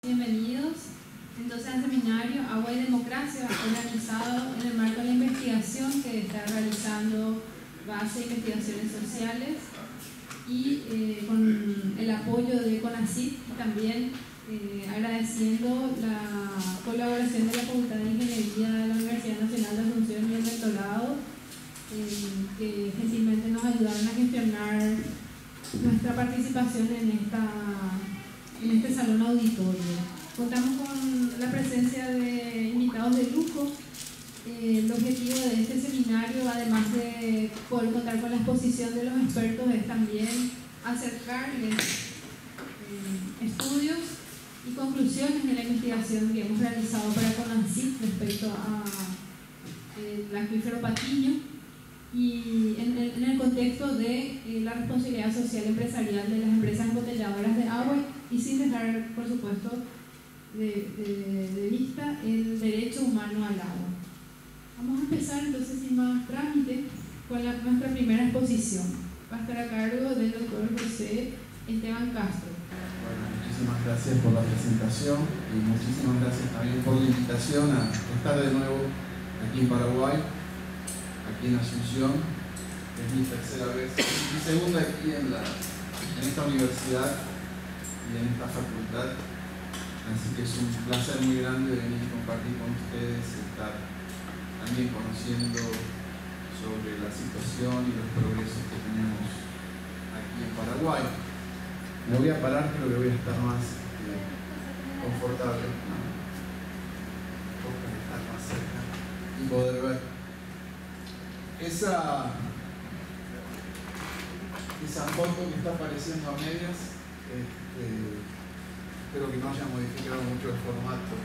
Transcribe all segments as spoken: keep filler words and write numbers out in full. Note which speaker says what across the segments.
Speaker 1: Bienvenidos entonces al seminario Agua y Democracia, organizado en el marco de la investigación que está realizando Base de Investigaciones Sociales y eh, con el apoyo de CONACYT, y también eh, agradeciendo la colaboración de la Facultad de Ingeniería de la Universidad Nacional de Asunción y el Rectorado, eh, que gentilmente nos ayudaron a gestionar nuestra participación en esta en este salón auditorio. Contamos con la presencia de invitados de lujo. Eh, el objetivo de este seminario, además de poder contar con la exposición de los expertos, es también acercarles eh, estudios y conclusiones de la investigación que hemos realizado para CONACYT respecto a eh, el acuífero Patiño, y en el, en el contexto de eh, la responsabilidad social empresarial de las empresas embotelladoras de agua, y sin dejar, por supuesto, de, de, de vista el derecho humano al agua. Vamos a empezar entonces, sin más trámite, con la, nuestra primera exposición. Va a estar a cargo del doctor José Esteban Castro.
Speaker 2: Bueno, muchísimas gracias por la presentación y muchísimas gracias también por la invitación a estar de nuevo aquí en Paraguay, aquí en Asunción. Es mi tercera vez, mi segunda aquí en, la, en esta universidad y en esta facultad, así que es un placer muy grande venir a compartir con ustedes y estar también conociendo sobre la situación y los progresos que tenemos aquí en Paraguay. Me voy a parar, creo que voy a estar más eh, confortable, ¿no? Para estar más cerca y poder ver esa esa foto que está apareciendo a medias. Este, espero que no haya modificado mucho el formato.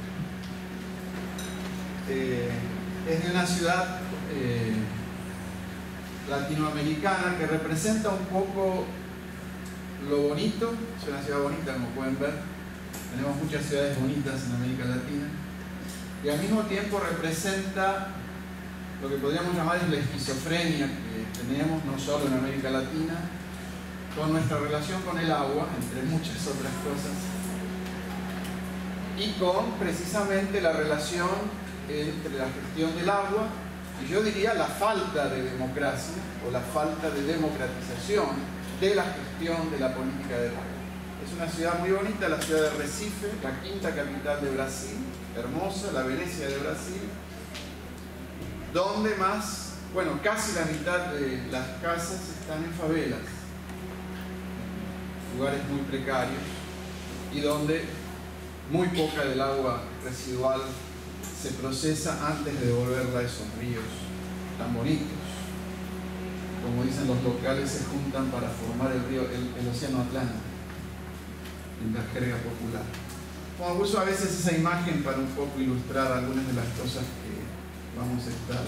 Speaker 2: Eh, es de una ciudad eh, latinoamericana que representa un poco lo bonito. Es una ciudad bonita, como pueden ver. Tenemos muchas ciudades bonitas en América Latina, y al mismo tiempo representa lo que podríamos llamar la esquizofrenia que tenemos no solo en América Latina, con nuestra relación con el agua, entre muchas otras cosas, y con precisamente la relación entre la gestión del agua y, yo diría, la falta de democracia o la falta de democratización de la gestión de la política del agua. Es una ciudad muy bonita, la ciudad de Recife, la quinta capital de Brasil, hermosa, la Venecia de Brasil, donde más, bueno, casi la mitad de las casas están en favelas, lugares muy precarios, y donde muy poca del agua residual se procesa antes de devolverla a esos ríos tan bonitos. Como dicen los locales, se juntan para formar el río, el, el océano Atlántico, en la jerga popular. Como uso a veces esa imagen para un poco ilustrar algunas de las cosas que vamos a estar.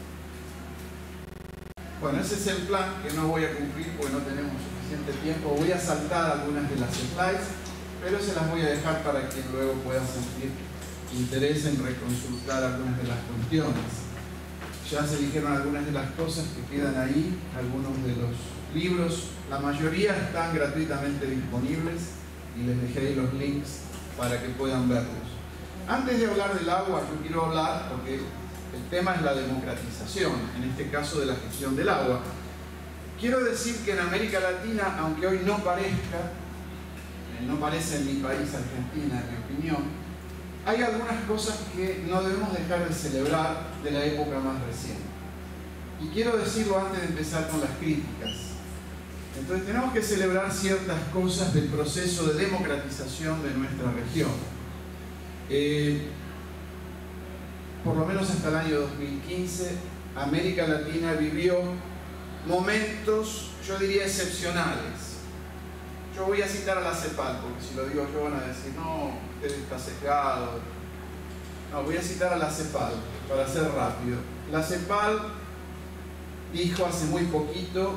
Speaker 2: Bueno, ese es el plan que no voy a cumplir porque no tenemos suficiente tiempo. Voy a saltar algunas de las slides, pero se las voy a dejar para que luego puedan sentir interés en reconsultar algunas de las cuestiones. Ya se dijeron algunas de las cosas que quedan ahí, algunos de los libros, la mayoría están gratuitamente disponibles y les dejé ahí los links para que puedan verlos. Antes de hablar del agua, yo quiero hablar, porque el tema es la democratización, en este caso de la gestión del agua. Quiero decir que en América Latina, aunque hoy no parezca, no parece en mi país, Argentina, en mi opinión, hay algunas cosas que no debemos dejar de celebrar de la época más reciente. Y quiero decirlo antes de empezar con las críticas. Entonces tenemos que celebrar ciertas cosas del proceso de democratización de nuestra región. Eh, por lo menos hasta el año dos mil quince, América Latina vivió momentos, yo diría, excepcionales. Yo voy a citar a la CEPAL, porque si lo digo yo van a decir, no, usted está sesgado. No, voy a citar a la CEPAL, para ser rápido. La CEPAL dijo hace muy poquito,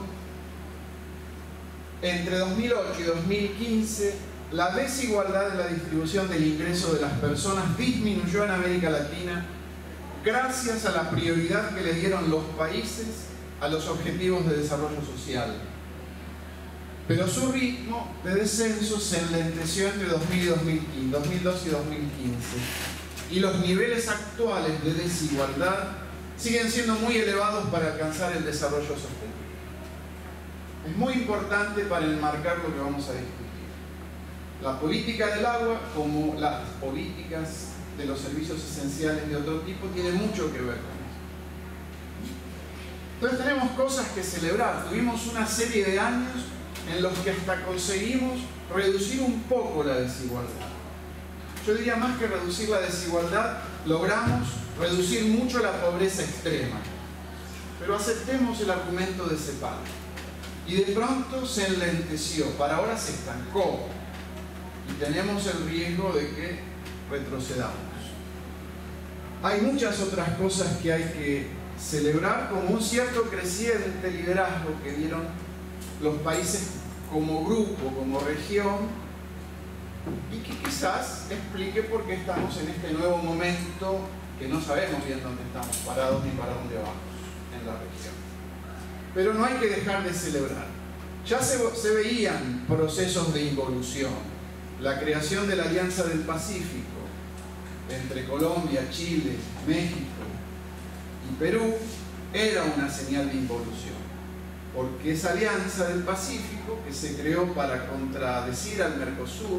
Speaker 2: entre dos mil ocho y dos mil quince, la desigualdad en la distribución del ingreso de las personas disminuyó en América Latina gracias a la prioridad que le dieron los países a los objetivos de desarrollo social. Pero su ritmo de descenso se enlenteció entre dos mil y dos mil quince, dos mil dos y dos mil quince. Y los niveles actuales de desigualdad siguen siendo muy elevados para alcanzar el desarrollo sostenible. Es muy importante para enmarcar lo que vamos a discutir. La política del agua, como las políticas de los servicios esenciales de otro tipo, tiene mucho que ver con esto. Entonces tenemos cosas que celebrar. Tuvimos una serie de años en los que hasta conseguimos reducir un poco la desigualdad. Yo diría más que reducir la desigualdad, logramos reducir mucho la pobreza extrema. Pero aceptemos el argumento de CEPAL. Y de pronto se enlenteció, para ahora se estancó. Y tenemos el riesgo de que retrocedamos. Hay muchas otras cosas que hay que celebrar, como un cierto creciente liderazgo que dieron los países como grupo, como región, y que quizás explique por qué estamos en este nuevo momento que no sabemos bien dónde estamos parados ni para dónde vamos en la región. Pero no hay que dejar de celebrar. Ya se, se veían procesos de involución. La creación de la Alianza del Pacífico entre Colombia, Chile, México y Perú era una señal de involución, porque esa Alianza del Pacífico, que se creó para contradecir al Mercosur,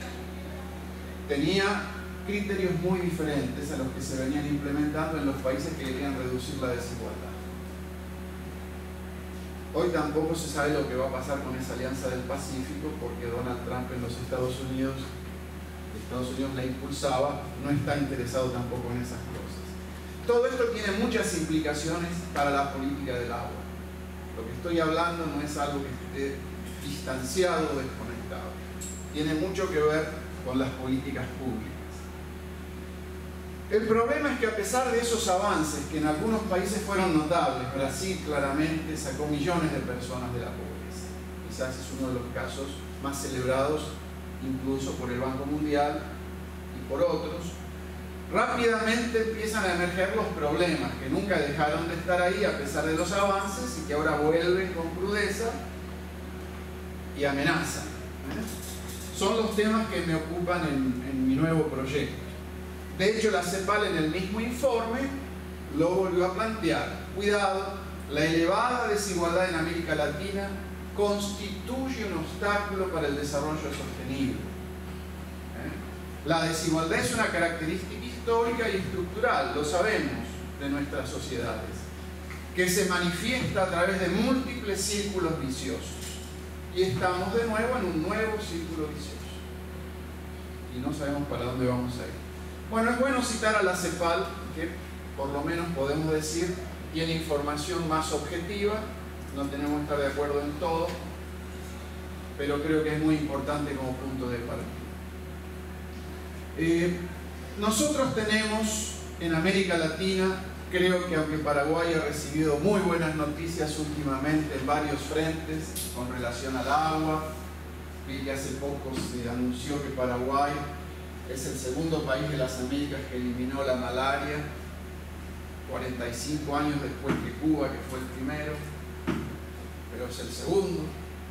Speaker 2: tenía criterios muy diferentes a los que se venían implementando en los países que querían reducir la desigualdad. Hoy tampoco se sabe lo que va a pasar con esa Alianza del Pacífico, porque Donald Trump en los Estados Unidos, Estados Unidos la impulsaba, no está interesado tampoco en esas cosas. Todo esto tiene muchas implicaciones para la política del agua. Lo que estoy hablando no es algo que esté distanciado o desconectado. Tiene mucho que ver con las políticas públicas. El problema es que a pesar de esos avances, que en algunos países fueron notables, Brasil claramente sacó millones de personas de la pobreza. Quizás es uno de los casos más celebrados, incluso por el Banco Mundial y por otros. Rápidamente empiezan a emerger los problemas, que nunca dejaron de estar ahí a pesar de los avances y que ahora vuelven con crudeza y amenazan. ¿Eh? Son los temas que me ocupan en, en mi nuevo proyecto. De hecho, la CEPAL en el mismo informe lo volvió a plantear. Cuidado, la elevada desigualdad en América Latina constituye un obstáculo para el desarrollo sostenible. ¿Eh? La desigualdad es una característica histórica y estructural, lo sabemos, de nuestras sociedades, que se manifiesta a través de múltiples círculos viciosos. Y estamos de nuevo en un nuevo círculo vicioso. Y no sabemos para dónde vamos a ir. Bueno, es bueno citar a la CEPAL, que por lo menos podemos decir tiene información más objetiva. No tenemos que estar de acuerdo en todo, pero creo que es muy importante como punto de partida. Eh, nosotros tenemos en América Latina, creo que aunque Paraguay ha recibido muy buenas noticias últimamente en varios frentes con relación al agua, vi que hace poco se anunció que Paraguay es el segundo país de las Américas que eliminó la malaria, cuarenta y cinco años después que Cuba, que fue el primero, pero es el segundo.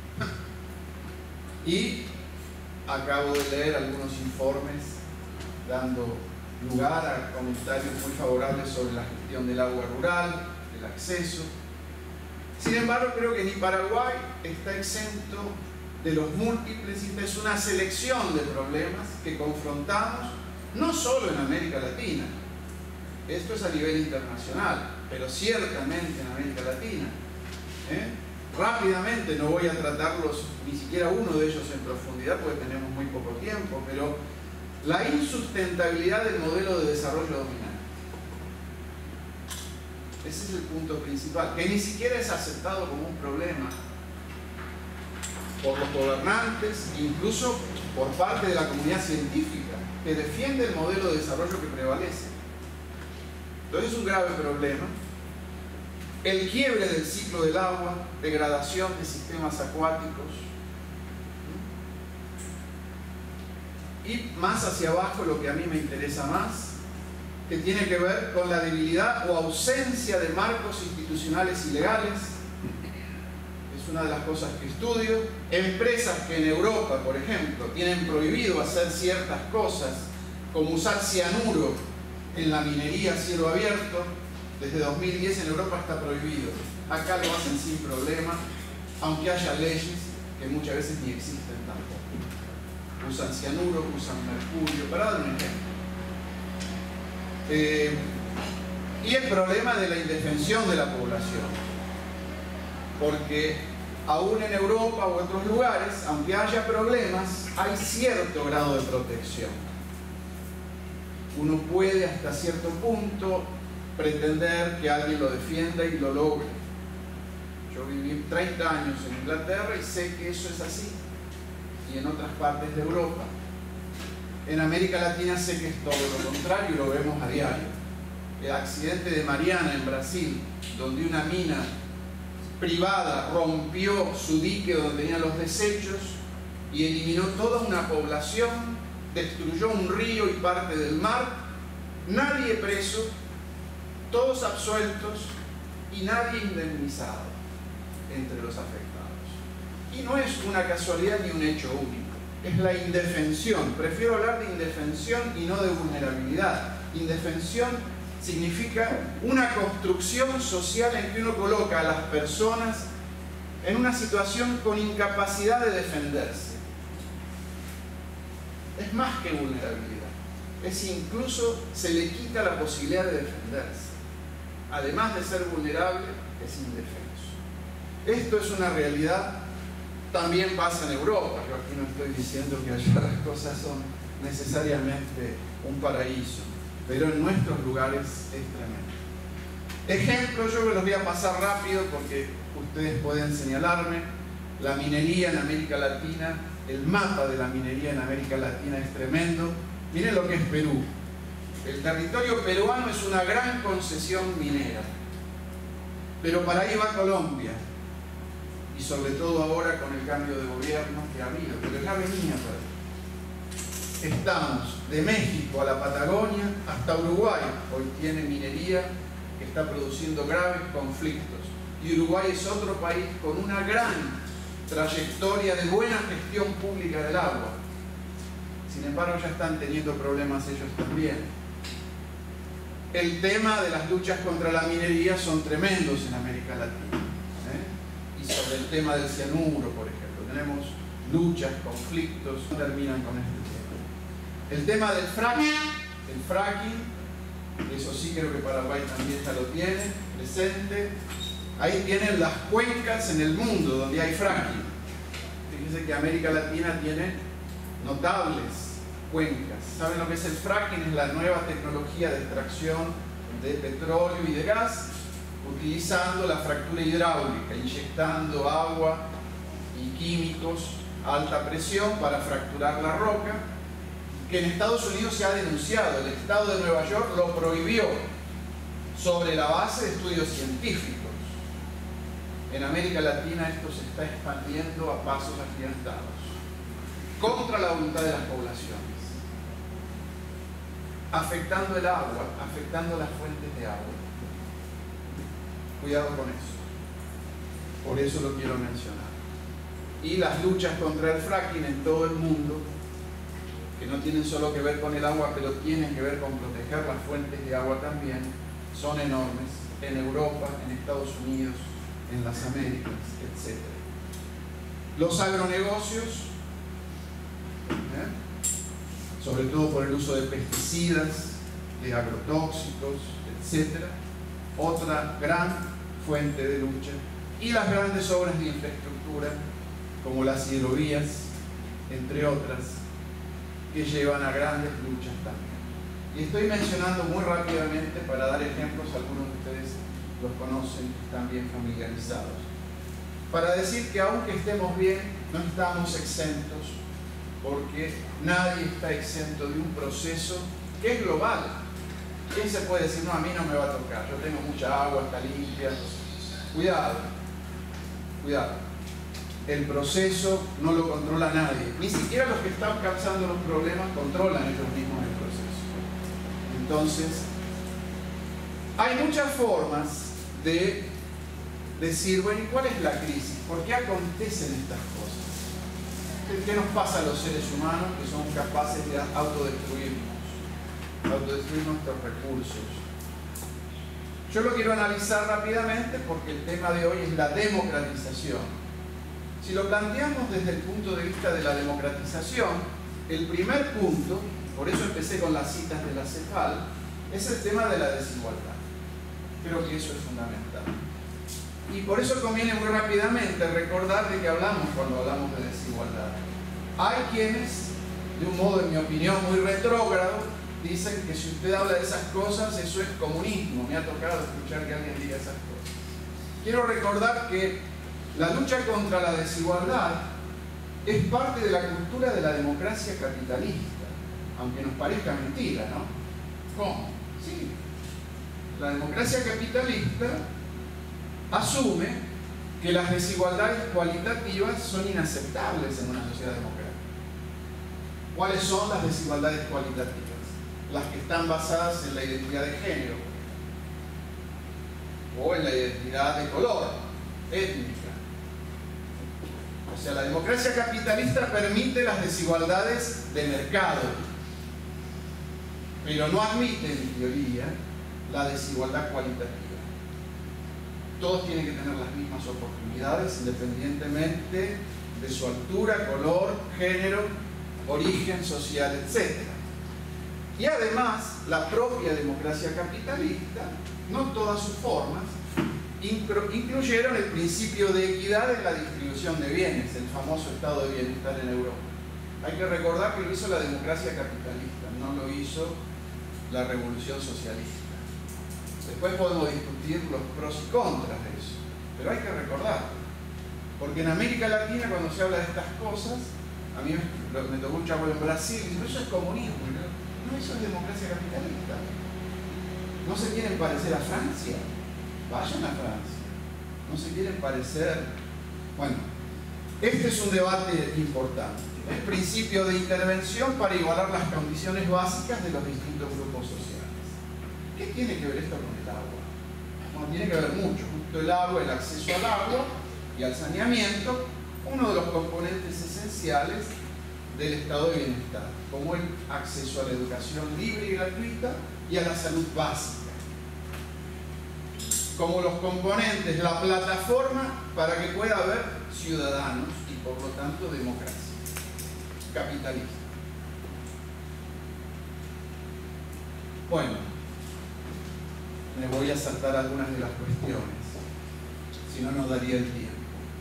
Speaker 2: Y acabo de leer algunos informes dando lugar a comentarios muy favorables sobre la gestión del agua rural, el acceso. Sin embargo, creo que ni Paraguay está exento de los múltiples, es una selección de problemas que confrontamos no solo en América Latina, esto es a nivel internacional, pero ciertamente en América Latina. ¿Eh? Rápidamente, no voy a tratarlos, ni siquiera uno de ellos en profundidad porque tenemos muy poco tiempo, pero la insustentabilidad del modelo de desarrollo dominante. Ese es el punto principal, que ni siquiera es aceptado como un problema por los gobernantes, incluso por parte de la comunidad científica, que defiende el modelo de desarrollo que prevalece. Entonces es un grave problema. El quiebre del ciclo del agua, degradación de sistemas acuáticos, y más hacia abajo lo que a mí me interesa más, que tiene que ver con la debilidad o ausencia de marcos institucionales y legales. es una de las cosas que estudio. Empresas que en Europa, por ejemplo, tienen prohibido hacer ciertas cosas, como usar cianuro en la minería a cielo abierto, desde dos mil diez en Europa está prohibido. Acá lo hacen sin problema, aunque haya leyes que muchas veces ni existen tampoco. Usan cianuro, usan mercurio, para dar un ejemplo. Eh, y el problema de la indefensión de la población. Porque aún en Europa o otros lugares, aunque haya problemas, hay cierto grado de protección. Uno puede hasta cierto punto pretender que alguien lo defienda y lo logre. Yo viví treinta años en Inglaterra y sé que eso es así, y en otras partes de Europa. En América Latina sé que es todo lo contrario y lo vemos a diario. El accidente de Mariana en Brasil, donde una mina privada rompió su dique donde tenían los desechos y eliminó toda una población, destruyó un río y parte del mar, nadie preso, todos absueltos y nadie indemnizado entre los afectados. Y no es una casualidad ni un hecho único, es la indefensión. Prefiero hablar de indefensión y no de vulnerabilidad. Indefensión significa una construcción social en que uno coloca a las personas en una situación con incapacidad de defenderse. Es más que vulnerabilidad, es incluso se le quita la posibilidad de defenderse. Además de ser vulnerable, es indefenso. Esto es una realidad, también pasa en Europa. Yo aquí no estoy diciendo que allá las cosas son necesariamente un paraíso, pero en nuestros lugares es tremendo. Ejemplo, yo me los voy a pasar rápido porque ustedes pueden señalarme. La minería en América Latina, el mapa de la minería en América Latina es tremendo. Miren lo que es Perú. El territorio peruano es una gran concesión minera, pero para ahí va Colombia, y sobre todo ahora con el cambio de gobierno que ha habido, pero ya venía por ahí. Estamos de México a la Patagonia hasta Uruguay. Hoy tiene minería que está produciendo graves conflictos, y Uruguay es otro país con una gran trayectoria de buena gestión pública del agua. Sin embargo, ya están teniendo problemas ellos también. El tema de las luchas contra la minería son tremendos en América Latina, ¿eh? Y sobre el tema del cianuro, por ejemplo, tenemos luchas, conflictos, no terminan con este tema. El tema del fracking, el fracking, eso sí creo que Paraguay también ya lo tiene presente. Ahí tienen las cuencas en el mundo donde hay fracking. Fíjense que América Latina tiene notables cuencas. ¿Saben lo que es el fracking? Es la nueva tecnología de extracción de petróleo y de gas utilizando la fractura hidráulica, inyectando agua y químicos a alta presión para fracturar la roca, que en Estados Unidos se ha denunciado. El estado de Nueva York lo prohibió sobre la base de estudios científicos. En América Latina esto se está expandiendo a pasos agigantados, contra la voluntad de las poblaciones, afectando el agua, afectando las fuentes de agua. Cuidado con eso. Por eso lo quiero mencionar. Y las luchas contra el fracking en todo el mundo, que no tienen solo que ver con el agua, pero tienen que ver con proteger las fuentes de agua también, son enormes. En Europa, en Estados Unidos, en las Américas, etcétera. Los agronegocios, ¿eh? sobre todo por el uso de pesticidas, de agrotóxicos, etcétera, otra gran fuente de lucha. Y las grandes obras de infraestructura, como las hidrovías, entre otras, que llevan a grandes luchas también. Y estoy mencionando muy rápidamente para dar ejemplos, algunos de ustedes los conocen, están bien familiarizados, para decir que aunque estemos bien, no estamos exentos, porque nadie está exento de un proceso que es global. ¿Quién se puede decir, no, a mí no me va a tocar, yo tengo mucha agua, está limpia? Cuidado, cuidado. El proceso no lo controla nadie, ni siquiera los que están causando los problemas controlan ellos mismos el proceso. Entonces, hay muchas formas de decir, bueno, ¿y cuál es la crisis? ¿Por qué acontecen estas cosas? ¿Qué nos pasa a los seres humanos que somos capaces de autodestruirnos? Autodestruir nuestros recursos. Yo lo quiero analizar rápidamente porque el tema de hoy es la democratización. Si lo planteamos desde el punto de vista de la democratización, el primer punto, por eso empecé con las citas de la CEPAL, es el tema de la desigualdad. Creo que eso es fundamental. Y por eso conviene muy rápidamente recordar de qué hablamos cuando hablamos de desigualdad. Hay quienes, de un modo en mi opinión muy retrógrado, dicen que si usted habla de esas cosas, eso es comunismo. Me ha tocado escuchar que alguien diga esas cosas. Quiero recordar que la lucha contra la desigualdad es parte de la cultura de la democracia capitalista, aunque nos parezca mentira, ¿no? ¿Cómo? Sí. La democracia capitalista asume que las desigualdades cualitativas son inaceptables en una sociedad democrática. ¿Cuáles son las desigualdades cualitativas? Las que están basadas en la identidad de género o en la identidad de color, étnica. O sea, la democracia capitalista permite las desigualdades de mercado, pero no admite, en teoría, la desigualdad cualitativa. Todos tienen que tener las mismas oportunidades, independientemente de su altura, color, género, origen social, etcétera. Y además, la propia democracia capitalista, no todas sus formas, incluyeron el principio de equidad en la distribución de bienes, el famoso estado de bienestar en Europa. Hay que recordar que lo hizo la democracia capitalista, no lo hizo la revolución socialista. Después podemos discutir los pros y contras de eso, pero hay que recordar, porque en América Latina cuando se habla de estas cosas, a mí me, me tocó un chavo en Brasil y dice, eso es comunismo, ¿no? No, eso es democracia capitalista. No se quieren parecer a Francia, vayan a Francia. No se quieren parecer. Bueno, este es un debate importante. El principio de intervención para igualar las condiciones básicas de los distintos grupos sociales. ¿Qué tiene que ver esto con el agua? Bueno, tiene que ver mucho. Justo el agua, el acceso al agua y al saneamiento, uno de los componentes esenciales del estado de bienestar, como el acceso a la educación libre y gratuita y a la salud básica. Como los componentes, la plataforma para que pueda haber ciudadanos y por lo tanto democracia capitalista. Bueno, me voy a saltar algunas de las cuestiones, si no nos daría el tiempo.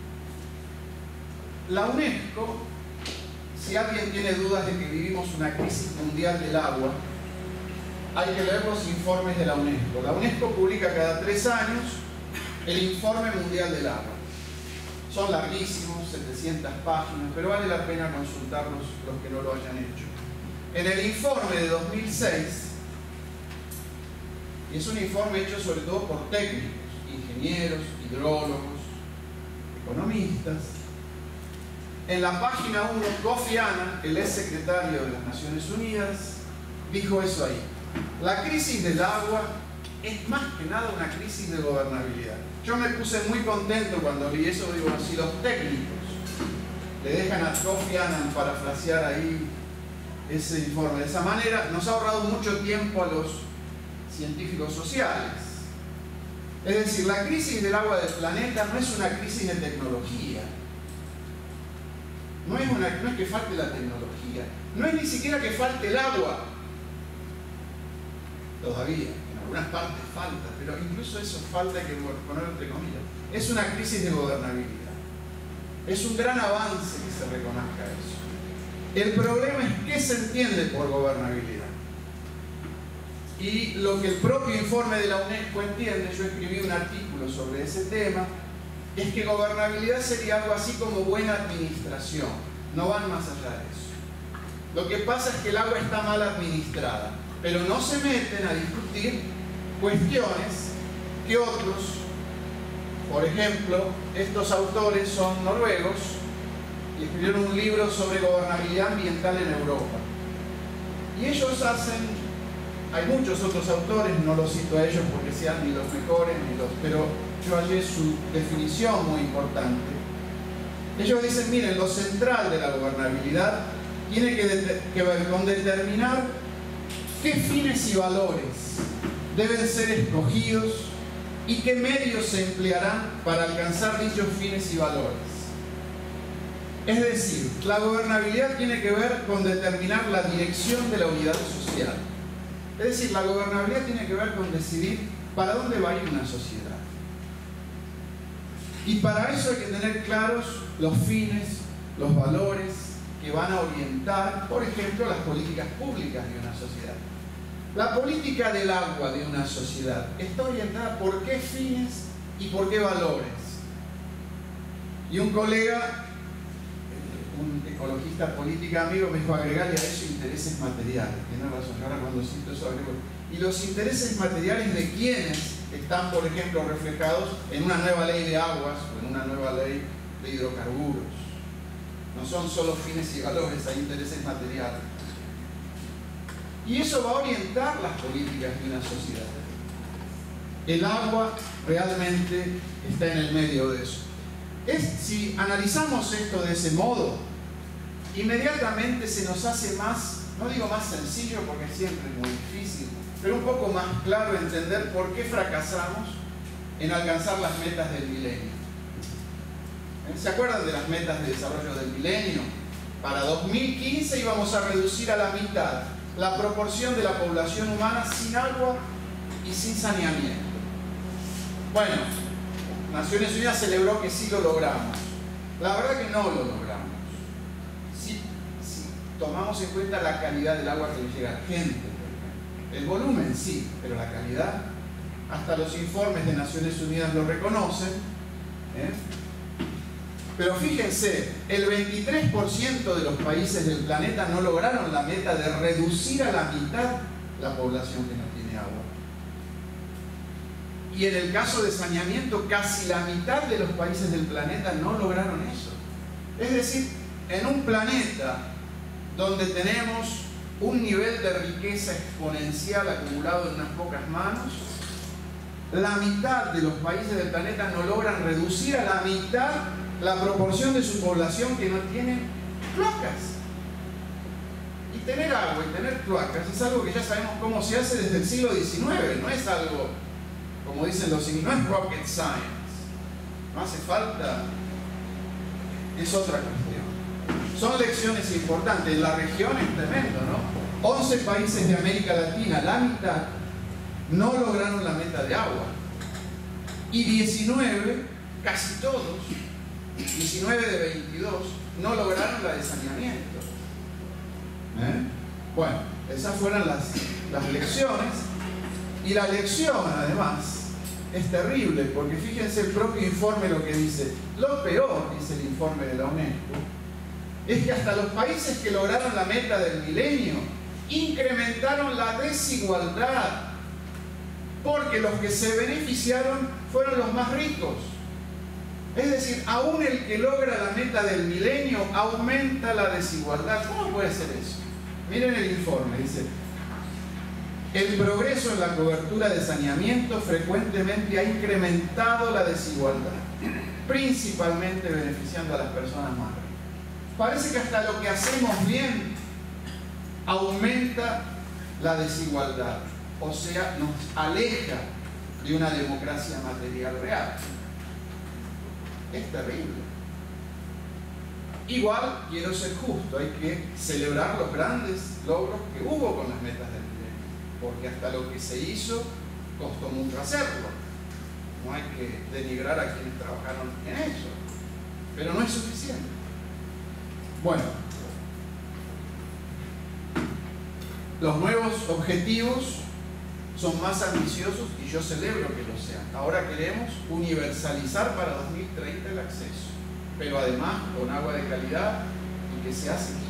Speaker 2: La UNESCO, si alguien tiene dudas de que vivimos una crisis mundial del agua, hay que leer los informes de la UNESCO. La UNESCO publica cada tres años el informe mundial del agua. Son larguísimos, setecientas páginas, pero vale la pena consultarlos los que no lo hayan hecho. En el informe de dos mil seis, y es un informe hecho sobre todo por técnicos, ingenieros, hidrólogos, economistas, en la página uno, Kofi Annan, el ex secretario de las Naciones Unidas, dijo eso ahí. La crisis del agua es más que nada una crisis de gobernabilidad. Yo me puse muy contento cuando vi eso, digo, si los técnicos le dejan a Kofi Annan parafrasear ahí ese informe de esa manera, nos ha ahorrado mucho tiempo a los científicos sociales. Es decir, la crisis del agua del planeta no es una crisis de tecnología. No es, una, no es que falte la tecnología, no es ni siquiera que falte el agua. Todavía, en algunas partes falta, pero incluso eso falta, hay que ponerlo entre comillas. Es una crisis de gobernabilidad. Es un gran avance que se reconozca eso. El problema es qué se entiende por gobernabilidad. Y lo que el propio informe de la UNESCO entiende, yo escribí un artículo sobre ese tema, es que gobernabilidad sería algo así como buena administración. No van más allá de eso. Lo que pasa es que el agua está mal administrada, pero no se meten a discutir cuestiones que otros, por ejemplo, estos autores son noruegos y escribieron un libro sobre gobernabilidad ambiental en Europa. Y ellos hacen, hay muchos otros autores, no los cito a ellos porque sean ni los mejores, ni los, pero yo hallé su definición muy importante. Ellos dicen, miren, lo central de la gobernabilidad tiene que, que ver con determinar qué fines y valores deben ser escogidos y qué medios se emplearán para alcanzar dichos fines y valores. Es decir, la gobernabilidad tiene que ver con determinar la dirección de la unidad social. Es decir, la gobernabilidad tiene que ver con decidir para dónde va a ir una sociedad. Y para eso hay que tener claros los fines, los valores que van a orientar, por ejemplo, las políticas públicas de una sociedad. La política del agua de una sociedad está orientada por qué fines y por qué valores. Y un colega, un ecologista política amigo, me dijo, agregarle a eso intereses materiales. Tiene razón, ahora cuando cito eso agrego. Y los intereses materiales de quienes están, por ejemplo, reflejados en una nueva ley de aguas o en una nueva ley de hidrocarburos. No son solo fines y valores, hay intereses materiales. Y eso va a orientar las políticas de una sociedad. El agua realmente está en el medio de eso. Es, si analizamos esto de ese modo, inmediatamente se nos hace más, no digo más sencillo porque siempre es muy difícil, pero un poco más claro entender por qué fracasamos en alcanzar las metas del milenio. ¿Se acuerdan de las metas de desarrollo del milenio? Para dos mil quince íbamos a reducir a la mitad la proporción de la población humana sin agua y sin saneamiento. Bueno, Naciones Unidas celebró que sí lo logramos. La verdad que no lo logramos. Si, si tomamos en cuenta la calidad del agua que le llega a la gente. El volumen sí, pero la calidad, hasta los informes de Naciones Unidas lo reconocen. ¿eh? Pero fíjense, el veintitrés por ciento de los países del planeta no lograron la meta de reducir a la mitad la población que no tiene agua. Y en el caso de saneamiento, casi la mitad de los países del planeta no lograron eso. Es decir, en un planeta donde tenemos un nivel de riqueza exponencial acumulado en unas pocas manos, la mitad de los países del planeta no logran reducir a la mitad la proporción de su población que no tiene cloacas. Y tener agua y tener cloacas es algo que ya sabemos cómo se hace desde el siglo diecinueve, no es algo, como dicen los ingleses, no es rocket science, no hace falta, es otra cuestión. Son lecciones importantes, en la región es tremendo, ¿no? once países de América Latina, la mitad, no lograron la meta de agua. Y diecinueve, casi todos, diecinueve de veintidós, no lograron la de saneamiento. ¿Eh? Bueno, esas fueron las, las lecciones. Y la lección, además, es terrible, porque fíjense el propio informe lo que dice. Lo peor, dice el informe de la UNESCO, es que hasta los países que lograron la meta del milenio incrementaron la desigualdad, porque los que se beneficiaron fueron los más ricos. Es decir, aún el que logra la meta del milenio aumenta la desigualdad. ¿Cómo puede ser eso? Miren el informe, dice: el progreso en la cobertura de saneamiento frecuentemente ha incrementado la desigualdad, principalmente beneficiando a las personas más ricas. Parece que hasta lo que hacemos bien aumenta la desigualdad, o sea, nos aleja de una democracia material real. Es terrible. Igual, quiero ser justo, hay que celebrar los grandes logros que hubo con las metas del milenio, porque hasta lo que se hizo costó mucho hacerlo. No hay que denigrar a quienes trabajaron en eso, pero no es suficiente. Bueno, los nuevos objetivos son más ambiciosos y yo celebro que lo sean. Ahora queremos universalizar para dos mil treinta el acceso, pero además con agua de calidad y que sea asequible.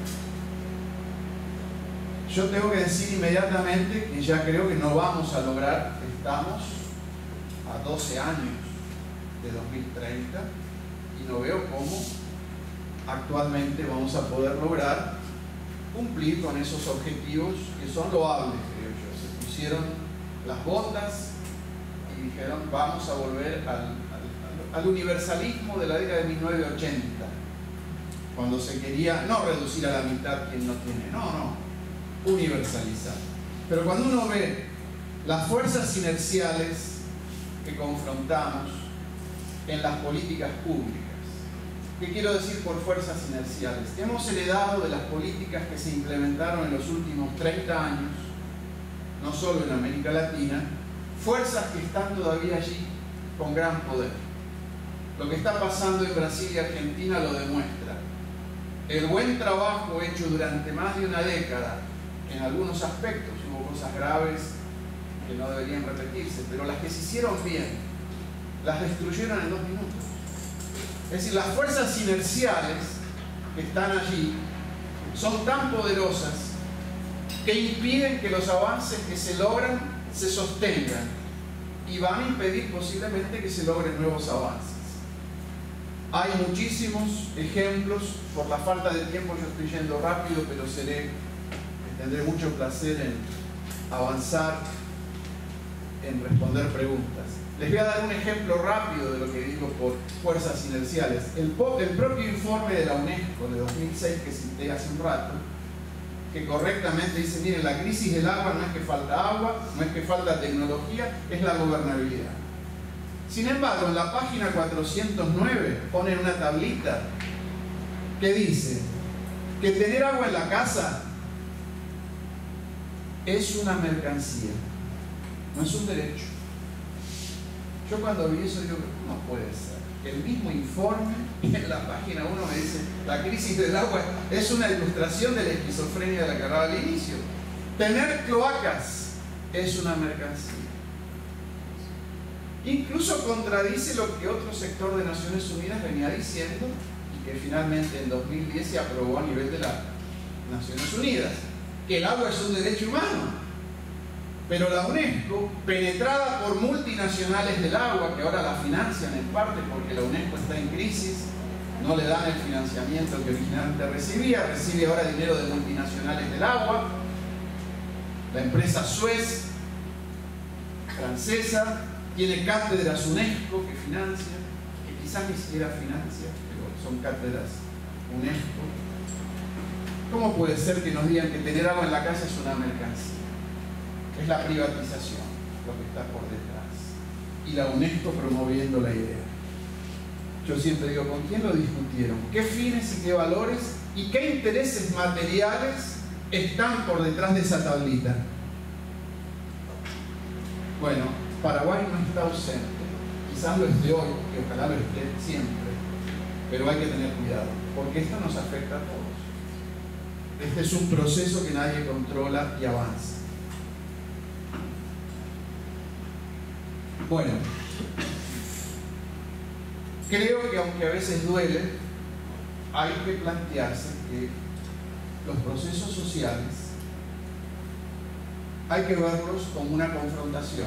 Speaker 2: Yo tengo que decir inmediatamente que ya creo que no vamos a lograr, estamos a doce años de dos mil treinta y no veo cómo actualmente vamos a poder lograr cumplir con esos objetivos que son loables, creo yo. Se pusieron las botas y y dijeron vamos a volver al, al, al universalismo de la década de mil novecientos ochenta, cuando se quería no reducir a la mitad quien no tiene, no, no, universalizar. Pero cuando uno ve las fuerzas inerciales que confrontamos en las políticas públicas, ¿qué quiero decir por fuerzas inerciales? Hemos heredado de las políticas que se implementaron en los últimos treinta años, no solo en América Latina, fuerzas que están todavía allí con gran poder. Lo que está pasando en Brasil y Argentina lo demuestra. El buen trabajo hecho durante más de una década, en algunos aspectos, hubo cosas graves que no deberían repetirse, pero las que se hicieron bien, las destruyeron en dos minutos. Es decir, las fuerzas inerciales que están allí son tan poderosas que impiden que los avances que se logran se sostengan y van a impedir posiblemente que se logren nuevos avances. Hay muchísimos ejemplos, por la falta de tiempo yo estoy yendo rápido, pero seré, tendré mucho placer en avanzar, en responder preguntas. Les voy a dar un ejemplo rápido de lo que digo por fuerzas inerciales. El, el propio informe de la UNESCO de dos mil seis que cité hace un rato, que correctamente dice, miren, la crisis del agua no es que falta agua, no es que falta tecnología, es la gobernabilidad. Sin embargo, en la página cuatrocientos nueve ponen una tablita que dice que tener agua en la casa es una mercancía, no es un derecho. Yo cuando vi eso digo, ¿cómo puede ser? El mismo informe en la página uno me dice, la crisis del agua es una ilustración de la esquizofrenia de la que hablaba al inicio. Tener cloacas es una mercancía. Incluso contradice lo que otro sector de Naciones Unidas venía diciendo y que finalmente en dos mil diez se aprobó a nivel de las Naciones Unidas, que el agua es un derecho humano. Pero la UNESCO, penetrada por multinacionales del agua, que ahora la financian en parte porque la UNESCO está en crisis, no le dan el financiamiento que originalmente recibía, recibe ahora dinero de multinacionales del agua, la empresa Suez, francesa, tiene cátedras UNESCO que financia, que quizás ni siquiera financia, pero son cátedras UNESCO. ¿Cómo puede ser que nos digan que tener agua en la casa es una mercancía? Es la privatización lo que está por detrás. Y la UNESCO promoviendo la idea. Yo siempre digo, ¿con quién lo discutieron? ¿Qué fines y qué valores y qué intereses materiales están por detrás de esa tablita? Bueno, Paraguay no está ausente. Quizás lo esté hoy, que ojalá lo esté siempre. Pero hay que tener cuidado, porque esto nos afecta a todos. Este es un proceso que nadie controla y avanza. Bueno, creo que aunque a veces duele, hay que plantearse que los procesos sociales hay que verlos como una confrontación.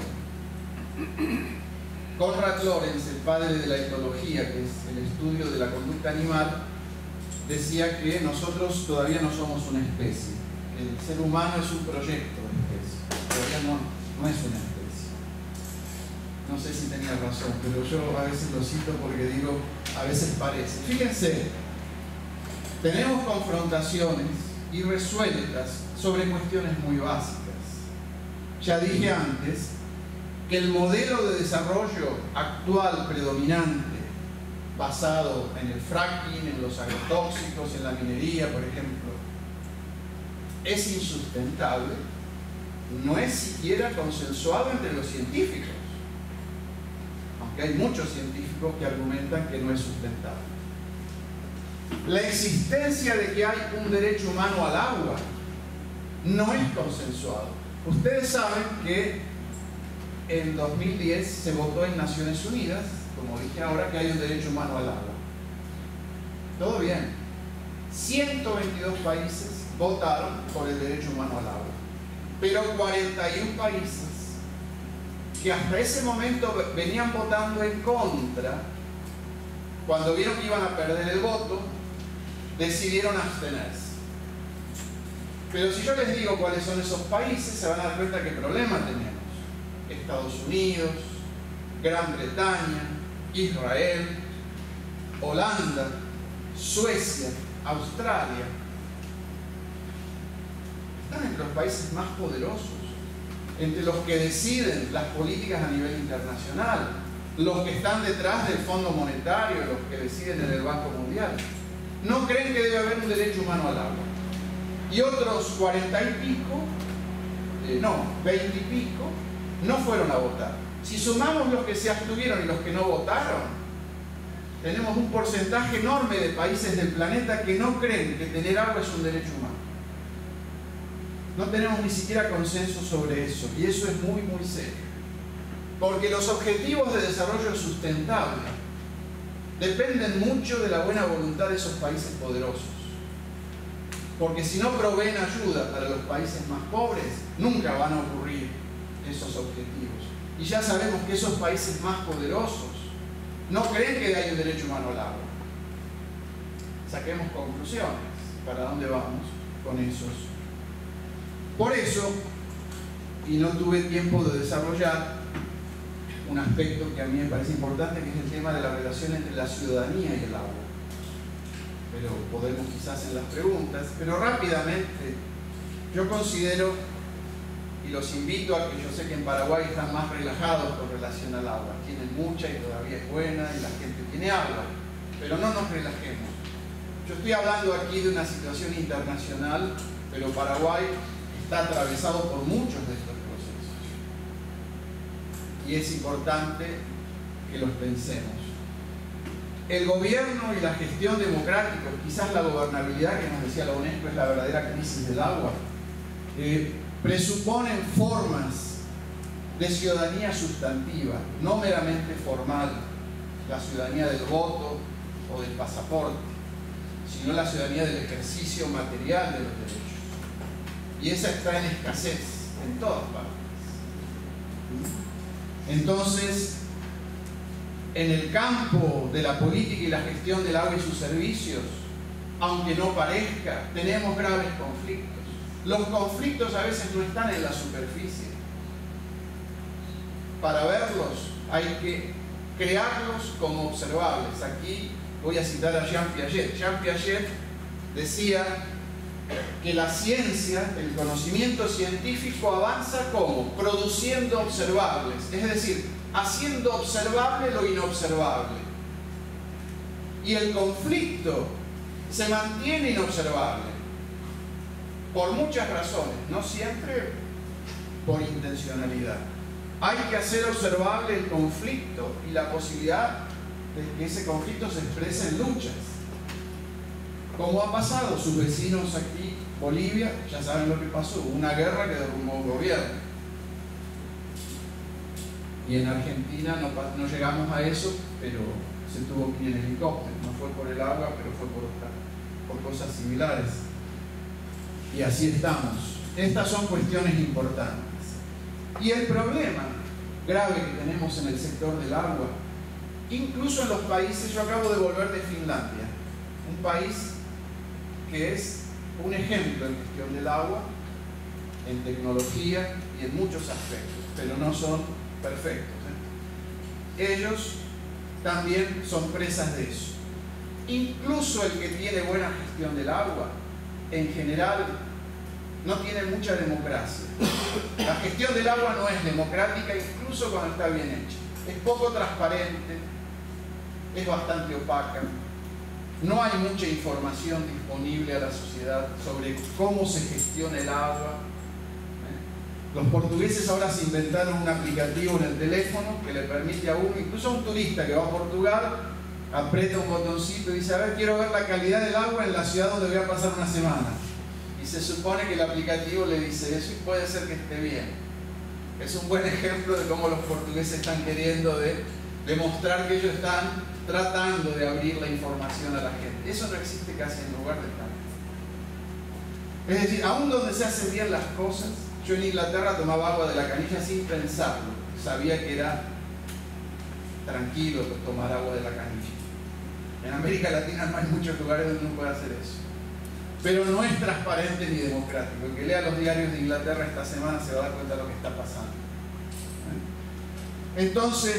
Speaker 2: Conrad Lorenz, el padre de la etología, que es el estudio de la conducta animal, decía que nosotros todavía no somos una especie. El ser humano es un proyecto de especie, todavía no, no es una especie. No sé si tenía razón, pero yo a veces lo cito porque digo, a veces parece. Fíjense, tenemos confrontaciones irresueltas sobre cuestiones muy básicas. Ya dije antes que el modelo de desarrollo actual predominante, basado en el fracking, en los agrotóxicos, en la minería, por ejemplo, es insustentable, no es siquiera consensuado entre los científicos. Hay muchos científicos que argumentan que no es sustentable. La existencia de que hay un derecho humano al agua no es consensuado. Ustedes saben que en dos mil diez se votó en Naciones Unidas, como dije ahora, que hay un derecho humano al agua. Todo bien. ciento veintidós países votaron por el derecho humano al agua, pero cuarenta y uno países que hasta ese momento venían votando en contra, cuando vieron que iban a perder el voto, decidieron abstenerse. Pero si yo les digo cuáles son esos países, se van a dar cuenta qué problema tenemos. Estados Unidos, Gran Bretaña, Israel, Holanda, Suecia, Australia. Están entre los países más poderosos, entre los que deciden las políticas a nivel internacional, los que están detrás del Fondo Monetario, los que deciden en el Banco Mundial. No creen que debe haber un derecho humano al agua. Y otros cuarenta y pico, eh, no, veinte y pico, no fueron a votar. Si sumamos los que se abstuvieron y los que no votaron, tenemos un porcentaje enorme de países del planeta que no creen que tener agua es un derecho humano. No tenemos ni siquiera consenso sobre eso, y eso es muy, muy serio. Porque los objetivos de desarrollo sustentable dependen mucho de la buena voluntad de esos países poderosos. Porque si no proveen ayuda para los países más pobres, nunca van a ocurrir esos objetivos. Y ya sabemos que esos países más poderosos no creen que hay un derecho humano al agua. Saquemos conclusiones. ¿Para dónde vamos con esos? Por eso, y no tuve tiempo de desarrollar un aspecto que a mí me parece importante, que es el tema de la relación entre la ciudadanía y el agua. Pero podemos quizás en las preguntas, pero rápidamente yo considero, y los invito a que, yo sé que en Paraguay están más relajados con relación al agua, tienen mucha y todavía es buena y la gente tiene agua, pero no nos relajemos. Yo estoy hablando aquí de una situación internacional, pero Paraguay está atravesado por muchos de estos procesos y es importante que los pensemos. El gobierno y la gestión democrática, quizás la gobernabilidad que nos decía la UNESCO es la verdadera crisis del agua, eh, presuponen formas de ciudadanía sustantiva, no meramente formal, la ciudadanía del voto o del pasaporte, sino la ciudadanía del ejercicio material de los derechos. Y esa está en escasez en todas partes. Entonces, en el campo de la política y la gestión del agua y sus servicios, aunque no parezca, tenemos graves conflictos. Los conflictos a veces no están en la superficie. Para verlos hay que crearlos como observables. Aquí voy a citar a Jean Piaget. Jean Piaget decía que la ciencia, el conocimiento científico avanza como produciendo observables, es decir, haciendo observable lo inobservable. Y el conflicto se mantiene inobservable por muchas razones, no siempre por intencionalidad. Hay que hacer observable el conflicto y la posibilidad de que ese conflicto se exprese en luchas. Como ha pasado, sus vecinos aquí, Bolivia, ya saben lo que pasó, una guerra que derrumbó un gobierno. Y en Argentina no, no llegamos a eso, pero se tuvo que ir en helicóptero, no fue por el agua, pero fue por, por cosas similares. Y así estamos. Estas son cuestiones importantes. Y el problema grave que tenemos en el sector del agua, incluso en los países, yo acabo de volver de Finlandia, un país que es un ejemplo en gestión del agua, en tecnología y en muchos aspectos, pero no son perfectos, ¿eh? Ellos también son presas de eso. Incluso el que tiene buena gestión del agua, en general, no tiene mucha democracia. La gestión del agua no es democrática, incluso cuando está bien hecha. Es poco transparente, es bastante opaca. No hay mucha información disponible a la sociedad sobre cómo se gestiona el agua. Los portugueses ahora se inventaron un aplicativo en el teléfono que le permite a uno, incluso a un turista que va a Portugal, aprieta un botoncito y dice: a ver, quiero ver la calidad del agua en la ciudad donde voy a pasar una semana. Y se supone que el aplicativo le dice eso y puede ser que esté bien. Es un buen ejemplo de cómo los portugueses están queriendo de demostrar que ellos están tratando de abrir la información a la gente. Eso no existe casi en lugar del campo. Es decir, aún donde se hacen bien las cosas, yo en Inglaterra tomaba agua de la canilla sin pensarlo. Sabía que era tranquilo tomar agua de la canilla. En América Latina no hay muchos lugares donde uno puede hacer eso. Pero no es transparente ni democrático. El que lea los diarios de Inglaterra esta semana se va a dar cuenta de lo que está pasando. Entonces,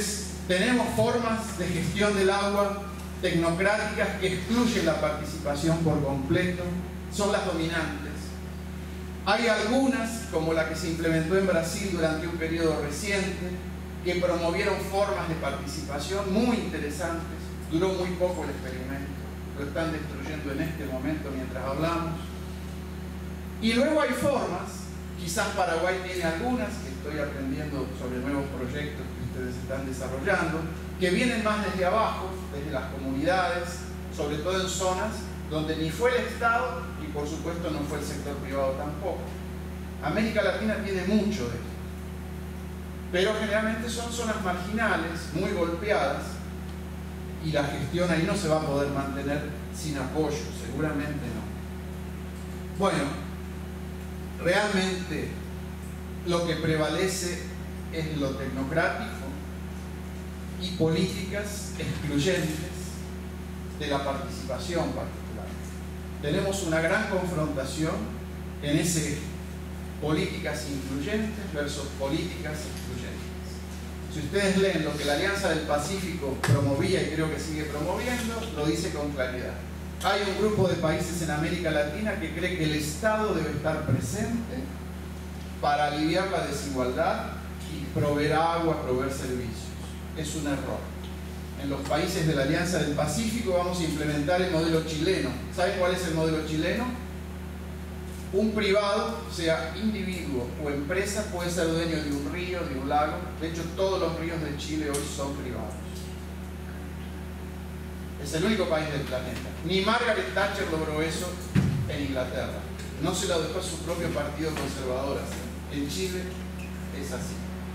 Speaker 2: Tenemos formas de gestión del agua tecnocráticas que excluyen la participación por completo, son las dominantes. Hay algunas, como la que se implementó en Brasil durante un periodo reciente, que promovieron formas de participación muy interesantes. Duró muy poco el experimento, lo están destruyendo en este momento mientras hablamos. Y luego hay formas, quizás Paraguay tiene algunas, que estoy aprendiendo sobre nuevos proyectos que ustedes están desarrollando, que vienen más desde abajo, desde las comunidades, sobre todo en zonas donde ni fue el Estado y por supuesto no fue el sector privado tampoco. América Latina tiene mucho de esto, pero generalmente son zonas marginales, muy golpeadas, y la gestión ahí no se va a poder mantener sin apoyo, seguramente no. Bueno, realmente lo que prevalece es lo tecnocrático y políticas excluyentes de la participación particular. Tenemos una gran confrontación en ese eje: políticas incluyentes versus políticas excluyentes. Si ustedes leen lo que la Alianza del Pacífico promovía y creo que sigue promoviendo, lo dice con claridad. Hay un grupo de países en América Latina que cree que el Estado debe estar presente para aliviar la desigualdad y proveer agua, proveer servicios. Es un error. En los países de la Alianza del Pacífico vamos a implementar el modelo chileno. ¿Saben cuál es el modelo chileno? Un privado, sea individuo o empresa, puede ser dueño de un río, de un lago. De hecho, todos los ríos de Chile hoy son privados. Es el único país del planeta. Ni Margaret Thatcher logró eso en Inglaterra. No se lo dejó su propio partido conservador así. En Chile es así.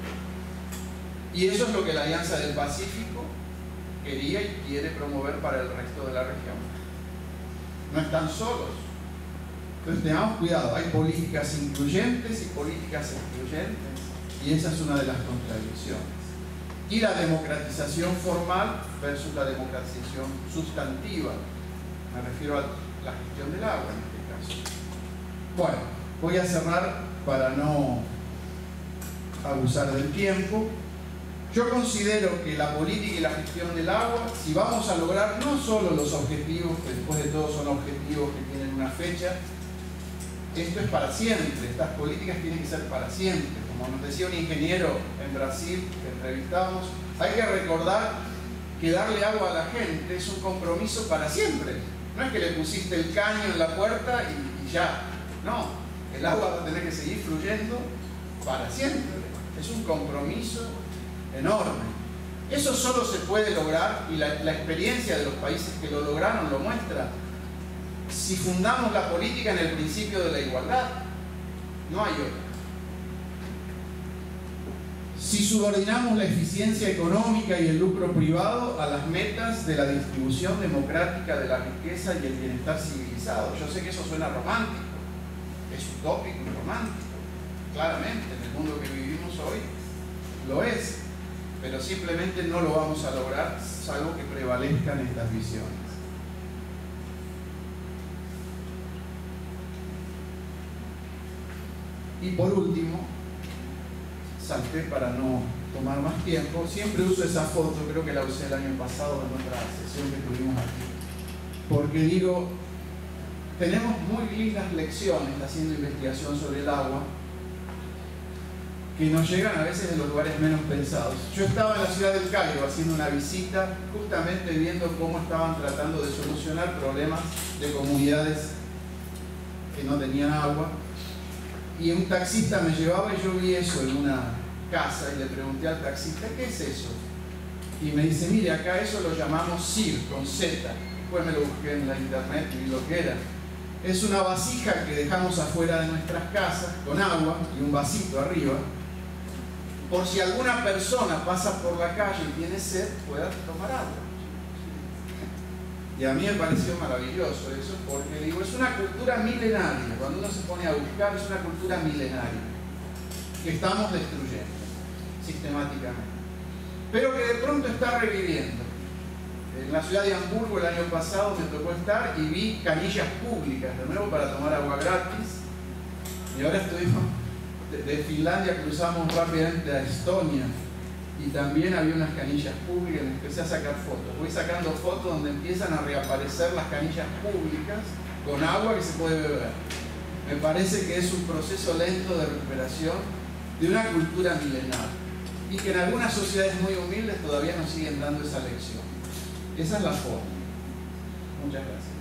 Speaker 2: Y eso es lo que la Alianza del Pacífico quería y quiere promover para el resto de la región. No están solos. Entonces tengamos cuidado, hay políticas incluyentes y políticas excluyentes, y esa es una de las contradicciones. Y la democratización formal versus la democratización sustantiva. Me refiero a la gestión del agua en este caso. Bueno, voy a cerrar para no abusar del tiempo. Yo considero que la política y la gestión del agua, si vamos a lograr no solo los objetivos, que después de todo son objetivos que tienen una fecha, esto es para siempre, estas políticas tienen que ser para siempre. Como nos decía un ingeniero en Brasil que entrevistamos, hay que recordar que darle agua a la gente es un compromiso para siempre. No es que le pusiste el caño en la puerta y, y ya. No, el agua va a tener que seguir fluyendo para siempre. Es un compromiso enorme. Eso solo se puede lograr, y la, la experiencia de los países que lo lograron lo muestra, si fundamos la política en el principio de la igualdad. No hay otra. Si subordinamos la eficiencia económica y el lucro privado a las metas de la distribución democrática de la riqueza y el bienestar civilizado. Yo sé que eso suena romántico, es utópico y romántico, claramente en el mundo que vivimos hoy lo es, pero simplemente no lo vamos a lograr salvo que prevalezcan estas visiones. Y por último, salté para no tomar más tiempo, siempre uso esa foto, creo que la usé el año pasado en otra sesión que tuvimos aquí, porque digo, tenemos muy lindas lecciones haciendo investigación sobre el agua que nos llegan a veces de los lugares menos pensados. Yo estaba en la ciudad del Cairo haciendo una visita, justamente viendo cómo estaban tratando de solucionar problemas de comunidades que no tenían agua, y un taxista me llevaba y yo vi eso en una casa y le pregunté al taxista, ¿qué es eso? Y me dice, mire, acá eso lo llamamos S I R, con Z. Después me lo busqué en la internet y vi lo que era. Es una vasija que dejamos afuera de nuestras casas con agua y un vasito arriba, por si alguna persona pasa por la calle y tiene sed, pueda tomar agua. Y a mí me pareció maravilloso eso, porque digo, es una cultura milenaria. Cuando uno se pone a buscar, es una cultura milenaria que estamos destruyendo sistemáticamente, pero que de pronto está reviviendo. En la ciudad de Hamburgo el año pasado me tocó estar y vi canillas públicas de nuevo para tomar agua gratis, y ahora estuvimos de, de Finlandia, cruzamos rápidamente a Estonia y también había unas canillas públicas, empecé a sacar fotos. Voy sacando fotos donde empiezan a reaparecer las canillas públicas con agua que se puede beber. Me parece que es un proceso lento de recuperación de una cultura milenaria y que en algunas sociedades muy humildes todavía nos siguen dando esa lección. Esa es la forma. Muchas gracias.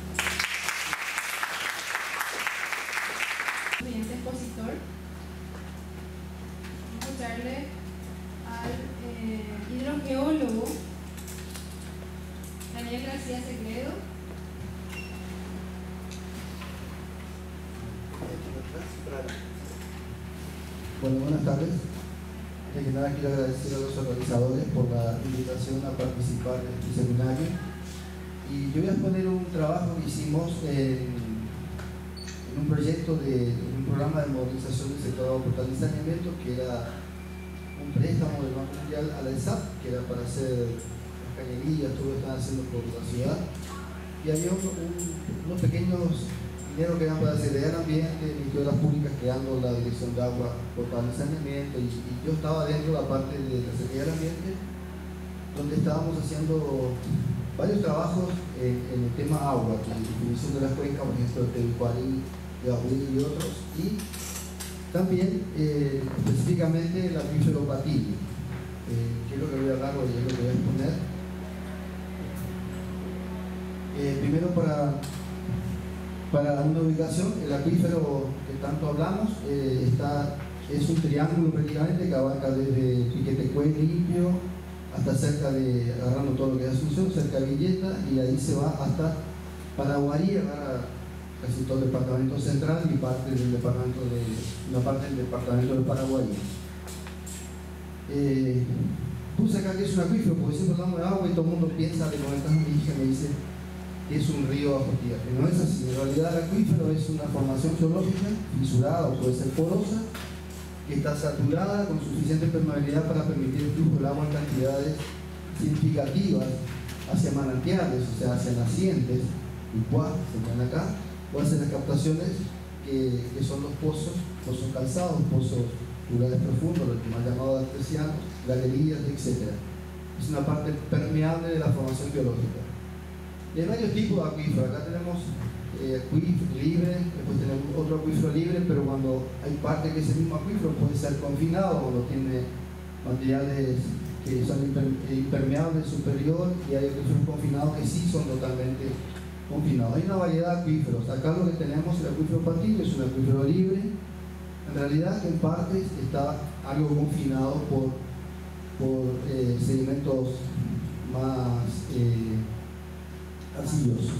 Speaker 1: Siguiente expositor. Vamos a escucharle al eh, hidrogeólogo Daniel García Segredo.
Speaker 3: Bueno, buenas tardes. Antes que nada quiero agradecer a los organizadores por la invitación a participar en este seminario. Y yo voy a exponer un trabajo que hicimos en, en un proyecto de un programa de modernización del sector de agua potable y saneamiento, que era un préstamo del Banco Mundial a la E S A P, que era para hacer las cañerías, todo lo que están haciendo por la ciudad. Y había un, un, unos pequeños dinero que eran para Secretaría del Ambiente, Ministerio de las Públicas, creando la Dirección de Agua Potable y Saneamiento, y, y yo estaba dentro de la parte de la Secretaría del Ambiente, donde estábamos haciendo varios trabajos en, en el tema agua, la definición de las cuencas, por ejemplo, de Tehuicuarí, de Ahuil y otros, y también eh, específicamente el acuífero Patillo, eh, que es lo que voy a hablar hoy, es lo que voy a exponer. Eh, primero, para Para una ubicación, el acuífero que tanto hablamos eh, está, es un triángulo prácticamente que abarca desde Piquetecue limpio hasta cerca de, agarrando todo lo que es Asunción, cerca de Villeta, y ahí se va hasta Paraguarí, agarra casi todo el departamento central y parte del departamento de, una parte del departamento de Paraguarí. Eh, puse acá que es un acuífero porque siempre hablamos de agua y todo el mundo piensa de noventa indígenas, me dice que es un río bajo tierra, que no es así. En realidad el acuífero es una formación geológica fisurada o puede ser porosa, que está saturada con suficiente permeabilidad para permitir el flujo del agua en cantidades significativas hacia manantiales, o sea, hacia nacientes, y cuá, se ven acá, o hacia las captaciones que, que son los pozos, pozos calzados, pozos lugares profundos, los que más llamados artesianos, galerías, etcétera. Es una parte permeable de la formación geológica. Y hay varios tipos de acuíferos. Acá tenemos eh, acuífero libre, después tenemos otro acuífero libre, pero cuando hay parte que es el mismo acuífero puede ser confinado, cuando tiene materiales que son imper, impermeables superior, y hay acuíferos confinados que sí son totalmente confinados. Hay una variedad de acuíferos. Acá lo que tenemos, el acuífero Patillo, es un acuífero libre. En realidad, en partes está algo confinado por, por eh, sedimentos más eh, arcillosos.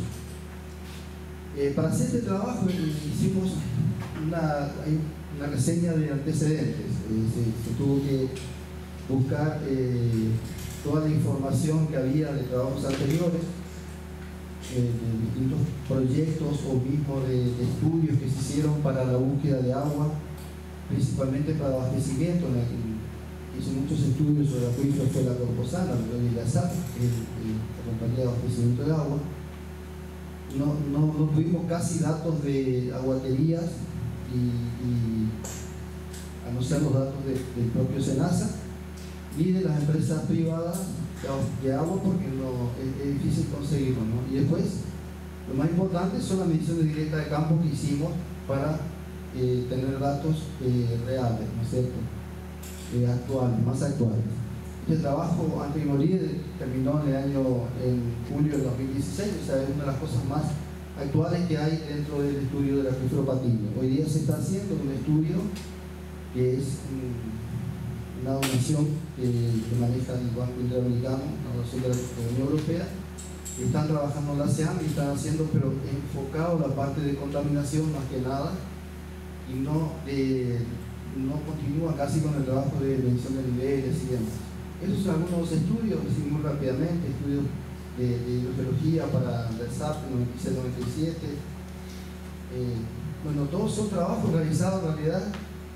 Speaker 3: Eh, para hacer este trabajo hicimos una, una reseña de antecedentes. Eh, se, se tuvo que buscar eh, toda la información que había de trabajos anteriores, eh, de distintos proyectos o mismo de, de estudios que se hicieron para la búsqueda de agua, principalmente para abastecimiento. Hizo muchos estudios sobre acuíferos, fue la Corposana, la S A P, que es la compañía de abastecimiento de agua. No, no, no tuvimos casi datos de aguaterías, y, y a no ser los datos de, del propio SENASA, ni de las empresas privadas de agua, porque no, es, es difícil conseguirlo, ¿no? Y después, lo más importante son las mediciones directas de campo que hicimos para eh, tener datos eh, reales, ¿no es cierto? Eh, actuales, más actuales. Este trabajo, antes de morir, terminó en el año, en julio del dos mil dieciséis, o sea, es una de las cosas más actuales que hay dentro del estudio del acuífero Patillo. Hoy día se está haciendo un estudio que es um, una donación que, que maneja el Banco Interamericano, una donación de la, de la Unión Europea, que están trabajando en la SEAM y están haciendo, pero enfocado a la parte de contaminación más que nada, y no de no continúa casi con el trabajo de medición de niveles y demás. Esos son algunos estudios, así muy rápidamente, estudios de, de hidrogeología para el S A P noventa y seis noventa y siete. Eh, bueno, todos son trabajos realizados en realidad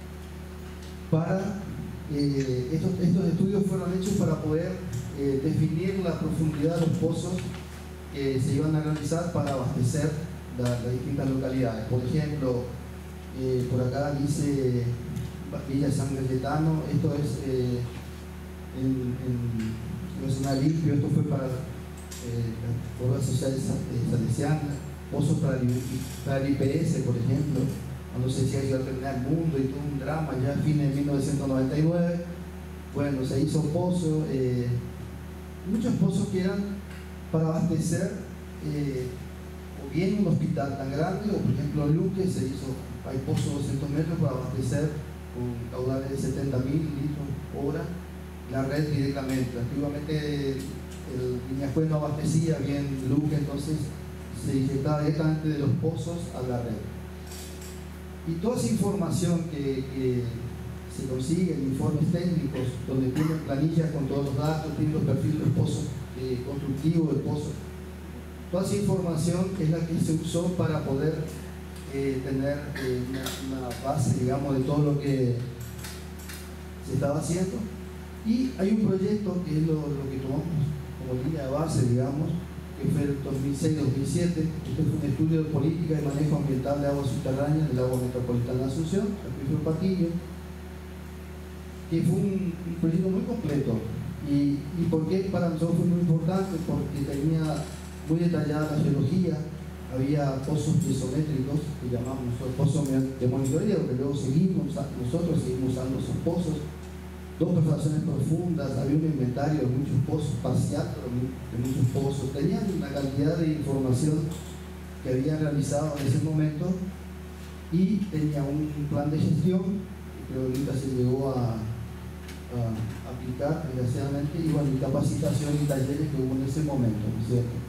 Speaker 3: para, eh, estos, estos estudios fueron hechos para poder eh, definir la profundidad de los pozos que se iban a realizar para abastecer la, las distintas localidades. Por ejemplo, eh, por acá dice Villa San Cayetano, esto es eh, en, en Nacional Limpio, esto fue para eh, la obra social eh, salesiana, pozos para, para el I P S, por ejemplo, cuando se decía que iba a terminar el mundo y todo un drama, ya a fines de mil novecientos noventa y nueve, bueno, se hizo pozos, eh, muchos pozos que eran para abastecer eh, o bien un hospital tan grande, o por ejemplo en Luque se hizo, hay pozos de doscientos metros para abastecer con caudales de setenta mil litros hora la red directamente. Antiguamente el Viñajuel no abastecía bien Luque, entonces se inyectaba directamente de los pozos a la red. Y toda esa información que, que se consigue en informes técnicos, donde tienen planillas con todos los datos, tienen los perfiles de los pozos eh, constructivos del pozo, toda esa información es la que se usó para poder eh, tener eh, una, una base, digamos, de todo lo que se estaba haciendo. Y hay un proyecto que es lo, lo que tomamos como línea de base, digamos, que fue el dos mil seis dos mil siete. Este fue un estudio de política y manejo ambiental de aguas subterráneas del agua metropolitana de Asunción, acuífero Patillo, que fue un, un proyecto muy completo. Y, y por qué para nosotros fue muy importante, porque tenía muy detallada la geología, había pozos piezométricos que llamamos nosotros pozos de monitoreo, que luego seguimos, nosotros seguimos usando esos pozos, dos perforaciones profundas, había un inventario de muchos pozos, parcial, pero de muchos pozos, tenían una cantidad de información que habían realizado en ese momento y tenía un plan de gestión que ahorita se llegó a, a aplicar desgraciadamente, y bueno, y capacitación y talleres que hubo en ese momento, ¿no es cierto?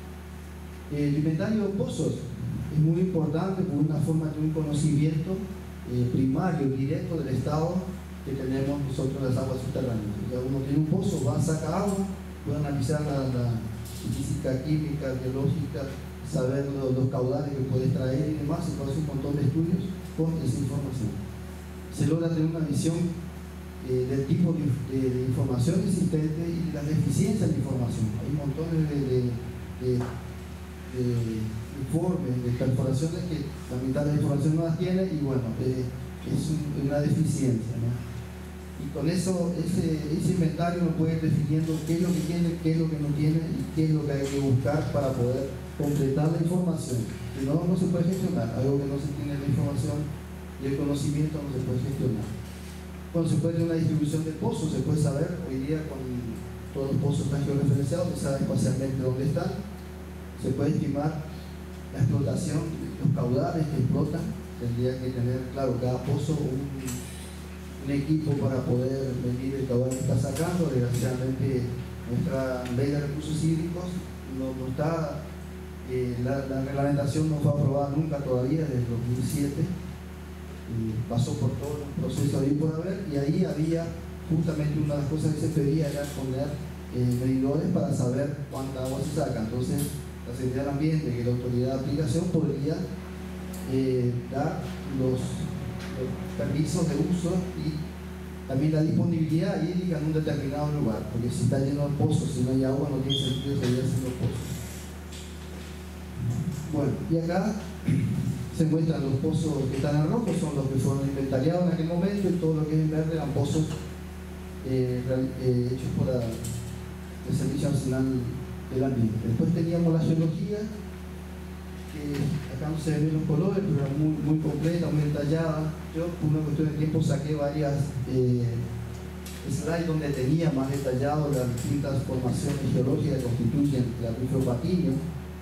Speaker 3: El inventario de pozos es muy importante por una forma de un conocimiento eh, primario, directo del estado que tenemos nosotros en las aguas subterráneas. O sea, uno tiene un pozo, va a sacar agua, puede analizar la, la física, química, biológica, saber los, los caudales que puede extraer y demás, se puede hacer un montón de estudios con esa información. Se logra tener una visión eh, del tipo de, de, de información existente y de las deficiencias de información. Hay montones de, de, de, de informes, de perforaciones que la mitad de la información no las tiene y bueno, eh, es un, una deficiencia, ¿no? Y con eso, ese, ese inventario nos puede ir definiendo qué es lo que tiene, qué es lo que no tiene y qué es lo que hay que buscar para poder completar la información. Si no, no se puede gestionar. Algo que no se tiene la información y el conocimiento no se puede gestionar. Bueno, se puede tener una distribución de pozos, se puede saber, hoy día con todos los pozos están georreferenciados, se sabe espacialmente dónde están, se puede estimar la explotación, los caudales que explotan. Tendría que tener, claro, cada pozo un, un equipo para poder medir el caudal que está sacando. Desgraciadamente nuestra ley de recursos hídricos no, no está, eh, la, la reglamentación no fue aprobada nunca todavía desde el dos mil siete, y pasó por todo el proceso ahí por haber, y ahí había justamente una de las cosas que se pedía era poner eh, medidores para saber cuánta agua se saca. Entonces la Secretaría del Ambiente, que es la autoridad de aplicación, podría Eh, dar los, los permisos de uso y también la disponibilidad hídrica en un determinado lugar, porque si está lleno de pozos, si no hay agua, no tiene sentido seguir haciendo pozos. Bueno, y acá se muestran los pozos que están en rojo, son los que fueron inventariados en aquel momento, y todo lo que es en verde eran pozos eh, eh, hechos por la, el Servicio Nacional del Ambiente. Después teníamos la geología, que acá no se ven los colores, pero era muy, muy completa, muy detallada. Yo, por una cuestión de tiempo, saqué varias eh, slides donde tenía más detallado las distintas formaciones geológicas que constituyen el acuífero Patillo,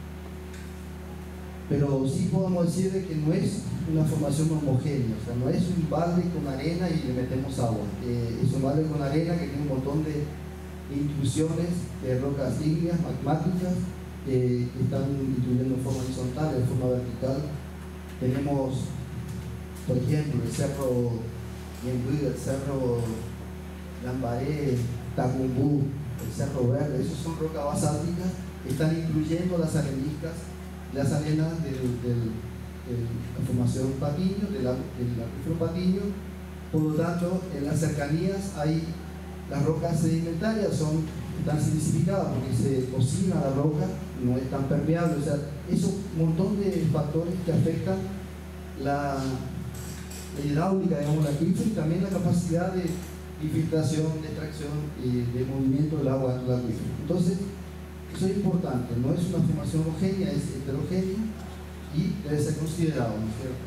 Speaker 3: pero sí podemos decir que no es una formación homogénea, o sea, no es un balde con arena y le metemos agua, eh, es un balde con arena que tiene un montón de intrusiones de rocas ígneas, magmáticas, Eh, que están intuyendo en forma horizontal, en forma vertical. Tenemos, por ejemplo, el cerro Ñemby, el cerro Lambaré, Tacumbú, el cerro Verde. Esos son rocas basálticas que están incluyendo las areniscas, las arenas del, del, de la formación Patillo, del acuífero Patillo. Por lo tanto, en las cercanías hay las rocas sedimentarias, son están silicificadas porque se cocina la roca, no es tan permeable. O sea, es un montón de factores que afectan la, la hidráulica, digamos, la acuífero, y también la capacidad de, infiltración, extracción y de movimiento del agua dentro del acuífero. Entonces, eso es importante, no es una formación homogénea, es heterogénea y debe ser considerado, ¿no es cierto?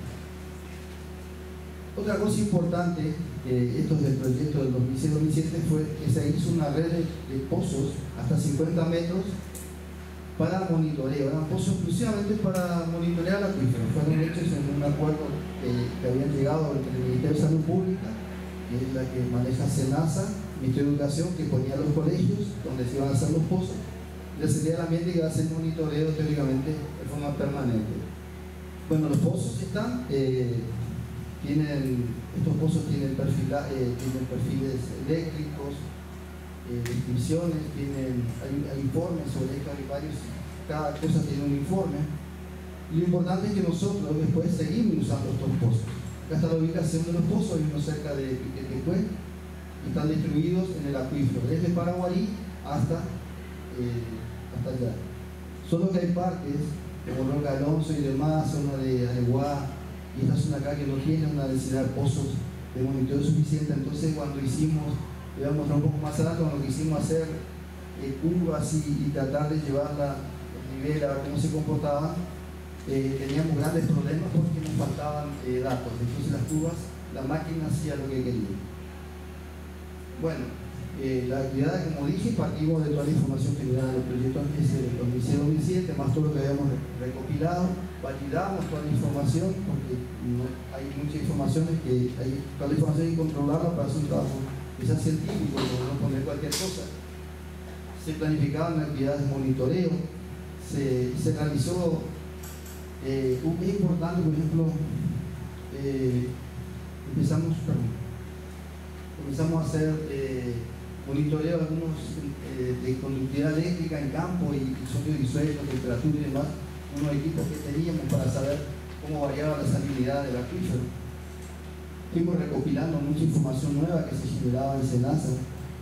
Speaker 3: Otra cosa importante, eh, esto del proyecto del dos mil seis dos mil siete, fue que se hizo una red de, de pozos hasta cincuenta metros para monitoreo, eran pozos exclusivamente para monitorear el acuífero. Fueron hechos en un acuerdo que, que habían llegado entre el Ministerio de Salud Pública, que es la que maneja SENASA, Ministerio de Educación, que ponía los colegios donde se iban a hacer los pozos, y la Secretaría del Ambiente que va a hacer monitoreo teóricamente de forma permanente. Bueno, los pozos están, eh, tienen, estos pozos tienen, perfila, eh, tienen perfiles eléctricos, eh, descripciones, tienen, hay, hay informes sobre esto, hay varios, cada cosa tiene un informe. Y lo importante es que nosotros después seguimos usando estos pozos. Acá está la ubicación de los pozos, hay uno cerca de Piquetecué, y están distribuidos en el acuífero, desde Paraguarí hasta, eh, hasta allá. Solo que hay partes, como Roca Alonso y demás, zona de Areguá, y esta zona acá que no tiene una densidad de pozos de monitoreo suficiente. Entonces, cuando hicimos, le voy a mostrar un poco más adelante, cuando quisimos hacer eh, curvas y, y tratar de llevarla a nivel, a ver cómo se comportaban, eh, teníamos grandes problemas porque nos faltaban eh, datos. Entonces, las curvas, la máquina hacía lo que quería. Bueno, eh, la actividad, como dije, partimos de toda la información generada del proyecto del dos mil seis dos mil siete, más todo lo que habíamos recopilado, validamos toda la información, porque no, hay muchas informaciones que hay, toda la información hay que controlarla para hacer un trabajo que sea científico, no poner cualquier cosa. Se planificaban actividades de monitoreo, se, se realizó, eh, es importante, por ejemplo, eh, empezamos, perdón, comenzamos a hacer eh, monitoreo algunos eh, de conductividad eléctrica en campo y, y sonido y suelo, temperatura y demás, unos equipos que teníamos para saber cómo variaba la salinidad del acuífero. Fuimos recopilando mucha información nueva que se generaba en SENASA,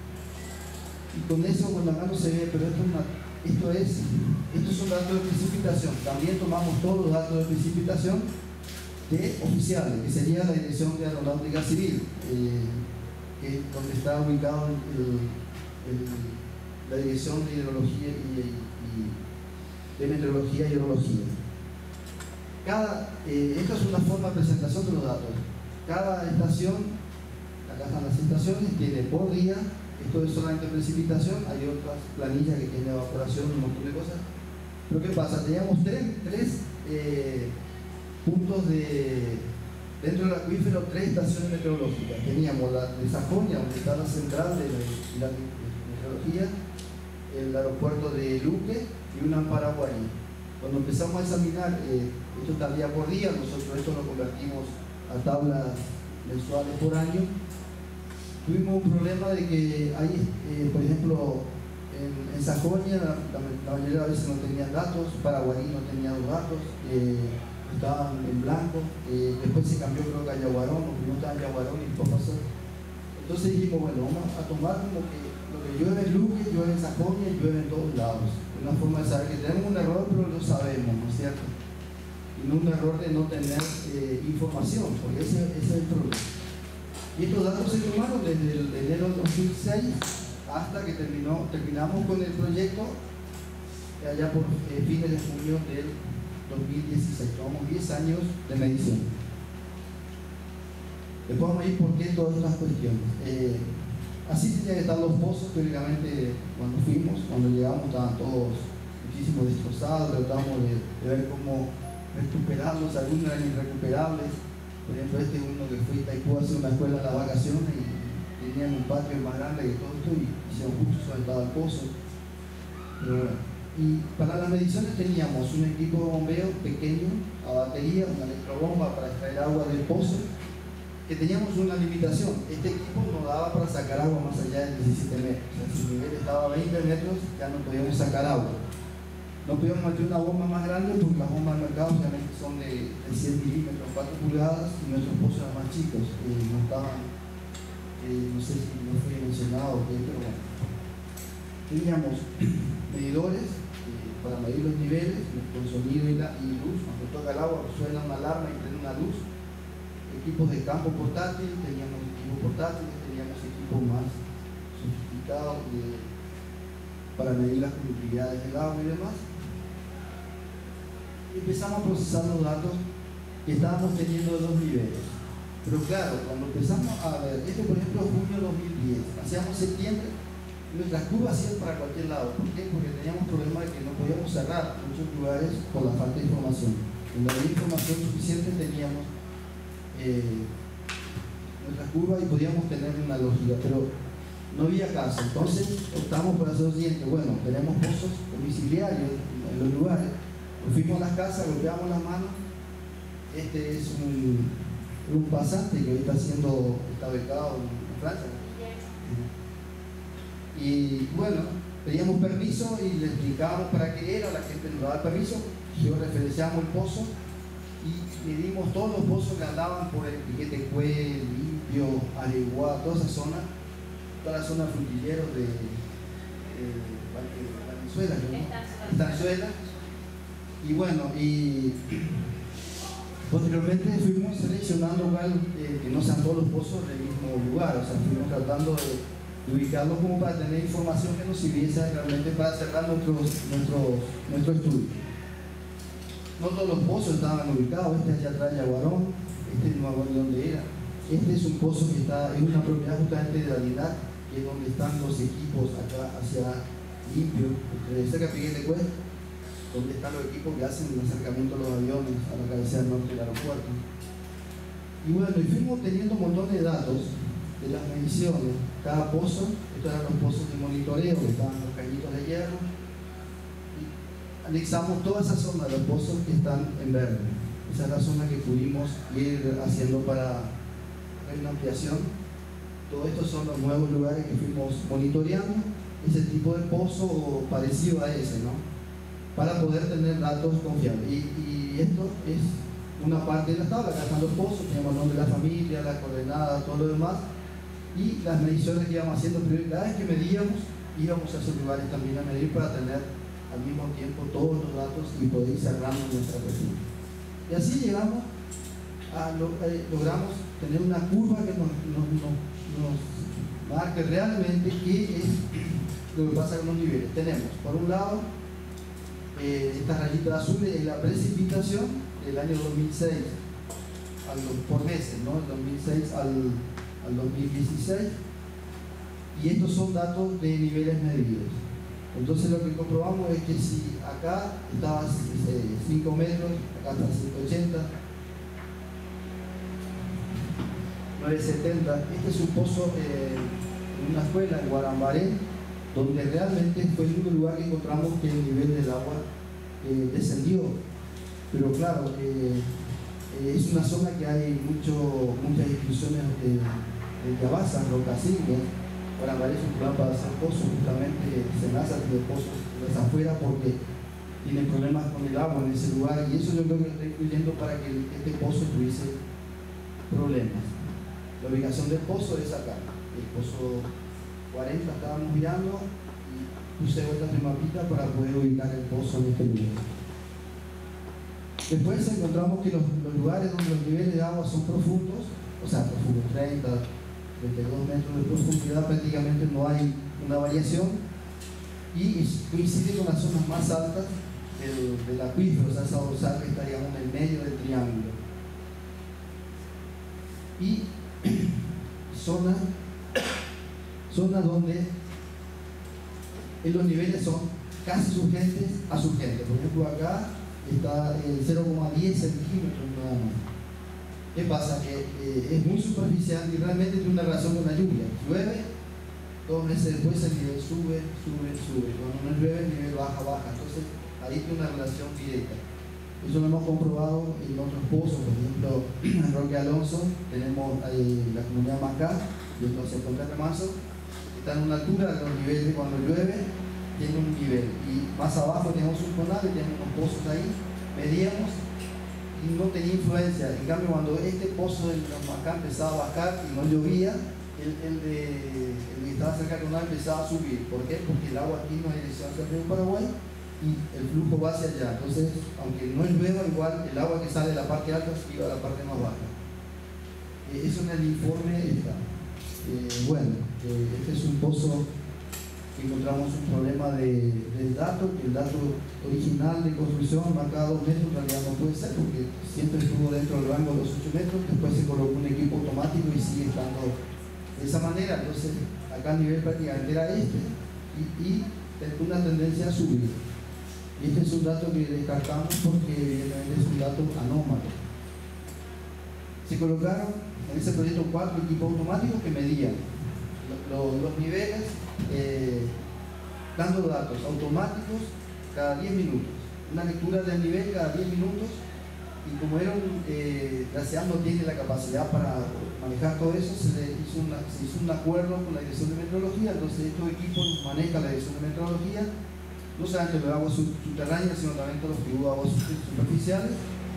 Speaker 3: y con eso, bueno, acá no se ve, pero esto es, una, esto es estos son datos de precipitación. También tomamos todos los datos de precipitación de oficiales, que sería la Dirección de Aeronáutica Civil, eh, que es donde está ubicado el, el, la Dirección de Hidrología y, y de Meteorología y Hidrología. Cada, eh, esta es una forma de presentación de los datos. Cada estación, acá están las estaciones, tiene por día, esto es solamente precipitación, hay otras planillas que tienen evaporación, un montón de cosas. Pero ¿qué pasa? Teníamos tres, tres eh, puntos de, dentro del acuífero, tres estaciones meteorológicas. Teníamos la de Sajonia, donde está la central de la, de la meteorología, el aeropuerto de Luque y una en Paraguarí. Cuando empezamos a examinar, eh, esto está día por día, nosotros esto lo convertimos a tablas mensuales por año. Tuvimos un problema de que hay, eh, por ejemplo, en, en Sajonia la, la, la mayoría de las veces no tenían datos, Paraguarí no tenía los datos, eh, estaban en blanco, eh, después se cambió creo que a Yaguarón, porque no estaba en Yaguarón y después pasó. Entonces dijimos, bueno, vamos a tomar como que lo que llueve en Luque, llueve en Sajonia y llueve en todos lados. Una forma de saber que tenemos un error, pero lo sabemos, ¿no es cierto? Y no un error de no tener eh, información, porque ese, ese es el problema. Y estos datos se tomaron desde el enero de dos mil seis hasta que terminó, terminamos con el proyecto allá por eh, fines de junio del dos mil dieciséis. Tomamos diez años de medición. Después vamos a ir por qué todas estas cuestiones. Eh, así tenían que estar los pozos, teóricamente cuando fuimos, cuando llegamos estaban todos muchísimo destrozados, tratamos de, de ver cómo recuperarlos, algunos eran irrecuperables. Por ejemplo, este es uno que fue a Itaipú a hacer una escuela en las vacaciones y tenían un patio más grande que todo esto y hicieron justo sobre estaba el pozo. Pero bueno. Y para las mediciones teníamos un equipo de bombeo pequeño, a batería, una electrobomba para extraer agua del pozo, que teníamos una limitación. Este equipo no daba para sacar agua más allá de diecisiete metros. O sea, si el nivel estaba a veinte metros, ya no podíamos sacar agua. No podíamos meter una bomba más grande porque las bombas del mercado obviamente son de, de cien milímetros, cuatro pulgadas, y nuestros pozos eran más chicos. Eh, no estaban, eh, no sé si no fue mencionado, okay, pero bueno. Teníamos medidores eh, para medir los niveles con sonido y, la, y luz. Cuando toca el agua suena una alarma y prende una luz. equipos de campo portátil, teníamos equipos portátiles, teníamos equipos más sofisticados de, para medir las conductividades del agua y demás. Y empezamos a procesar los datos que estábamos teniendo de los niveles. Pero claro, cuando empezamos a ver, este por ejemplo junio de dos mil diez, hacíamos septiembre, nuestras curvas iban para cualquier lado. ¿Por qué? Porque teníamos problemas de que no podíamos cerrar muchos lugares por la falta de información. Cuando había información suficiente teníamos eh, nuestras curvas y podíamos tener una lógica, pero no había caso. Entonces optamos por hacer lo siguiente: bueno, tenemos pozos domiciliarios en los lugares, nos fuimos a las casas, golpeamos las manos. Este es un, un pasante que hoy está siendo está becado en Francia. Y bueno, pedíamos permiso y le explicábamos para qué era, la gente nos daba el permiso, georreferenciamos el pozo y medimos todos los pozos que andaban por el Piquete Cue, Limpio, Areguá, toda esa zona, toda la zona frutillero de Venezuela, ¿no? Estanzuela. Y bueno, y posteriormente fuimos seleccionando lugares eh, que no sean todos los pozos del mismo lugar, o sea, fuimos tratando de ubicarlos como para tener información que nos sirviese realmente para cerrar nuestros, nuestros, nuestro estudio. No todos los pozos estaban ubicados, este allá atrás Yaguarón, este no me acuerdo dónde era. Este es un pozo que está en una propiedad justamente de la Linac, que es donde están los equipos acá hacia Limpio, cerca de Piquete Cue, donde están los equipos que hacen el acercamiento de los aviones a la cabecera norte del aeropuerto. Y bueno, y fuimos teniendo un montón de datos de las mediciones, cada pozo. Estos eran los pozos de monitoreo, que estaban los cañitos de hierro, y anexamos toda esa zona de los pozos que están en verde. Esa es la zona que pudimos ir haciendo para una ampliación. Todos estos son los nuevos lugares que fuimos monitoreando, ese tipo de pozo o parecido a ese, ¿no? Para poder tener datos confiables. Y, y esto es una parte de la tabla. Acá están los pozos, tenemos el nombre de la familia, las coordenadas, todo lo demás, y las mediciones que íbamos haciendo. Pero cada vez que medíamos, íbamos a esos lugares también a medir para tener al mismo tiempo todos los datos y poder ir cerrando nuestra región. Y así llegamos a lo, eh, logramos tener una curva que nos, nos, nos, nos marque realmente qué es lo que pasa con los niveles. Tenemos, por un lado, eh, estas rayitas azules es la precipitación del año dos mil seis al, por meses, ¿no? Del dos mil seis al, al dos mil dieciséis, y estos son datos de niveles medidos. Entonces lo que comprobamos es que si acá estaba eh, cinco metros, acá está ciento ochenta, novecientos setenta. Este es un pozo eh, en una escuela en Guarambaré, donde realmente fue el único lugar que encontramos que el nivel del agua eh, descendió. Pero claro, eh, eh, es una zona que hay mucho, muchas instituciones de, de Yabasa, Rocasingles. Guarambaré es un plan para hacer pozos, justamente se nace de pozos de afuera porque tienen problemas con el agua en ese lugar, y eso yo creo que lo está incluyendo para que este pozo tuviese problemas. La ubicación del pozo es acá, el pozo cuarenta estábamos mirando, y puse vuelta de mapita para poder ubicar el pozo en este lugar. Después encontramos que los, los lugares donde los niveles de agua son profundos, o sea, profundos treinta, treinta y dos metros de profundidad, prácticamente no hay una variación, y coincide con las zonas más altas del, del acuífero, o sea, esa dorsal que está, digamos, en el medio del triángulo. Y zonas zona donde los niveles son casi surgentes a surgentes. Por ejemplo, acá está el cero coma diez centímetros nada más. ¿Qué pasa? Que eh, es muy superficial y realmente tiene una relación con la lluvia. Llueve, dos meses después el nivel sube, sube, sube. Cuando no llueve el nivel baja, baja. Entonces ahí tiene una relación directa. Eso lo hemos comprobado en otros pozos. Por ejemplo, en Roque Alonso tenemos eh, la comunidad Macá y entonces Ponte Remazo, que está en una altura de los niveles. Cuando llueve tiene un nivel, y más abajo tenemos un conado y tenemos unos pozos ahí, medíamos y no tenía influencia. En cambio, cuando este pozo de los Macá empezaba a bajar y no llovía, el, el, de, el que estaba cerca del conado empezaba a subir. ¿Por qué? Porque el agua aquí no es dirección hacia el río Paraguay y el flujo va hacia allá. Entonces, aunque no llueva, igual el agua que sale de la parte alta iba a la parte más baja. Eh, eso en el informe está. Eh, bueno, eh, este es un pozo que encontramos un problema de, del dato, que el dato original de construcción marcado dos metros en realidad no puede ser, porque siempre estuvo dentro del rango de los ocho metros, después se colocó un equipo automático y sigue estando de esa manera. Entonces acá el nivel prácticamente era este y, y una tendencia a subir. Y este es un dato que descartamos porque evidentemente es un dato anómalo. Se colocaron en ese proyecto cuatro equipos automáticos que medían los, los niveles, eh, dando datos automáticos cada diez minutos, una lectura del nivel cada diez minutos. Y como era un, eh, la C E A M no tiene la capacidad para manejar todo eso, se, le hizo una, se hizo un acuerdo con la Dirección de Meteorología. Entonces estos equipos manejan la Dirección de Meteorología, no solamente los aguas subterráneas, sino también todos los tribus de aguas superficiales,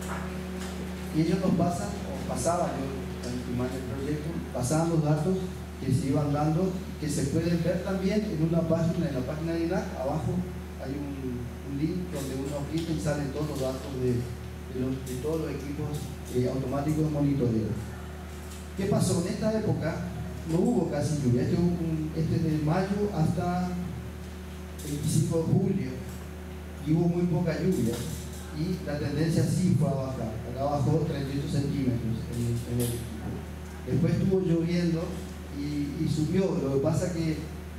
Speaker 3: y ellos nos pasan, o pasaban, yo en el proyecto, pasaban los datos que se iban dando, que se pueden ver también en una página, en la página de I N A C, abajo hay un, un link donde uno clica y salen todos los datos de De, los, de todos los equipos eh, automáticos de monitoreo. ¿Qué pasó? En esta época no hubo casi lluvia. Este, un, este es de mayo hasta el veinticinco de julio y hubo muy poca lluvia y la tendencia sí fue a bajar. Acá bajó treinta y ocho centímetros en, en el equipo. Después estuvo lloviendo y, y subió. Lo que pasa que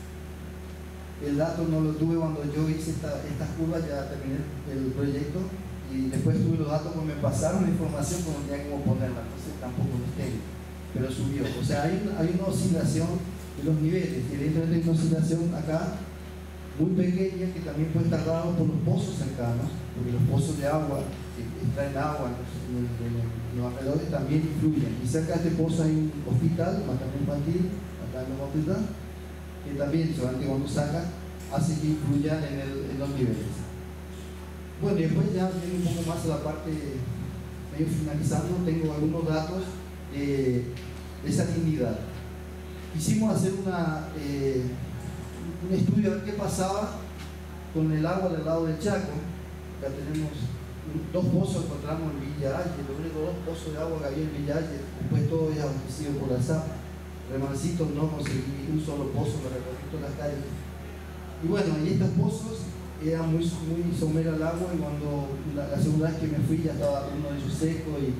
Speaker 3: el dato no lo tuve cuando yo hice esta, estas curvas, ya terminé el proyecto. Y después tuve los datos porque me pasaron la información como tenía cómo ponerla, entonces tampoco los tengo, pero subió. O sea, hay una, hay una oscilación de los niveles, y evidentemente hay una oscilación acá muy pequeña que también puede estar dado por los pozos cercanos, porque los pozos de agua que extraen agua en los, en los, en los alrededores también influyen. Y cerca de este pozo hay un hospital, materno infantil, acá en la hospital, que también, solamente cuando sacan, hace que influyan en, el, en los niveles. Bueno, y después ya viene un poco más a la parte, medio finalizando, tengo algunos datos eh, de salinidad. Quisimos hacer una, eh, un estudio a ver qué pasaba con el agua del lado del Chaco. Acá tenemos dos pozos, encontramos en Villa Aye, los únicos dos pozos de agua que había en Villa Aye, después todo es abastecido por la S A P. Remancitos no conseguí un solo pozo para recorrer todas las calles. Y bueno, y estos pozos era muy, muy somera al agua, y cuando la, la segunda vez que me fui ya estaba uno de ellos seco, y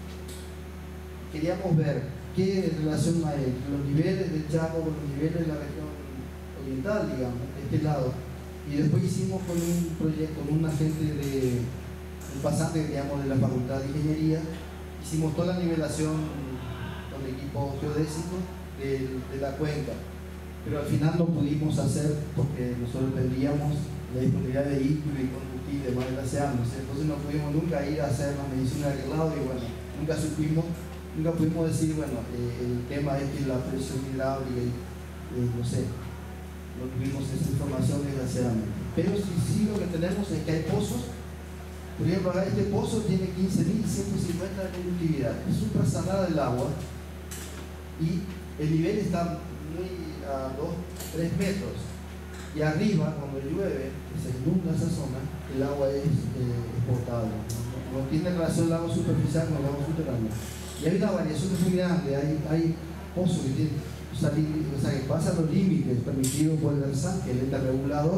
Speaker 3: queríamos ver qué relación hay entre los niveles del Chaco con los niveles de la región oriental, digamos, de este lado. Y después hicimos con un proyecto, con un agente de un pasante, digamos, de la Facultad de Ingeniería, hicimos toda la nivelación con equipo geodésico de, de la cuenca, pero al final no pudimos hacer porque nosotros vendíamos la disponibilidad de vehículos y combustible de manera S E A M, entonces no pudimos nunca ir a hacer la medición de arreglado, y bueno, nunca supimos, nunca pudimos decir, bueno, eh, el tema es que la presión hidráulica, eh, no sé, no tuvimos esa información desgraciadamente. Pero sí, sí lo que tenemos es que hay pozos. Por ejemplo, acá este pozo tiene quince mil ciento cincuenta de conductividad, es un traslado del agua, y el nivel está muy a dos, tres metros. Y arriba, cuando llueve, que se inunda esa zona, el agua es eh, potable. No, no tiene relación el agua superficial con el agua subterránea. Y hay una variación muy grande. Hay, hay pozos que tienen, o sea, o sea, que pasan los límites permitidos por el ERSAN, que es el ente regulador,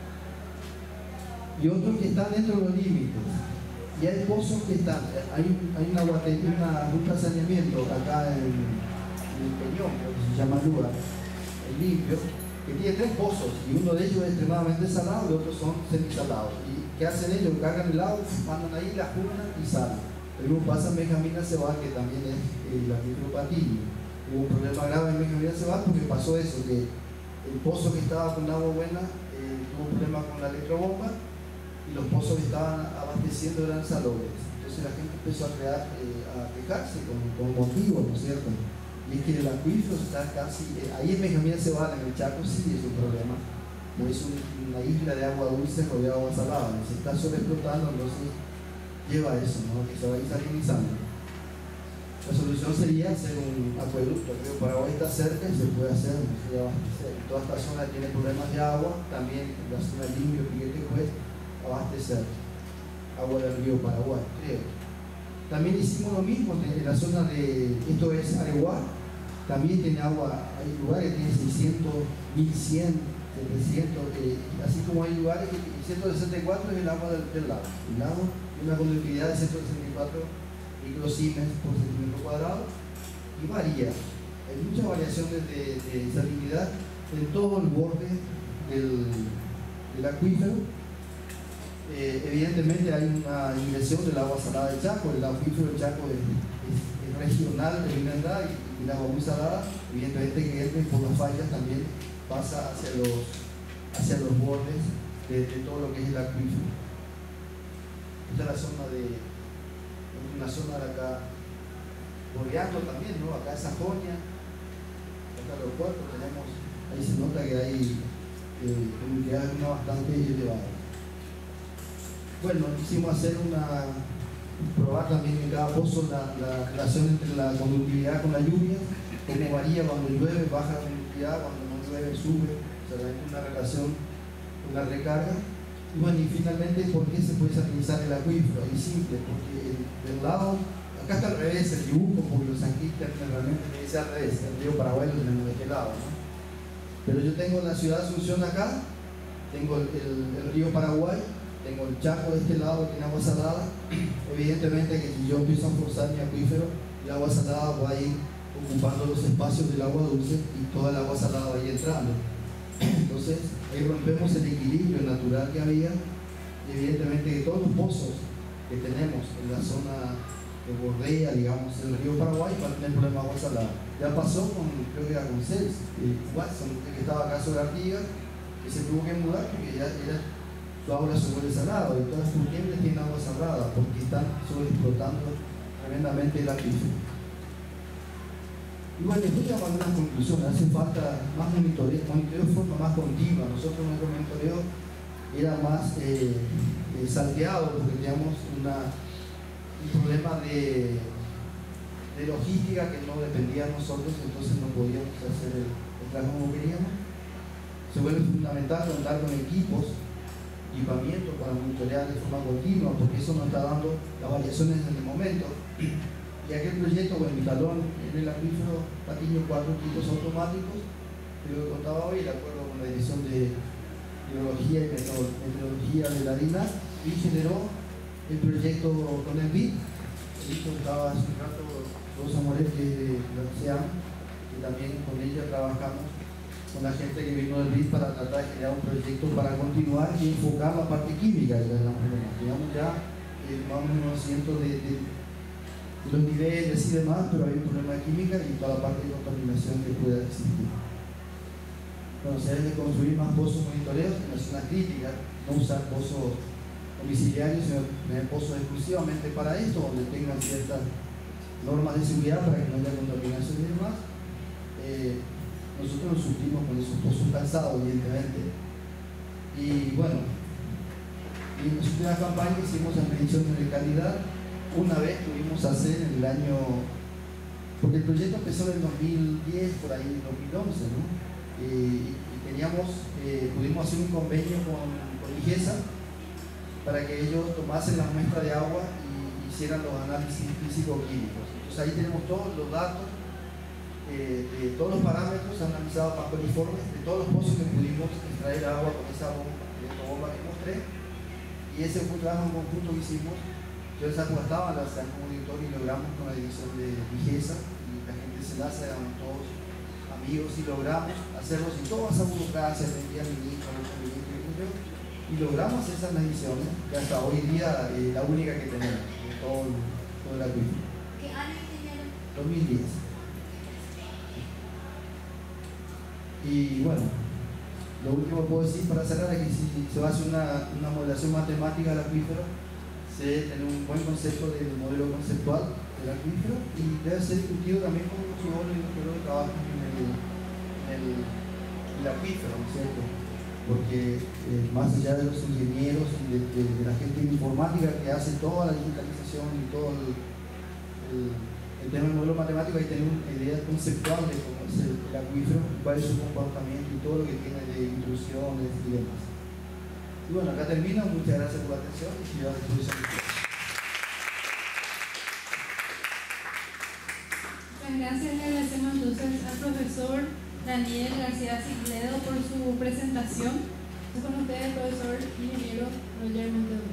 Speaker 3: y otros que están dentro de los límites. Y hay pozos que están, hay, hay una, una, un saneamiento acá en, en el Peñón, que se llama Lua, el limpio, que tiene tres pozos, y uno de ellos es extremadamente salado y otros son semisalados. ¿Y qué hacen ellos? Cargan el agua, mandan ahí, la juntan y salen. Luego pasa en Benjamín Acebal, que también es eh, la micropatillo. Hubo un problema grave en Benjamín Acebal porque pasó eso, que el pozo que estaba con agua buena eh, tuvo un problema con la electrobomba, y los pozos que estaban abasteciendo eran salobres. Entonces la gente empezó a crear, eh, a quejarse con, con motivos, ¿no es cierto? Y es que el acuífero está casi, eh, ahí en Benjamín Acebal, en el Chaco, sí es un problema, pues es un, una isla de agua dulce rodeada de agua salada, y se está sobreexplotando, entonces lleva a eso, ¿no? Que se va a ir salinizando. La solución sería hacer un acueducto. Creo que Paraguay está cerca y se puede hacer, se puede abastecer. Toda esta zona tiene problemas de agua, también la zona limpia, Piquete Juez, abastecer agua del río Paraguay, creo. También hicimos lo mismo en la zona de, esto es Areguá, también tiene agua, hay lugares que tienen seiscientos, mil cien, setecientos, eh, así como hay lugares que ciento sesenta y cuatro es el agua del, del lago. El lago tiene una conductividad de ciento sesenta y cuatro microsiemens por centímetro cuadrado y varía. Hay muchas variaciones de, de salinidad en todo el borde del, del acuífero. Eh, evidentemente hay una ingresión del agua salada del Chaco. El acuífero del Chaco es, es, es regional de Vinandá y, y el agua muy salada, evidentemente que entre por las fallas también pasa hacia los, hacia los bordes de, de todo lo que es el acuífero. Esta es la zona de una zona de acá bordeando también, ¿no? Acá es Sajonia, acá el aeropuerto tenemos, ahí se nota que hay eh, comunidades no bastante elevadas. Bueno, quisimos hacer una, probar también en cada pozo la, la relación entre la conductividad con la lluvia, cómo varía cuando llueve, baja la conductividad, cuando no llueve, sube, o sea, hay una relación con la recarga. Y bueno, y finalmente, ¿por qué se puede salinizar el acuífero? Es simple, porque del lado, acá está al revés el dibujo, porque los sanquistas realmente me dice al revés, el río Paraguay lo tenemos de este lado, ¿no? Pero yo tengo la ciudad de Asunción acá, tengo el, el, el río Paraguay, tengo el Chaco de este lado que tiene agua salada. Evidentemente que si yo empiezo a forzar mi acuífero, el agua salada va a ir ocupando los espacios del agua dulce y toda el agua salada va a ir entrando. Entonces ahí rompemos el equilibrio natural que había y evidentemente que todos los pozos que tenemos en la zona que bordea, digamos, el río Paraguay van a tener problemas de agua salada. Ya pasó con, creo que era con Cels, Watson, que estaba acá sobre Artigas, que se tuvo que mudar porque ya era su agua se vuelve salada y todas sus tiendas tienen agua salada porque están sobreexplotando tremendamente el acuífero. Y bueno, después llegamos a una conclusión, hace falta más monitoreo, monitoreo de forma más continua. Nosotros nuestro monitoreo era más eh, eh, salteado porque teníamos una, un problema de, de logística que no dependía de nosotros, entonces no podíamos hacer el, el trabajo como queríamos. Se vuelve fundamental contar con equipos, equipamiento para monitorear de forma continua, porque eso nos está dando las variaciones en el momento. Y aquel proyecto, bueno, mi talón en el acuífero Patiño, cuatro equipos automáticos, que lo contaba hoy, de acuerdo con la dirección de Biología y Meteorología de la DINA, y generó el proyecto con el B I D. El B I D contaba hace un rato Rosa Morel, que es de la O C E A M, que también con ella trabajamos con la gente que vino del B I D para tratar de generar un proyecto para continuar y enfocar la parte química de la problemática. Digamos ya, eh, vamos en unos cientos de, de, de los niveles y demás, pero hay un problema de química y toda la parte de contaminación que pueda existir. Bueno, se debe construir más pozos monitoreos en las zonas críticas, no usar pozos domiciliarios, sino tener pozos exclusivamente para esto, donde tengan ciertas normas de seguridad para que no haya contaminación y demás. Eh, Nosotros nos surtimos con esos pozos cansados, evidentemente. Y bueno, en las últimas campañas hicimos las mediciones de calidad. Una vez tuvimos que hacer en el año, porque el proyecto empezó en el dos mil diez, por ahí en dos mil once, ¿no? Y, y teníamos, eh, pudimos hacer un convenio con, con IGESA para que ellos tomasen la muestra de agua y hicieran los análisis físico-químicos. Entonces ahí tenemos todos los datos. Eh, de todos los parámetros analizados bajo el informe, de todos los pozos que pudimos extraer agua con esa bomba, esta bomba que mostré, y ese fue un trabajo en conjunto que hicimos. Yo esa agua estaba en la estación monitor y logramos con la dirección de IGESA y la gente se enlaza, éramos todos amigos y logramos hacerlo sin toda esa burocracia, vendía ministro, y logramos esas mediciones que hasta hoy día es eh, la única que tenemos de todo, todo el acuífero.
Speaker 4: ¿Qué año tenían?
Speaker 3: dos mil diez. Y bueno, lo último que puedo decir para cerrar es que si se hace una, una modelación matemática del acuífero, se debe tener un buen concepto del modelo conceptual del acuífero y debe ser discutido también con los geólogos y los geólogos que trabajan en el, en el, el acuífero, ¿no es cierto? Porque eh, más allá de los ingenieros y de, de, de la gente de informática que hace toda la digitalización y todo el, el el tema del modelo matemático, hay que tener una idea conceptual de cómo es el, el acuífero, cuál es su comportamiento y todo lo que tiene de intrusiones y demás. Y bueno, acá termino, muchas gracias por la atención y estoy a disposición.
Speaker 1: Muchas gracias. Le agradecemos entonces al profesor Daniel García Cigledo por su presentación. Es con ustedes el profesor ingeniero Roger Mendoza.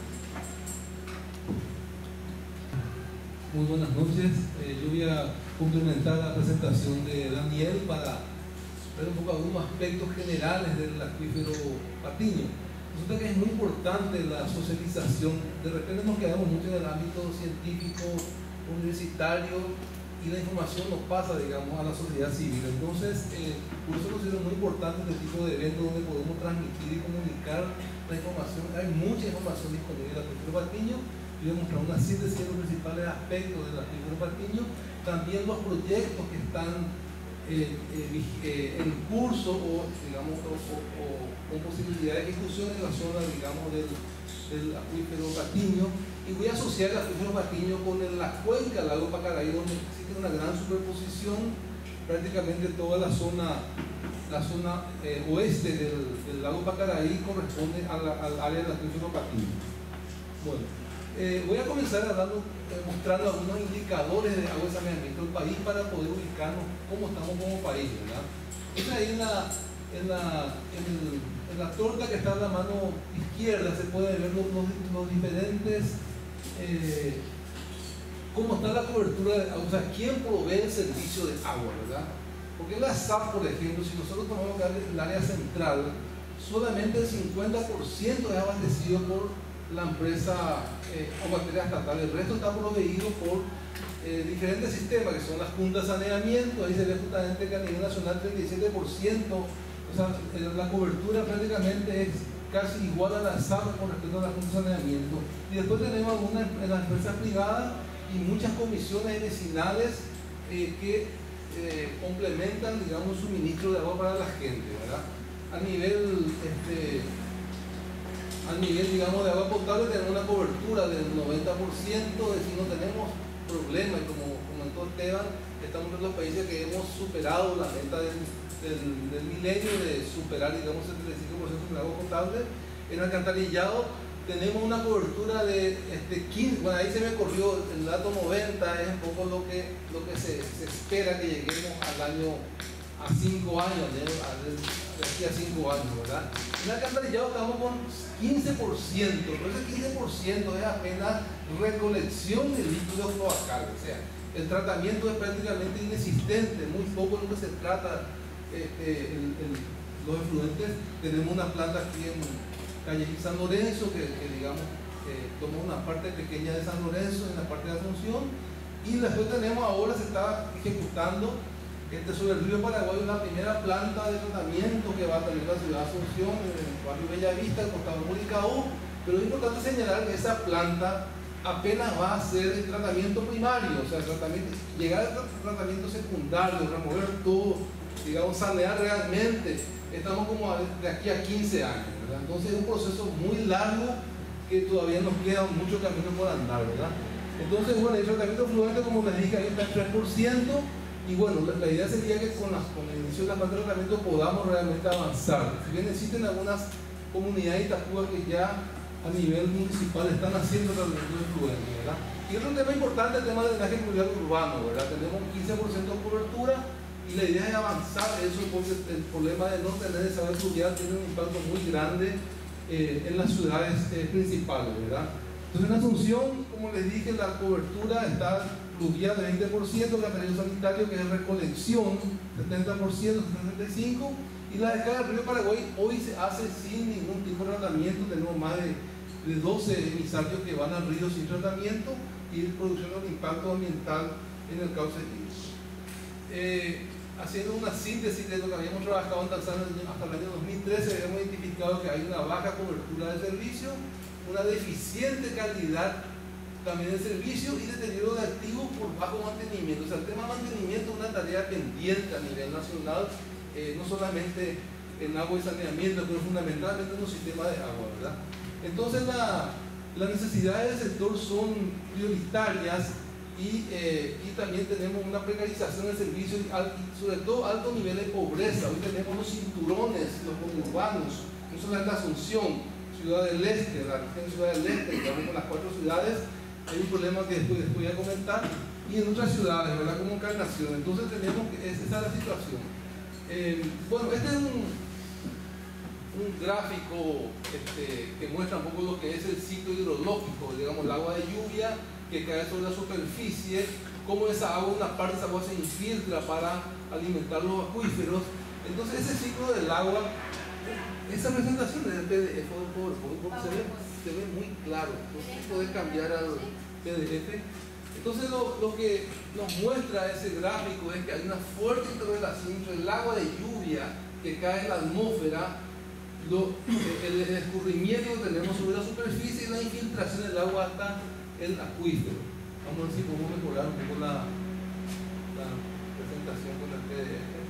Speaker 4: Muy buenas noches. Eh, yo voy a complementar la presentación de Daniel para ver un poco algunos aspectos generales del acuífero Patiño. Resulta que es muy importante la socialización. De repente nos quedamos mucho en el ámbito científico, universitario, y la información nos pasa, digamos, a la sociedad civil. Entonces, eh, por eso considero muy importante este tipo de eventos donde podemos transmitir y comunicar la información. Hay mucha información disponible del acuífero Patiño. Yo voy a mostrar una síntesis de los principales aspectos del acuífero Patiño, también los proyectos que están eh, eh, eh, en curso o, digamos, o, o, o con posibilidad de ejecución en la zona, digamos, del, del acuífero Patiño, y voy a asociar el acuífero Patiño con el, la cuenca del lago Pacaraí, donde existe una gran superposición. Prácticamente toda la zona, la zona eh, oeste del, del lago Pacaraí corresponde a la, al área del acuífero Patiño. Bueno. Eh, voy a comenzar hablando, eh, mostrando algunos indicadores de agua y saneamiento del país para poder ubicarnos cómo estamos como país, ¿verdad? Entonces ahí en la, en la, en el, en la torta que está en la mano izquierda se puede ver los, los, los diferentes, eh, cómo está la cobertura de agua, o sea, quién provee el servicio de agua, ¿verdad? Porque la S A P, por ejemplo, si nosotros tomamos el área central, solamente el cincuenta por ciento es abastecido por la empresa eh, aguatera estatal. El resto está proveído por eh, diferentes sistemas que son las juntas de saneamiento. Ahí se ve justamente que a nivel nacional treinta y siete por ciento, o sea, la cobertura prácticamente es casi igual a la S A P con respecto a las juntas de saneamiento. Y después tenemos algunas en las empresas privadas y muchas comisiones vecinales eh, que eh, complementan, digamos, un suministro de agua para la gente, ¿verdad? A nivel este, a nivel, digamos, de agua potable tenemos una cobertura del noventa por ciento, es decir, no tenemos problemas, y como comentó Esteban, estamos entre los países que hemos superado la meta del, del, del milenio de superar, digamos, el setenta y cinco por ciento del agua potable. En alcantarillado tenemos una cobertura de este, quince, bueno, ahí se me corrió el dato noventa, es un poco lo que, lo que se, se espera que lleguemos al año, a cinco años, de aquí a cinco años, ¿verdad? En alcantarillado estamos con quince por ciento, pero ese quince por ciento es apenas recolección de líquidos cloacales, o sea, el tratamiento es prácticamente inexistente, muy poco lo que se trata este, el, el, los efluentes. Tenemos una planta aquí en calle San Lorenzo que, que digamos, eh, toma una parte pequeña de San Lorenzo en la parte de Asunción, y después tenemos, ahora se está ejecutando Este, sobre el río Paraguay, una primera planta de tratamiento que va a tener la ciudad de Asunción, en el barrio Bellavista, el costado Muricaú. Pero es importante señalar que esa planta apenas va a ser el tratamiento primario, o sea, el tratamiento, llegar al tratamiento secundario, remover todo, digamos, sanear realmente, estamos como de aquí a quince años, ¿verdad? Entonces es un proceso muy largo que todavía nos queda mucho camino por andar, ¿verdad? Entonces, bueno, el tratamiento fluente, como les dije, ahí está en tres por ciento. Y bueno, la, la idea sería que con, las, con el inicio de la planta de tratamiento podamos realmente avanzar. Si bien existen algunas comunidades de Itapúa que ya a nivel municipal están haciendo tratamiento de fluente, ¿verdad? Y otro tema importante, el tema del drenaje pluvial urbano, ¿verdad? Tenemos un quince por ciento de cobertura y la idea es avanzar eso, porque el problema de no tener esa red fluvial tiene un impacto muy grande eh, en las ciudades eh, principales, ¿verdad? Entonces en Asunción, como les dije, la cobertura está fluvial de veinte por ciento, el aparato sanitario que es recolección setenta por ciento, setenta y cinco por ciento, y la descarga del río Paraguay hoy se hace sin ningún tipo de tratamiento. Tenemos más de, de doce emisarios que van al río sin tratamiento y produciendo un impacto ambiental en el cauce hídrico. Eh, haciendo una síntesis de lo que habíamos trabajado en Tanzania hasta el año dos mil trece, habíamos identificado que hay una baja cobertura de servicio, una deficiente calidad también de servicio y deterioro de activos por bajo mantenimiento. O sea, el tema de mantenimiento es una tarea pendiente a nivel nacional, eh, no solamente en agua y saneamiento, pero fundamentalmente en los sistemas de agua, ¿verdad? Entonces la, las necesidades del sector son prioritarias y, eh, y también tenemos una precarización del servicio y, y sobre todo alto nivel de pobreza. Hoy tenemos los cinturones, los conurbanos, no solamente Asunción, Ciudad del Este, la región Ciudad del Este, que estamos con las cuatro ciudades, hay un problema que después les voy a comentar, y en otras ciudades, ¿verdad? Como Encarnación. Entonces tenemos que, esa es la situación. Eh, bueno, este es un, un gráfico este, que muestra un poco lo que es el ciclo hidrológico, digamos, el agua de lluvia que cae sobre la superficie, cómo esa agua, una parte de esa agua se infiltra para alimentar los acuíferos. Entonces ese ciclo del agua, esa presentación del P D F, por favor, se ve, se ve muy claro. Entonces puede cambiar al P D F. Entonces lo, lo que nos muestra ese gráfico es que hay una fuerte interrelación entre el agua de lluvia que cae en la atmósfera, lo, el, el escurrimiento que tenemos sobre la superficie y la infiltración del agua hasta el acuífero. Vamos a ver si podemos mejorar un poco la, la presentación con el P D F.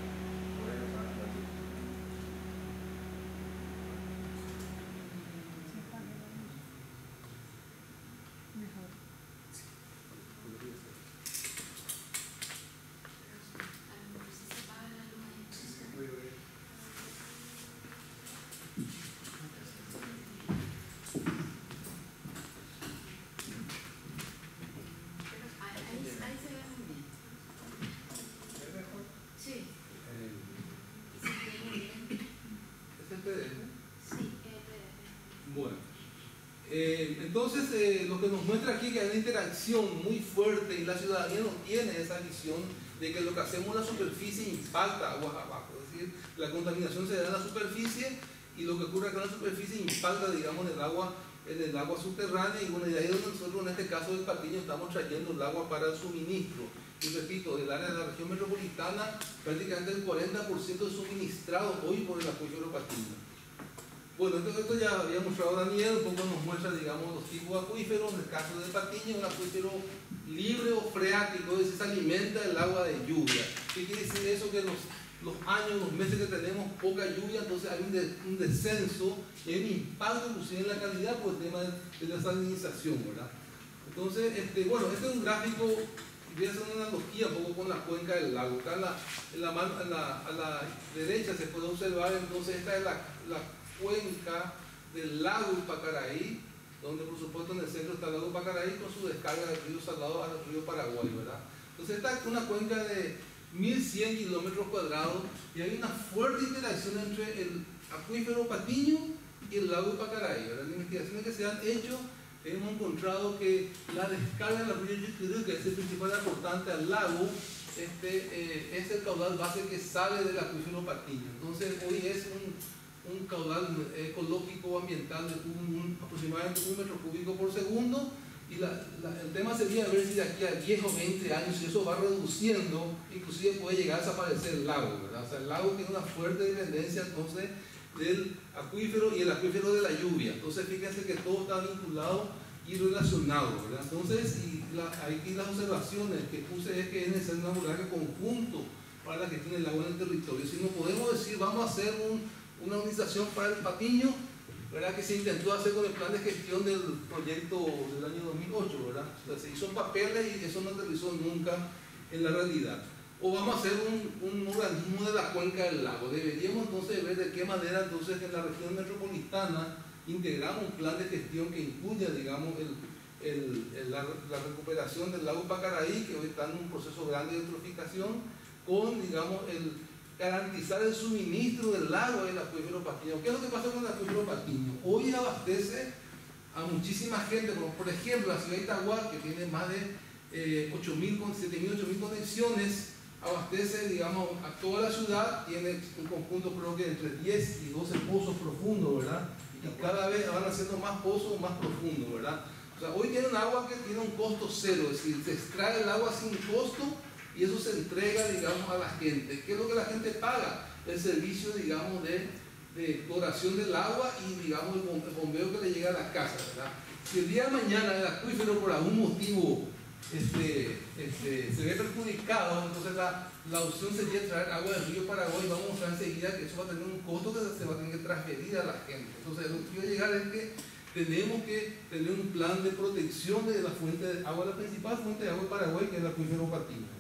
Speaker 4: Eh, entonces, eh, lo que nos muestra aquí es que hay una interacción muy fuerte y la ciudadanía no tiene esa visión de que lo que hacemos en la superficie impacta aguas abajo. Es decir, la contaminación se da en la superficie y lo que ocurre acá en la superficie impacta, digamos, en el agua, en el agua subterránea. Y bueno, de ahí es donde nosotros, en este caso del Patiño, estamos trayendo el agua para el suministro. Y repito, del área de la región metropolitana, prácticamente el cuarenta por ciento es suministrado hoy por el acuífero Patiño. Bueno, esto, esto ya había mostrado Daniel, un poco nos muestra, digamos, los tipos de acuíferos. En el caso de Patiño, un acuífero libre o freático, es decir, se alimenta del agua de lluvia. ¿Qué quiere decir eso? Que los, los años, los meses que tenemos poca lluvia, entonces hay un, de, un descenso y hay un impacto inclusive en la calidad por el tema de, de la salinización, ¿verdad? Entonces, este, bueno, este es un gráfico, voy a hacer una analogía un poco con la cuenca del lago. Acá en la, en la mano, en la, a la derecha se puede observar, entonces esta es la, la cuenca del lago Pacaraí, donde por supuesto en el centro está el lago Pacaraí con su descarga del río Salado al río Paraguay, ¿verdad? Entonces esta es una cuenca de mil cien kilómetros cuadrados y hay una fuerte interacción entre el acuífero Patiño y el lago Pacaraí, ¿verdad? Las investigaciones que se han hecho, hemos encontrado que la descarga del río Yiquirú, que es el principal aportante al lago, este, eh, es el caudal base que sale del acuífero Patiño. Entonces hoy es un un caudal ecológico ambiental de un, un, aproximadamente un metro cúbico por segundo, y la, la, el tema sería ver si de aquí a diez o veinte años, si eso va reduciendo, inclusive puede llegar a desaparecer el lago, ¿verdad? O sea, el lago tiene una fuerte dependencia entonces del acuífero y el acuífero de la lluvia. Entonces fíjense que todo está vinculado y relacionado, ¿verdad? Entonces, y la, aquí las observaciones que puse es que es necesario un abordaje conjunto para la gestión del agua en el territorio. Si no podemos decir, vamos a hacer un una organización para el Patiño, ¿verdad? Que se intentó hacer con el plan de gestión del proyecto del año dos mil ocho, ¿verdad? O sea, se hizo en papeles y eso no aterrizó nunca en la realidad. O vamos a hacer un, un organismo de la cuenca del lago. Deberíamos entonces ver de qué manera entonces en la región metropolitana integramos un plan de gestión que incluya, digamos, el, el, el, la, la recuperación del lago Pacaraí, que hoy está en un proceso grande de eutroficación, con, digamos, el garantizar el suministro del agua del acuífero Patiño. ¿Qué es lo que pasa con el acuífero Patiño? Hoy abastece a muchísima gente, como por ejemplo la ciudad de Itagua, que tiene más de eh, ocho mil, siete mil, ocho mil conexiones, abastece, digamos, a toda la ciudad, tiene un conjunto creo que entre diez y doce pozos profundos, ¿verdad? Y cada vez van haciendo más pozos más profundos, ¿verdad? O sea, hoy tiene un agua que tiene un costo cero, es decir, se extrae el agua sin costo y eso se entrega, digamos, a la gente. ¿Qué es lo que la gente paga? El servicio, digamos, de, de exploración del agua y, digamos, el bombeo que le llega a las casas, ¿verdad? Si el día de mañana el acuífero por algún motivo este, este, se ve perjudicado, entonces la, la opción sería traer agua del río Paraguay. Vamos a mostrar enseguida que eso va a tener un costo que se va a tener que transferir a la gente. Entonces, lo que quiero llegar es que tenemos que tener un plan de protección de la fuente de agua, la principal fuente de agua de Paraguay, que es el acuífero Patiño.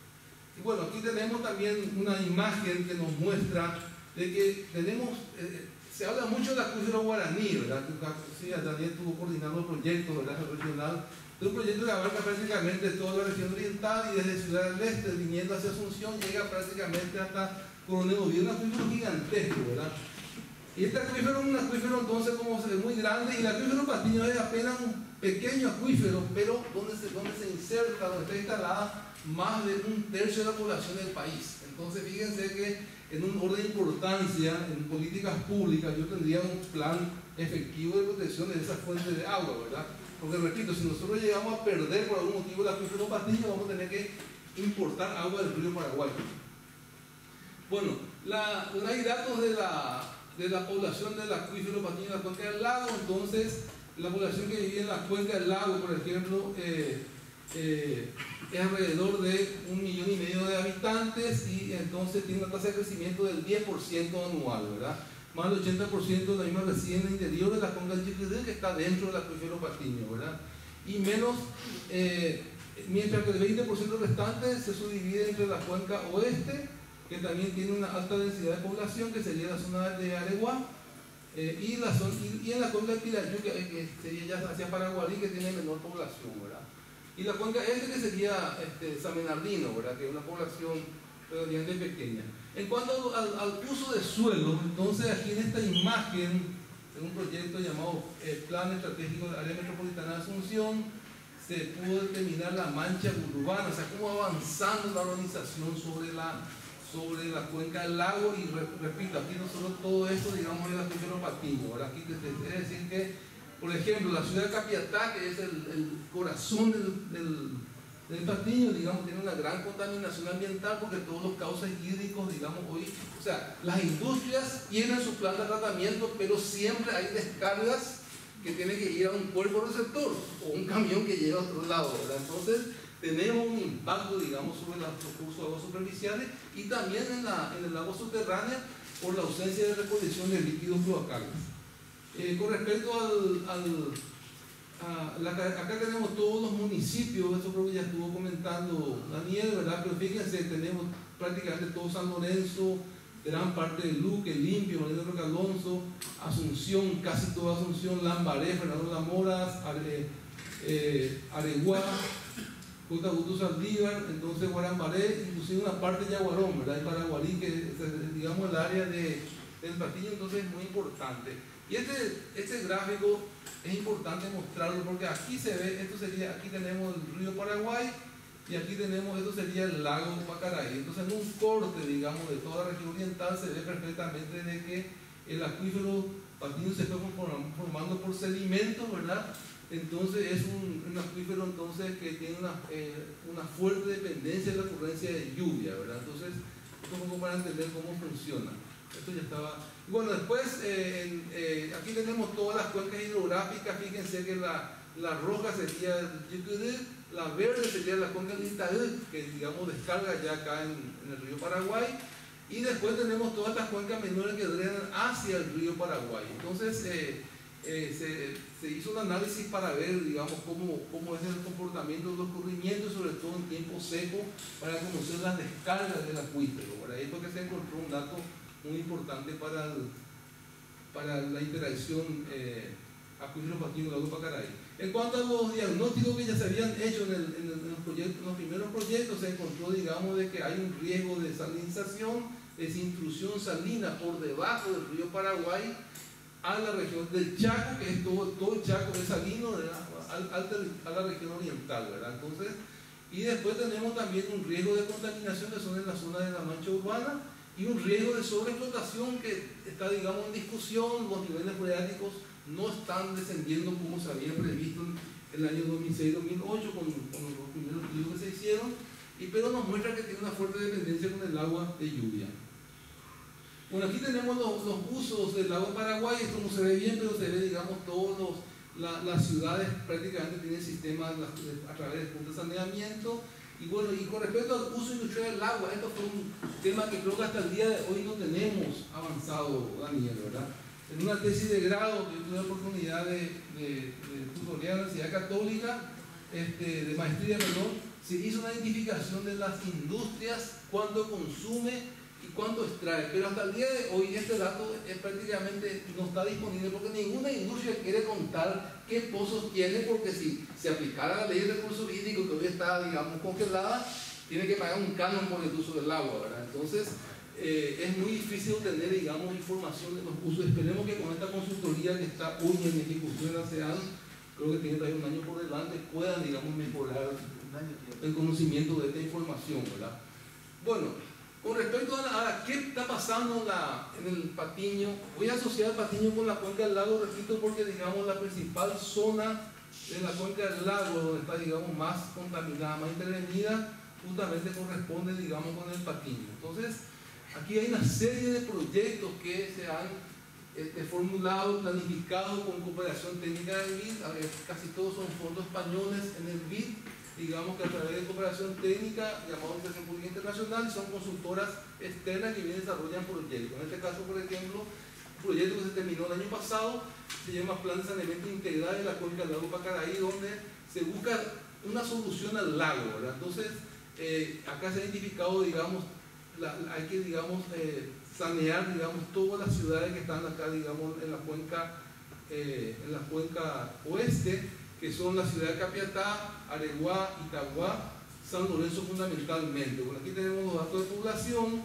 Speaker 4: Y bueno, aquí tenemos también una imagen que nos muestra de que tenemos, eh, se habla mucho del acuífero guaraní, ¿verdad? Sí, Daniel estuvo coordinando el proyecto, ¿verdad? Regional Es un proyecto que abarca prácticamente toda la región oriental y desde Ciudad del Este, viniendo hacia Asunción, llega prácticamente hasta Coronel Oviedo, un acuífero gigantesco, ¿verdad? Y este acuífero es un acuífero entonces como se ve muy grande, y el acuífero Patiño es apenas un pequeño acuífero, pero donde se, donde se inserta, donde está instalada más de un tercio de la población del país. Entonces fíjense que en un orden de importancia, en políticas públicas, yo tendría un plan efectivo de protección de esas fuentes de agua, ¿verdad? Porque repito, si nosotros llegamos a perder por algún motivo el acuífero Patiño, vamos a tener que importar agua del río Paraguay. Bueno, la, hay datos de la, de la población del acuífero Patiño en la cuenca del lago. Entonces, la población que vivía en la cuenca del lago, por ejemplo, eh, eh, es alrededor de un millón y medio de habitantes, y entonces tiene una tasa de crecimiento del diez por ciento anual, ¿verdad? Más del ochenta por ciento de la misma reside en el interior de la cuenca del Chiquidí, que está dentro del acuífero Patiño, ¿verdad? Y menos, eh, mientras que el veinte por ciento restante se subdivide entre la cuenca oeste, que también tiene una alta densidad de población, que sería la zona de Areguá, eh, y, la zona, y, y en la cuenca de Pilayú, que, que sería ya hacia Paraguarí, que tiene menor población, ¿verdad? Y la cuenca este, que sería este, San Bernardino, ¿verdad? Que es una población relativamente pequeña. En cuanto al, al uso de suelo, entonces aquí en esta imagen, en un proyecto llamado eh, Plan Estratégico de Área Metropolitana de Asunción, se pudo determinar la mancha urbana, o sea, cómo avanzando la urbanización sobre la, sobre la cuenca del lago. Y re, repito, aquí nosotros todo esto, digamos, es el acuífero Patiño. Ahora aquí es decir que, por ejemplo, la ciudad de Capiatá, que es el, el corazón del, del El Patiño, digamos, tiene una gran contaminación ambiental, porque todos los cauces hídricos, digamos, hoy, o sea, las industrias tienen su plan de tratamiento, pero siempre hay descargas que tienen que ir a un cuerpo receptor o un camión que lleva a otro lado, ¿verdad? Entonces, tenemos un impacto, digamos, sobre los cursos de aguas superficiales y también en, la, en el agua subterránea por la ausencia de recolección de líquidos cloacales. Eh, con respecto al, al Ah, la, acá tenemos todos los municipios, eso creo que ya estuvo comentando Daniel, ¿verdad? Pero fíjense, tenemos prácticamente todo San Lorenzo, gran parte de Luque, Limpio, María Roque Alonso, Asunción, casi toda Asunción, Lambaré, Fernando Lamoras, Are, eh, Areguá, Cotabuto Saldívar, entonces Guarambaré, inclusive una parte de Yaguarón, ¿verdad? Y Paraguarí, que es, digamos, el área de, del Patiño, entonces es muy importante. Y este, este gráfico es importante mostrarlo, porque aquí se ve, esto sería, aquí tenemos el río Paraguay y aquí tenemos, esto sería el lago Pacaraí. Entonces en un corte, digamos, de toda la región oriental se ve perfectamente de que el acuífero Patiño se fue formando por sedimentos, ¿verdad? Entonces es un, un acuífero entonces que tiene una, eh, una fuerte dependencia de la ocurrencia de lluvia, ¿verdad? Entonces, esto es como para entender cómo funciona. Esto ya estaba. Y bueno, después eh, en, eh, aquí tenemos todas las cuencas hidrográficas. Fíjense que la, la roja sería el Chiquidí, la verde sería la cuenca del Itaú, que digamos descarga ya acá en, en el río Paraguay. Y después tenemos todas estas cuencas menores que drenan hacia el río Paraguay. Entonces eh, eh, se, se hizo un análisis para ver, digamos, cómo, cómo es el comportamiento de los corrimientos, sobre todo en tiempo seco, para conocer las descargas del acuífero. Por ahí porque se encontró un dato muy importante para, el, para la interacción eh, acuífero Patiño Lago Pacaraí. En cuanto a los diagnósticos que ya se habían hecho en, el, en, el, en, los proyectos, en los primeros proyectos, se encontró, digamos, de que hay un riesgo de salinización, desintrusión salina por debajo del río Paraguay a la región del Chaco, que es todo, todo el Chaco es salino, a, a, a la región oriental, ¿verdad? Entonces, y después tenemos también un riesgo de contaminación que son en la zona de la mancha urbana, y un riesgo de sobreexplotación que está, digamos, en discusión. Los niveles freáticos no están descendiendo como se había previsto en el año dos mil seis dos mil ocho con, con los primeros estudios que se hicieron, y, pero nos muestra que tiene una fuerte dependencia con el agua de lluvia. Bueno, aquí tenemos los, los usos del lago Paraguay. Esto no se ve bien, pero se ve, digamos, todos los, la, las ciudades prácticamente tienen sistemas a través de puntos de saneamiento. Y bueno, y con respecto al uso industrial del agua, esto fue un tema que creo que hasta el día de hoy no tenemos avanzado, Daniel, ¿verdad? En una tesis de grado que yo tuve la oportunidad de, de, de tutorear en la Universidad Católica, este, de maestría, perdón, se hizo una identificación de las industrias cuando consume y cuánto extrae, pero hasta el día de hoy este dato es prácticamente no está disponible porque ninguna industria quiere contar qué pozos tiene, porque si se aplicara la ley de recursos hídricos que hoy está, digamos, congelada, tiene que pagar un canon por el uso del agua, ¿verdad? Entonces eh, es muy difícil obtener, digamos, información de los usos. Esperemos que con esta consultoría que está hoy en ejecución en la ASEAN, creo que tiene todavía un año por delante, puedan, digamos, mejorar el conocimiento de esta información, ¿verdad? Bueno, con respecto a, la, a qué está pasando en, la, en el Patiño, voy a asociar el Patiño con la cuenca del lago, repito, porque, digamos, la principal zona de la cuenca del lago, donde está, digamos, más contaminada, más intervenida, justamente corresponde, digamos, con el Patiño. Entonces, aquí hay una serie de proyectos que se han este, formulado, planificado con cooperación técnica del B I D, casi todos son fondos españoles en el B I D, digamos que a través de cooperación técnica, llamada Organización Pública Internacional, son consultoras externas que vienen y desarrollan proyectos. En este caso, por ejemplo, un proyecto que se terminó el año pasado, se llama Plan de Saneamiento Integral de la Cuenca del Lago Pacaraí, donde se busca una solución al lago, ¿verdad? Entonces, eh, acá se ha identificado, digamos, la, hay que, digamos, eh, sanear, digamos, todas las ciudades que están acá, digamos, en la cuenca, eh, en la cuenca oeste, que son la ciudad de Capiatá, Areguá, Itaguá, San Lorenzo fundamentalmente. Bueno, aquí tenemos los datos de población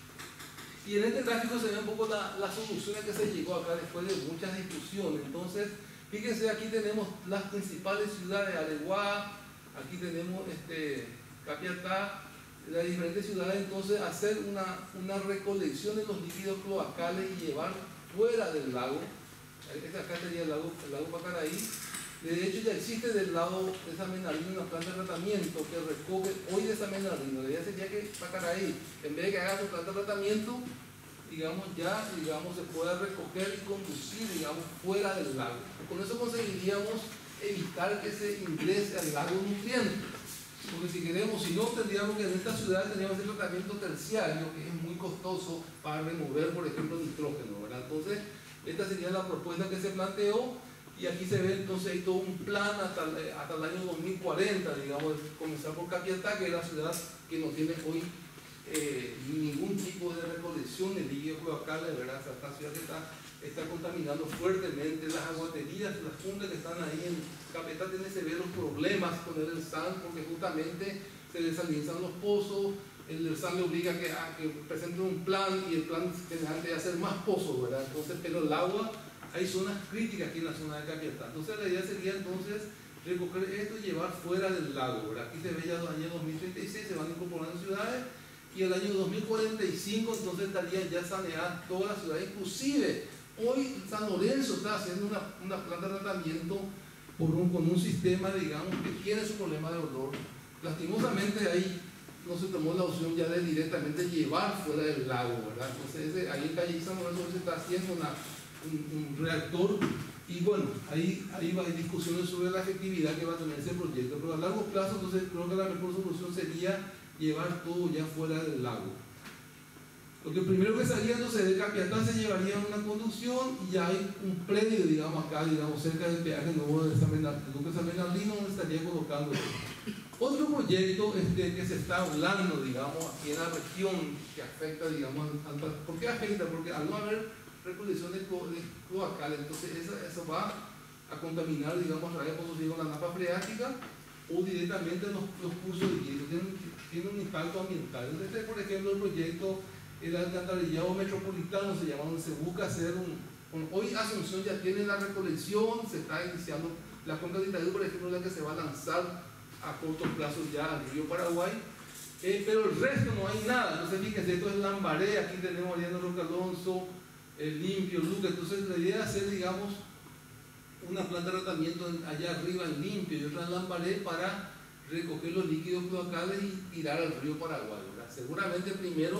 Speaker 4: y en este gráfico se ve un poco la, la solución a que se llegó acá después de muchas discusiones. Entonces, fíjense, aquí tenemos las principales ciudades, Areguá, aquí tenemos este, Capiatá, las diferentes ciudades. Entonces, hacer una, una recolección de los líquidos cloacales y llevar fuera del lago. Este acá sería el lago, el lago Pacaraí. De hecho, ya existe del lado de San Bernardino una planta de tratamiento que recoge hoy de San Bernardino. La idea sería que Pacaraí, en vez de que haga su planta de tratamiento, digamos, ya digamos, se pueda recoger y conducir, digamos, fuera del lago. Con eso conseguiríamos evitar que se ingrese al lago nutrientes. Porque si queremos, si no, tendríamos que en esta ciudad tendríamos el tratamiento terciario, que es muy costoso para remover, por ejemplo, nitrógeno, ¿verdad? Entonces, esta sería la propuesta que se planteó. Y aquí se ve entonces hay todo un plan hasta, hasta el año dos mil cuarenta, digamos, comenzar por Capiatá, que es la ciudad que no tiene hoy eh, ningún tipo de recolección de líquidos cloacales, ¿verdad? O sea, esta ciudad que está, está contaminando fuertemente, las aguaterías, las cumbres que están ahí en Capiatá tienen severos problemas con el ELSAN, porque justamente se desalinizan los pozos, el ELSAN le obliga a que, a que presente un plan y el plan semejante de hacer más pozos, ¿verdad? Entonces, pero el agua, hay zonas críticas aquí en la zona de Capiatá. Entonces la idea sería entonces recoger esto y llevar fuera del lago, ¿verdad? Aquí se ve ya los años dos mil treinta y seis, se van incorporando ciudades, y el año dos mil cuarenta y cinco entonces estarían ya saneadas todas las ciudades. Inclusive hoy San Lorenzo está haciendo una, una planta de tratamiento por un, con un sistema, digamos, que tiene su problema de olor. Lastimosamente ahí no se tomó la opción ya de directamente llevar fuera del lago, ¿verdad? Entonces ese, ahí en Calle San Lorenzo se está haciendo una Un, un reactor, y bueno, ahí, ahí va, hay discusiones sobre la efectividad que va a tener ese proyecto, pero a largo plazo entonces creo que la mejor solución sería llevar todo ya fuera del lago. Lo que primero que salía entonces de Capiatá se llevaría una conducción, y ya hay un predio, digamos, acá, digamos, cerca del peaje nuevo de San Bernardino, San Bernardino, donde estaría colocando. Otro proyecto este, que se está hablando, digamos, aquí en la región, que afecta, digamos, al, ¿por qué afecta? Porque al no haber recolección de, de cloacales, entonces eso, eso va a contaminar, digamos, a través de la napa freática o directamente los, los cursos de hielo, tiene, tiene un impacto ambiental. Entonces, este, por ejemplo, el proyecto, el alcantarillado metropolitano se llama, donde se busca hacer un, un hoy Asunción ya tiene la recolección, se está iniciando la cuenca de Itaú, por ejemplo, la que se va a lanzar a corto plazo ya al río Paraguay. Eh, pero el resto no hay nada. Entonces fíjense, esto es Lambaré, aquí tenemos Ariano Roca Alonso, el Limpio, Luca. Entonces la idea es hacer, digamos, una planta de tratamiento allá arriba en Limpio y otra en Lambaré para recoger los líquidos cloacales y tirar al río Paraguay, ¿verdad? Seguramente primero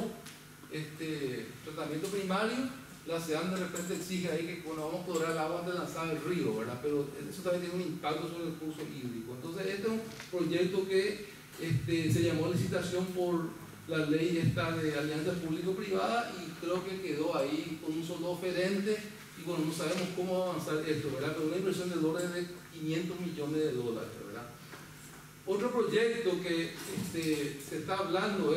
Speaker 4: este tratamiento primario, la ASEAN de repente exige ahí que cuando vamos a clorar el agua antes de lanzar al río, ¿verdad? Pero eso también tiene un impacto sobre el curso hídrico. Entonces este es un proyecto que este, se llamó licitación por la ley esta de alianza público-privada y creo que quedó ahí con un solo oferente y bueno, no sabemos cómo va a avanzar esto, ¿verdad? Pero una inversión del orden de quinientos millones de dólares, ¿verdad? Otro proyecto que este, se está hablando es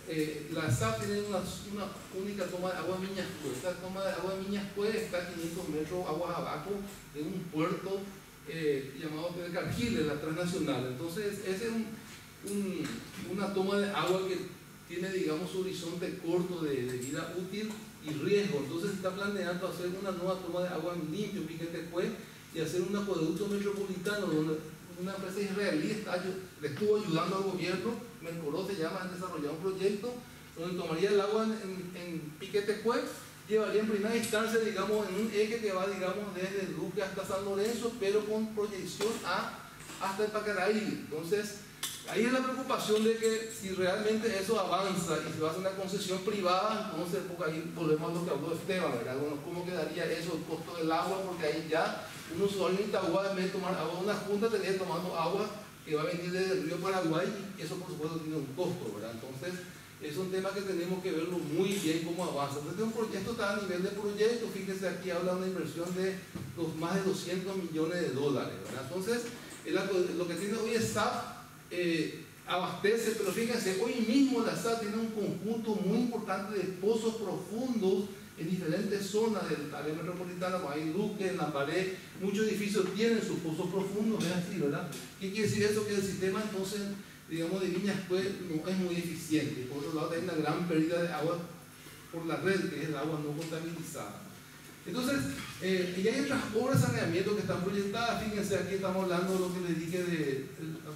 Speaker 4: eh, la S A P tiene una, una única toma de agua en Miñascue. Esta toma de agua en Miñascue está a quinientos metros aguas abajo de un puerto eh, llamado de Cargiles, la transnacional. Entonces, esa es un, un, una toma de agua que tiene, digamos, su horizonte corto de, de vida útil y riesgo. Entonces, se está planeando hacer una nueva toma de agua en limpio, Piquetecue, y hacer un acueducto metropolitano donde una empresa israelí está, le estuvo ayudando al gobierno, Mercoró se llama, han desarrollado un proyecto donde tomaría el agua en, en, en Piquetecue, llevaría en primera instancia, digamos, en un eje que va, digamos, desde Luque hasta San Lorenzo, pero con proyección a, hasta el Pacaraí. Entonces, ahí es la preocupación de que si realmente eso avanza y se va a hacer una concesión privada, entonces porque ahí volvemos a lo que habló Esteban, ¿verdad? Bueno, ¿cómo quedaría eso, el costo del agua? Porque ahí ya un usuario en Itagua, en vez de tomar agua de una junta, estaría tomando agua que va a venir desde el río Paraguay, y eso por supuesto tiene un costo, ¿verdad? Entonces, es un tema que tenemos que verlo muy bien cómo avanza. Entonces, un proyecto está a nivel de proyecto, fíjense aquí habla de una inversión de los más de doscientos millones de dólares, ¿verdad? Entonces, lo que tiene hoy es S A P, eh, abastece, pero fíjense, hoy mismo la S A P tiene un conjunto muy importante de pozos profundos en diferentes zonas del área metropolitana, como hay Luque, en Lambaré, muchos edificios tienen sus pozos profundos, es así, ¿verdad? ¿Qué quiere decir eso? Que el sistema entonces, digamos, de Viñascue no es muy eficiente. Por otro lado, hay una gran pérdida de agua por la red, que es el agua no contabilizada. Entonces, eh, y hay otras obras de saneamiento que están proyectadas. Fíjense, aquí estamos hablando de lo que les dije de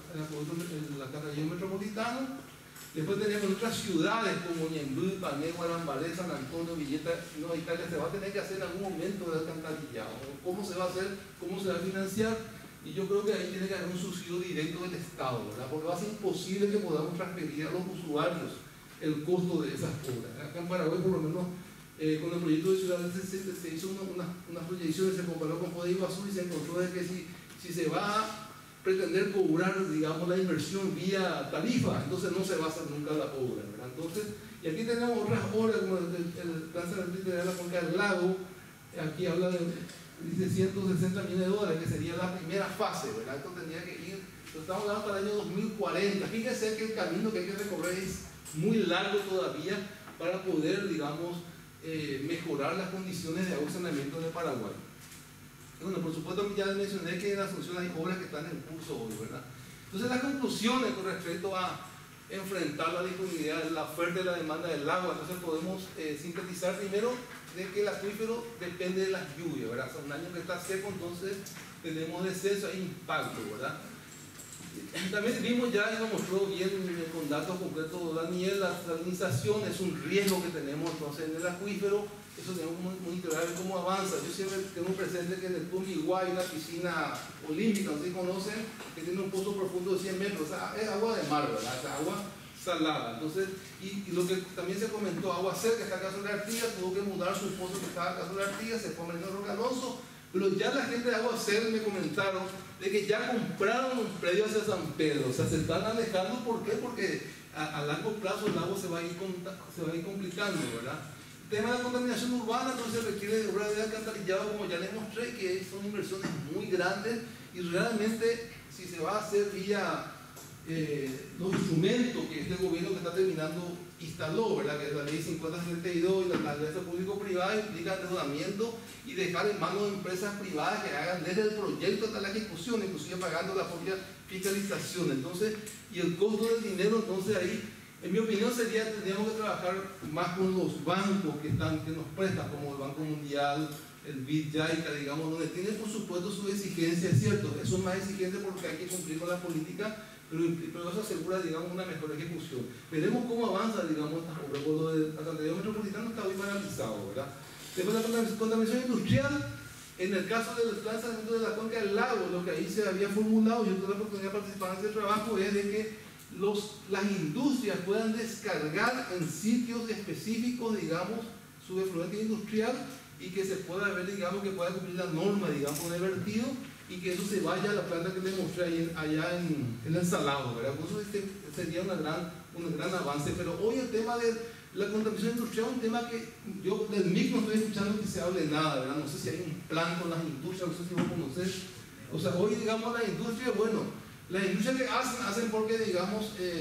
Speaker 4: la Carrillón Metropolitano. Después tenemos otras ciudades como Ñemby, Panegua, Lambaré, San Antonio, Villeta, Nueva Italia. Se va a tener que hacer en algún momento de alcantarillado. ¿Cómo se va a hacer? ¿Cómo se va a financiar? Y yo creo que ahí tiene que haber un subsidio directo del Estado, ¿verdad? Porque va a ser imposible que podamos transferir a los usuarios el costo de esas obras. Acá en Paraguay, por lo menos, eh, con el proyecto de Ciudad del sesenta se hizo una, una, unas proyecciones, se comparó con Foz de Iguazú y se encontró de que si, si se va a pretender cobrar, digamos, la inversión vía tarifa, entonces no se va a hacer nunca la obra, ¿verdad? Entonces, y aquí tenemos otras obras como el, el, el plan sanitario de la Cuenca del Lago. Aquí habla de, dice ciento sesenta millones de dólares, que sería la primera fase, ¿verdad? Esto tendría que ir, lo estamos hablando para el año dos mil cuarenta. Fíjense que el camino que hay que recorrer es muy largo todavía para poder, digamos, eh, mejorar las condiciones de agua y saneamiento de Paraguay. Bueno, por supuesto, ya mencioné que en Asunción hay obras que están en curso hoy, ¿verdad? Entonces, las conclusiones con respecto a enfrentar la disponibilidad, la oferta y la demanda del agua, entonces podemos eh, sintetizar primero de que el acuífero depende de las lluvias, ¿verdad? O sea, un año que está seco, entonces tenemos descenso e impacto, ¿verdad? Y también vimos ya, y nos mostró bien con datos concretos Daniel, la salinización es un riesgo que tenemos entonces en el acuífero. Eso tenemos que monitorear cómo avanza. Yo siempre tengo presente que en el Tumiguá hay una piscina olímpica, no sé si conocen, que tiene un pozo profundo de cien metros, o sea, es agua de mar, ¿verdad? O sea, agua salada. Entonces, y, y lo que también se comentó, Agua Cerca, está acá sobre Artigas, tuvo que mudar su pozo que estaba acá sobre Artigas, se fue a Marino Rocanoso, pero ya la gente de Agua Cerca me comentaron de que ya compraron un predio hacia San Pedro, o sea, se están alejando. ¿Por qué? Porque a, a largo plazo el agua se va a ir, se va a ir complicando, ¿verdad? El tema de la contaminación urbana entonces requiere de obras de alcantarillado, como ya les mostré, que son inversiones muy grandes, y realmente si se va a hacer vía eh, los instrumentos que este gobierno que está terminando instaló, ¿verdad? Que es la ley cincuenta setenta y dos y la alianza público-privada, implica endeudamiento y dejar en manos de empresas privadas que hagan desde el proyecto hasta la ejecución, inclusive pagando la propia fiscalización. Entonces, y el costo del dinero, entonces ahí, en mi opinión, sería que tendríamos que trabajar más con los bancos que, están, que nos prestan, como el Banco Mundial, el B I D, JICA, digamos, donde tienen por supuesto su exigencia, es cierto, eso es más exigente porque hay que cumplir con la política, pero, pero eso asegura, digamos, una mejor ejecución. Veremos cómo avanza, digamos, esta obra. Por lo del alcantarillado metropolitano está muy paralizado, ¿verdad? Después de la contaminación industrial, en el caso del plan sanitario de la Cuenca del Lago, lo que ahí se había formulado, yo tuve la oportunidad de participar en ese trabajo, es de que Los, las industrias puedan descargar en sitios específicos, digamos, su efluente industrial, y que se pueda ver, digamos, que pueda cumplir la norma, digamos, de vertido, y que eso se vaya a la planta que le mostré ahí en, allá en, en el Salado, ¿verdad? Pues eso este, sería una gran, un gran avance. Pero hoy el tema de la contaminación industrial es un tema que yo del M I C no estoy escuchando que se hable nada, ¿verdad? No sé si hay un plan con las industrias, no sé si vos conocés. O sea, hoy, digamos, la industria, bueno, las industrias que hacen, hacen porque, digamos, eh,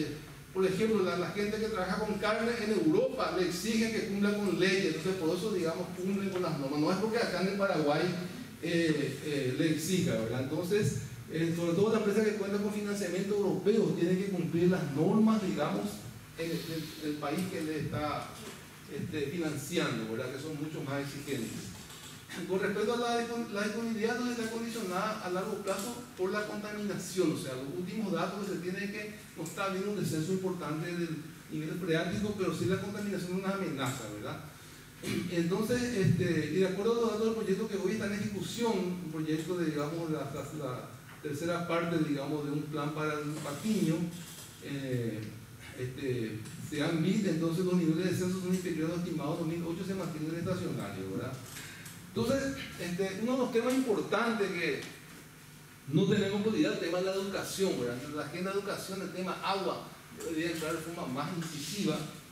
Speaker 4: por ejemplo, la, la gente que trabaja con carne en Europa le exigen que cumpla con leyes, entonces por eso, digamos, cumplen con las normas. No es porque acá en el Paraguay eh, eh, le exija, ¿verdad? Entonces, eh, sobre todo la empresa que cuenta con financiamiento europeo tiene que cumplir las normas, digamos, en el, el, el país que le está este, financiando, ¿verdad? Que son mucho más exigentes. Con respecto a la, la disponibilidad, no está condicionada a largo plazo por la contaminación, o sea, los últimos datos que se tienen es que no está habiendo un descenso importante del nivel freático, pero sí la contaminación es una amenaza, ¿verdad? Entonces, este, y de acuerdo a los datos del proyecto que hoy está en ejecución, un proyecto de, digamos, la, la, la tercera parte, digamos, de un plan para el Patiño, eh, este, se han visto, entonces los niveles de descenso son inferiores a los estimados dos mil ocho, se mantienen estacionarios, ¿verdad? Entonces, este, uno de los temas importantes que no tenemos prioridad es el tema de la educación, ¿verdad? En la agenda de educación, el tema agua debería entrar de forma más incisiva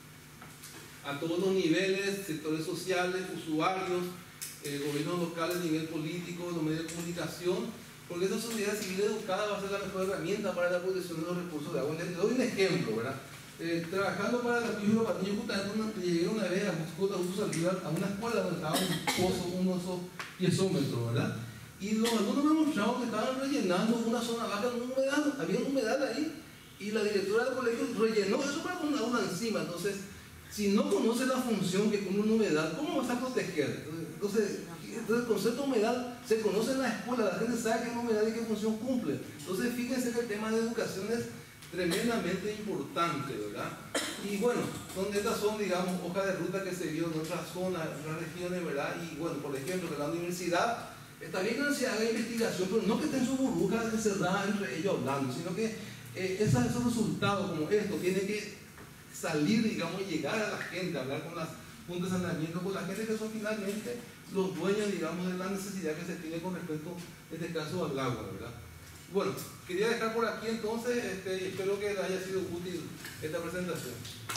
Speaker 4: a todos los niveles, sectores sociales, usuarios, eh, gobiernos locales, nivel político, los medios de comunicación, porque esa sociedad civil educada va a ser la mejor herramienta para la protección de los recursos de agua. Les doy un ejemplo, ¿verdad? Eh, trabajando para la Acuífero Patiño, justamente llegué una vez a a una escuela donde estaba un pozo, uno de esos piezómetros, ¿verdad? Y los alumnos me mostraron que estaban rellenando una zona baja de humedad, había una humedad ahí, y la directora del colegio rellenó eso para poner una encima. Entonces, si no conoces la función que cumple una humedad, ¿cómo vas a proteger? Entonces, entonces el concepto de humedad se conoce en la escuela, la gente sabe qué es una humedad y qué función cumple. Entonces, fíjense que el tema de educación es tremendamente importante, ¿verdad? Y bueno, son, estas son, digamos, hojas de ruta que se vio en otras zonas, en otras regiones, ¿verdad? Y bueno, por ejemplo, que la universidad está bien que se haga investigación, pero no que estén sus burbujas encerradas entre ellos hablando, sino que eh, esos, esos resultados como esto tienen que salir, digamos, y llegar a la gente, hablar con las juntas de saneamiento, con la gente que son finalmente los dueños, digamos, de la necesidad que se tiene con respecto, en este caso, al agua, ¿verdad? Bueno, quería dejar por aquí entonces, este, y espero que les haya sido útil esta presentación.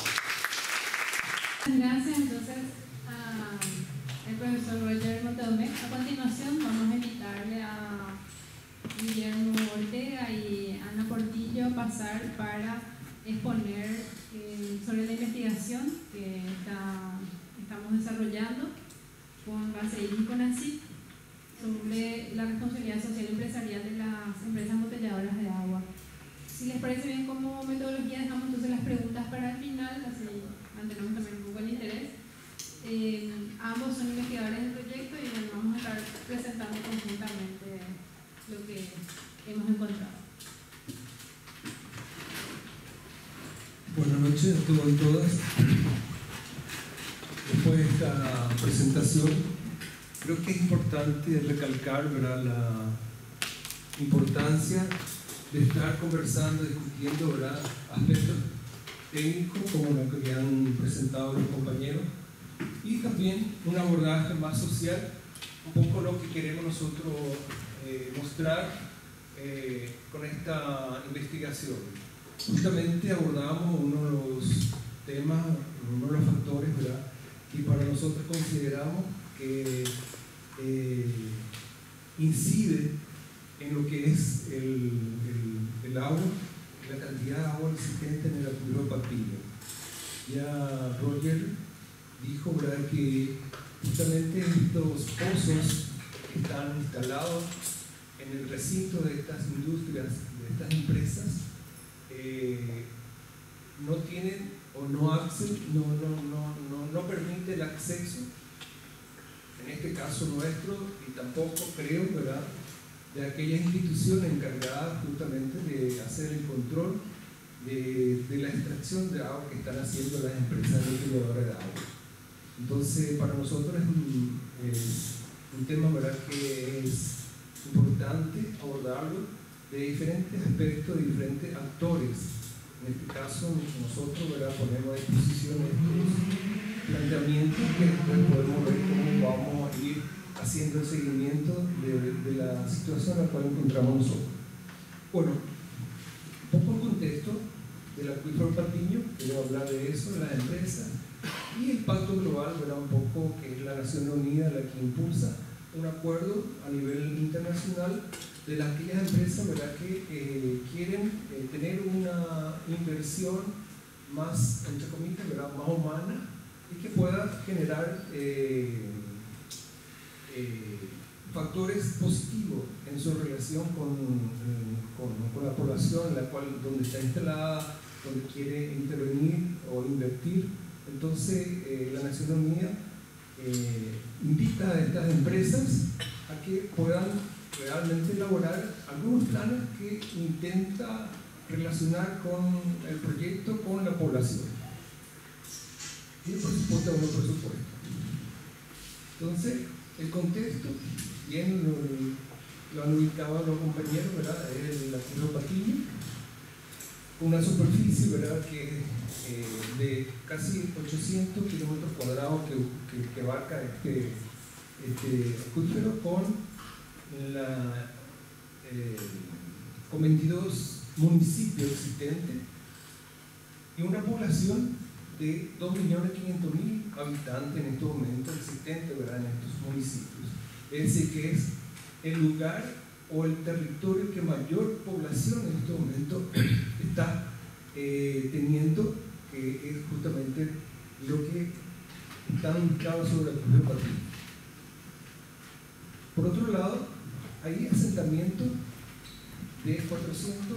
Speaker 1: Gracias entonces al profesor Roger Montedomé. A continuación vamos a invitarle a Guillermo Ortega y Ana Portillo a pasar para exponer eh, sobre la investigación que está, estamos desarrollando con Baseil y con ANSIT sobre la responsabilidad social empresarial de las empresas embotelladoras de agua. Si les parece bien como metodología, dejamos entonces las preguntas para el final, así mantenemos también un poco el interés. Eh, ambos son investigadores del proyecto y bueno, vamos a estar presentando conjuntamente lo que hemos encontrado.
Speaker 5: Buenas noches a todos y todas. Después de esta presentación, creo que es importante recalcar, ¿verdad?, la importancia de estar conversando, discutiendo, ¿verdad?, aspectos técnicos como lo que han presentado los compañeros, y también un abordaje más social, un poco lo que queremos nosotros eh, mostrar eh, con esta investigación. Justamente abordamos uno de los temas, uno de los factores, ¿verdad?, y para nosotros consideramos que eh, incide en lo que es el, el, el agua, la cantidad de agua existente en el acuífero de Patiño. Ya Roger dijo, ¿verdad?, que justamente estos pozos que están instalados en el recinto de estas industrias, de estas empresas, eh, no tienen o no, acceden, no, no, no, no, no permite el acceso, en este caso nuestro, y tampoco creo, ¿verdad?, de aquellas instituciones encargadas justamente de hacer el control de, de la extracción de agua que están haciendo las empresas embotelladoras de agua. Entonces, para nosotros es un, es un tema, ¿verdad?, que es importante abordarlo de diferentes aspectos, de diferentes actores. En este caso, nosotros, ¿verdad?, ponemos a disposición estos planteamientos que después podemos ver cómo vamos a ir haciendo el seguimiento de, de la situación en la cual encontramos nosotros. Bueno, un poco el contexto del acuífero Patiño, quiero hablar de eso, de las empresas, y el Pacto Global, ¿verdad?, un poco que es la Nación Unida la que impulsa un acuerdo a nivel internacional de las aquellas empresas, ¿verdad?, que eh, quieren eh, tener una inversión más, entre comillas, ¿verdad?, más humana y que pueda generar eh, eh, factores positivos en su relación con, con, con la población en la cual, donde está instalada, donde quiere intervenir o invertir. Entonces eh, la Naciones Unidas eh, invita a estas empresas a que puedan realmente elaborar algunos planes que intenta relacionar con el proyecto con la población. Y por supuesto, uno presupuesto. Entonces, el contexto, bien lo, lo han ubicado los compañeros, ¿verdad?, es el Acuífero Patiño, una superficie, ¿verdad?, que eh, de casi ochocientos kilómetros cuadrados que, que, que abarca este, este acuífero con, la, eh, con veintidós municipios existentes y una población de dos millones quinientos mil habitantes en estos momentos existentes, ¿verdad?, en estos municipios. Es decir, que es el lugar o el territorio que mayor población en este momento está eh, teniendo, que es justamente lo que está ubicado sobre el Acuífero Patiño. Por otro lado, hay asentamientos de cuatrocientos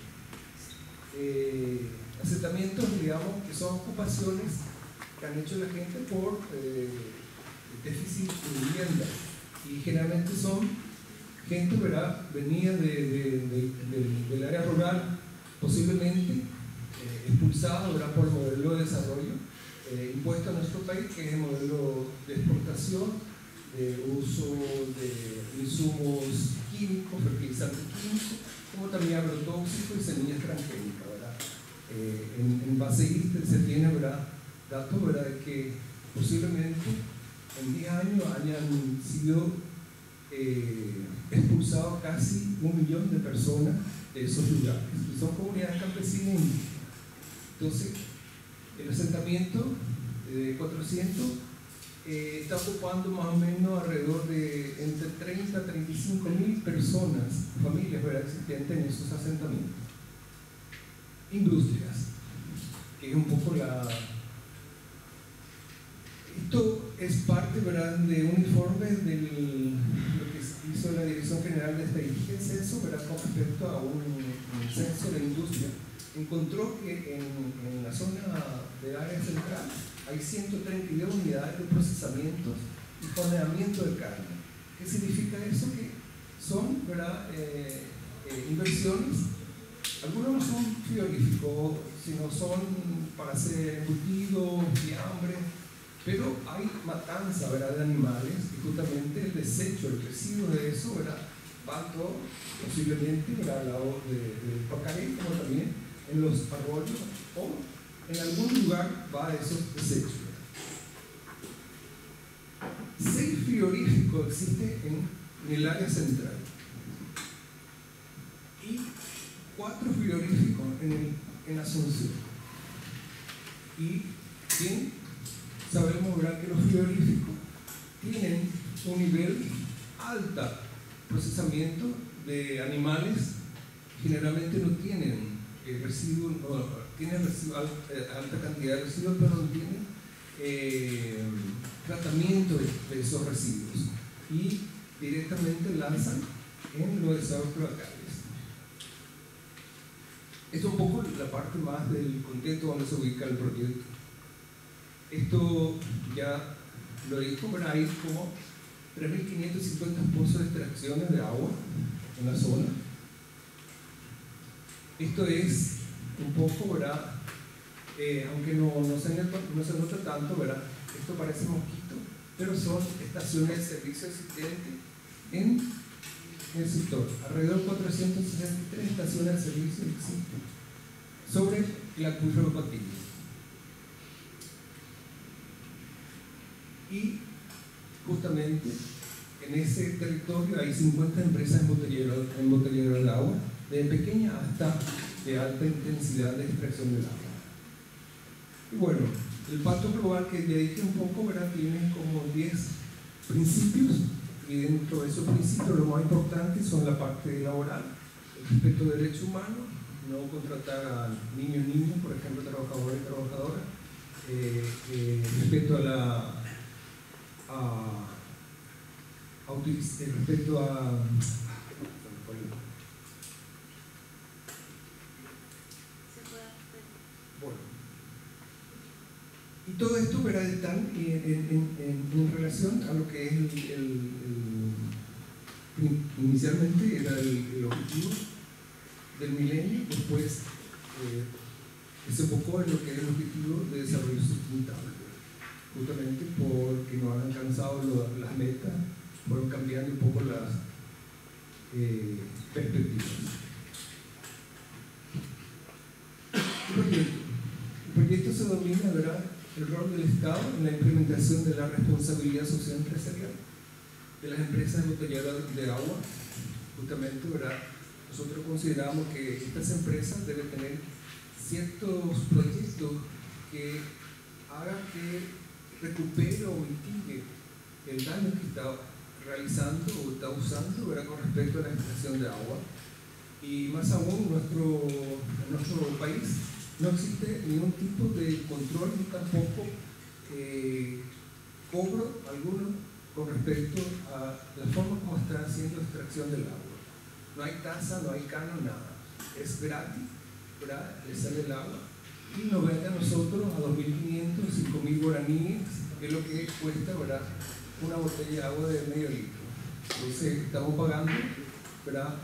Speaker 5: eh, asentamientos, digamos, que son ocupaciones que han hecho la gente por eh, déficit de vivienda, y generalmente son gente, ¿verdad?, venía de, de, de, de, del área rural, posiblemente eh, expulsada, ¿verdad?, por el modelo de desarrollo eh, impuesto a nuestro país, que es el modelo de exportación, de uso de insumos químicos, fertilizantes químicos, como también agrotóxicos y semillas transgénicas, ¿verdad? Eh, en, en base a esto se tiene, ¿verdad?, datos, ¿verdad?, de que posiblemente en diez años hayan sido eh, expulsados casi un millón de personas de esos lugares, y son comunidades campesinas. Entonces, el asentamiento de cuatrocientos eh, está ocupando más o menos alrededor de entre treinta a treinta y cinco mil personas, familias, ¿verdad?, existentes en esos asentamientos. Industrias, que es un poco la... Esto es parte, ¿verdad?, de un informe de lo que hizo la Dirección General de Estadística y Censo, ¿verdad?, con respecto a un, un censo de la industria. Encontró que en, en la zona del área central hay ciento treinta y dos unidades de procesamiento y congelamiento de carne. ¿Qué significa eso? Que son, ¿verdad?, eh, eh, inversiones. Algunos no son frigoríficos, sino son para hacer embutidos, fiambre, pero hay matanza, ¿verdad?, de animales, y justamente el desecho, el residuo de eso, ¿verdad?, va todo posiblemente, ¿verdad?, al lado del Pacaré, como también en los arroyos, o en algún lugar va a esos desechos. Seis frigoríficos existen en, en el área central y cuatro frigoríficos en, el, en Asunción. Y bien, sabemos, ¿verdad?, que los frigoríficos tienen un nivel alto procesamiento de animales, generalmente no tienen eh, residuos, no, tienen residuos, alta cantidad de residuos, pero no tienen eh, tratamiento de, de esos residuos, y directamente lanzan en los desagües cloacales. Esto es un poco la parte más del contexto donde se ubica el proyecto. Esto ya lo dijo, pero hay como tres mil quinientos cincuenta pozos de extracciones de agua en la zona. Esto es un poco, ¿verdad? Eh, aunque no, no, se nota, no se nota tanto, ¿verdad? Esto parece mosquito, pero son estaciones de servicio existentes en el sector. Alrededor de cuatrocientas sesenta y tres estaciones de servicio existen sobre el Acuífero Patiño. Y justamente en ese territorio hay cincuenta empresas embotelladoras de agua, de pequeña hasta de alta intensidad de extracción del agua. Y bueno, el Pacto Global, que ya dije un poco, ¿verdad?, tiene como diez principios, y dentro de esos principios lo más importante son la parte laboral, el respeto de derechos humanos, no contratar a niños niños, por ejemplo, trabajadores y trabajadoras, eh, eh, respecto a la a, a utiliz, respecto a bueno, y todo esto verá están en, en, en, en relación a lo que es el, el, el inicialmente era el, el objetivo del milenio, después eh, se enfocó en lo que es el objetivo de desarrollo sustentable, justamente porque no han alcanzado lo, las metas, fueron cambiando un poco las eh, perspectivas. El proyecto. El proyecto se domina, ¿verdad?, el rol del Estado en la implementación de la responsabilidad social empresarial de las empresas embotelladoras de agua. Justamente, ¿verdad?, nosotros consideramos que estas empresas deben tener ciertos proyectos que hagan que recupere o mitigue el daño que está realizando o está usando, ¿verdad?, con respecto a la extracción de agua. Y más aún, nuestro, en nuestro país no existe ningún tipo de control ni tampoco eh, cobro alguno con respecto a la forma como está haciendo extracción del agua. No hay tasa, no hay canon, nada. Es gratis, ¿verdad?, le sale el agua y nos vende a nosotros a dos mil quinientos, cinco mil guaraníes, que es lo que cuesta, ¿verdad?, una botella de agua de medio litro. Entonces estamos pagando, ¿verdad?,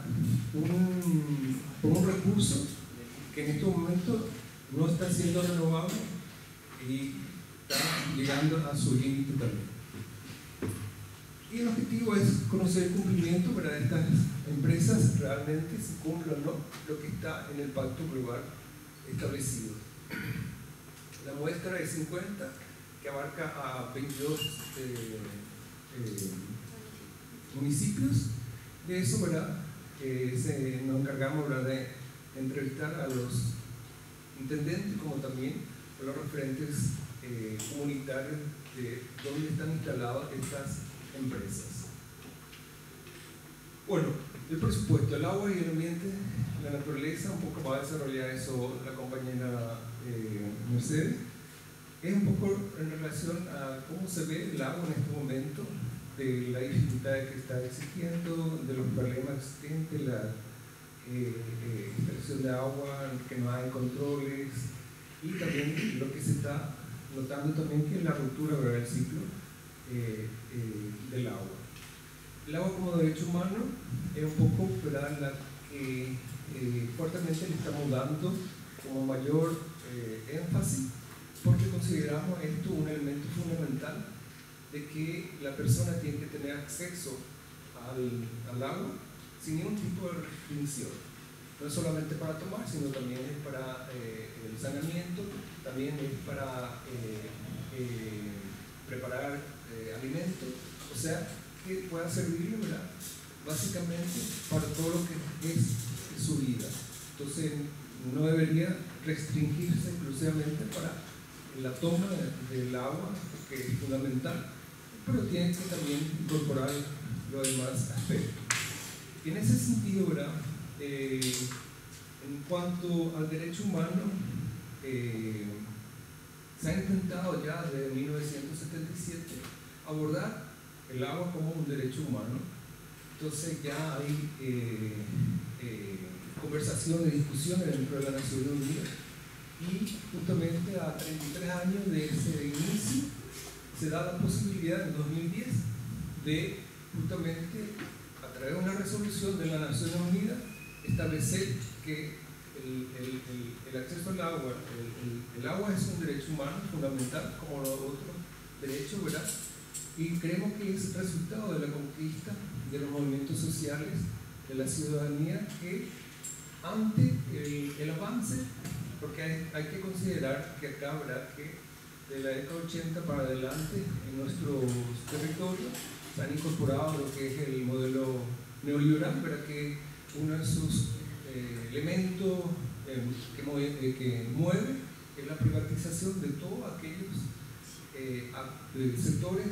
Speaker 5: un, por un recurso que en estos momentos no está siendo renovado y está llegando a su límite también. Y el objetivo es conocer el cumplimiento, ¿verdad?, de estas empresas, realmente si cumple o no lo que está en el pacto global establecido. La muestra es cincuenta, que abarca a veintidós eh, eh, municipios. De eso, ¿verdad?, eh, se, nos encargamos, ¿verdad?, de entrevistar a los intendentes como también a los referentes eh, comunitarios de donde están instaladas estas empresas. Bueno, el presupuesto, el agua y el ambiente, la naturaleza, un poco va a desarrollar eso la compañera eh, Mercedes. Es un poco en relación a cómo se ve el agua en este momento, de la dificultad que está existiendo, de los problemas existentes, la eh, eh, extracción de agua, que no hay controles, y también lo que se está notando también que es la ruptura, ¿verdad?, del ciclo eh, eh, del agua. El agua como derecho humano es un poco, ¿verdad?, la que eh, fuertemente le estamos dando como mayor eh, énfasis, porque consideramos esto un elemento fundamental de que la persona tiene que tener acceso al, al agua sin ningún tipo de restricción. No es solamente para tomar, sino también es para eh, el saneamiento, también es para eh, eh, preparar eh, alimentos, o sea, que pueda servir, ¿verdad?, básicamente para todo lo que es su vida. Entonces, no debería restringirse exclusivamente para la toma de, del agua, que es fundamental, pero tiene que también incorporar los demás aspectos. Y en ese sentido, ¿verdad?, eh, en cuanto al derecho humano, eh, se ha intentado ya desde mil novecientos setenta y siete abordar el agua como un derecho humano. Entonces ya hay eh, eh, conversaciones, discusiones dentro de la Naciones Unidas, y justamente a treinta y tres años de ese inicio se da la posibilidad en dos mil diez de justamente a través de una resolución de las Naciones Unidas establecer que el, el, el, el acceso al agua, el, el, el agua es un derecho humano fundamental como los otros derechos, ¿verdad? Y creemos que es resultado de la conquista de los movimientos sociales, de la ciudadanía, que ante el, el avance, porque hay, hay que considerar que acá, ¿verdad?, que de la década ochenta para adelante en nuestros territorios se han incorporado lo que es el modelo neoliberal, ¿verdad?, que uno de sus eh, elementos eh, que, mueve, eh, que mueve es la privatización de todos aquellos eh, sectores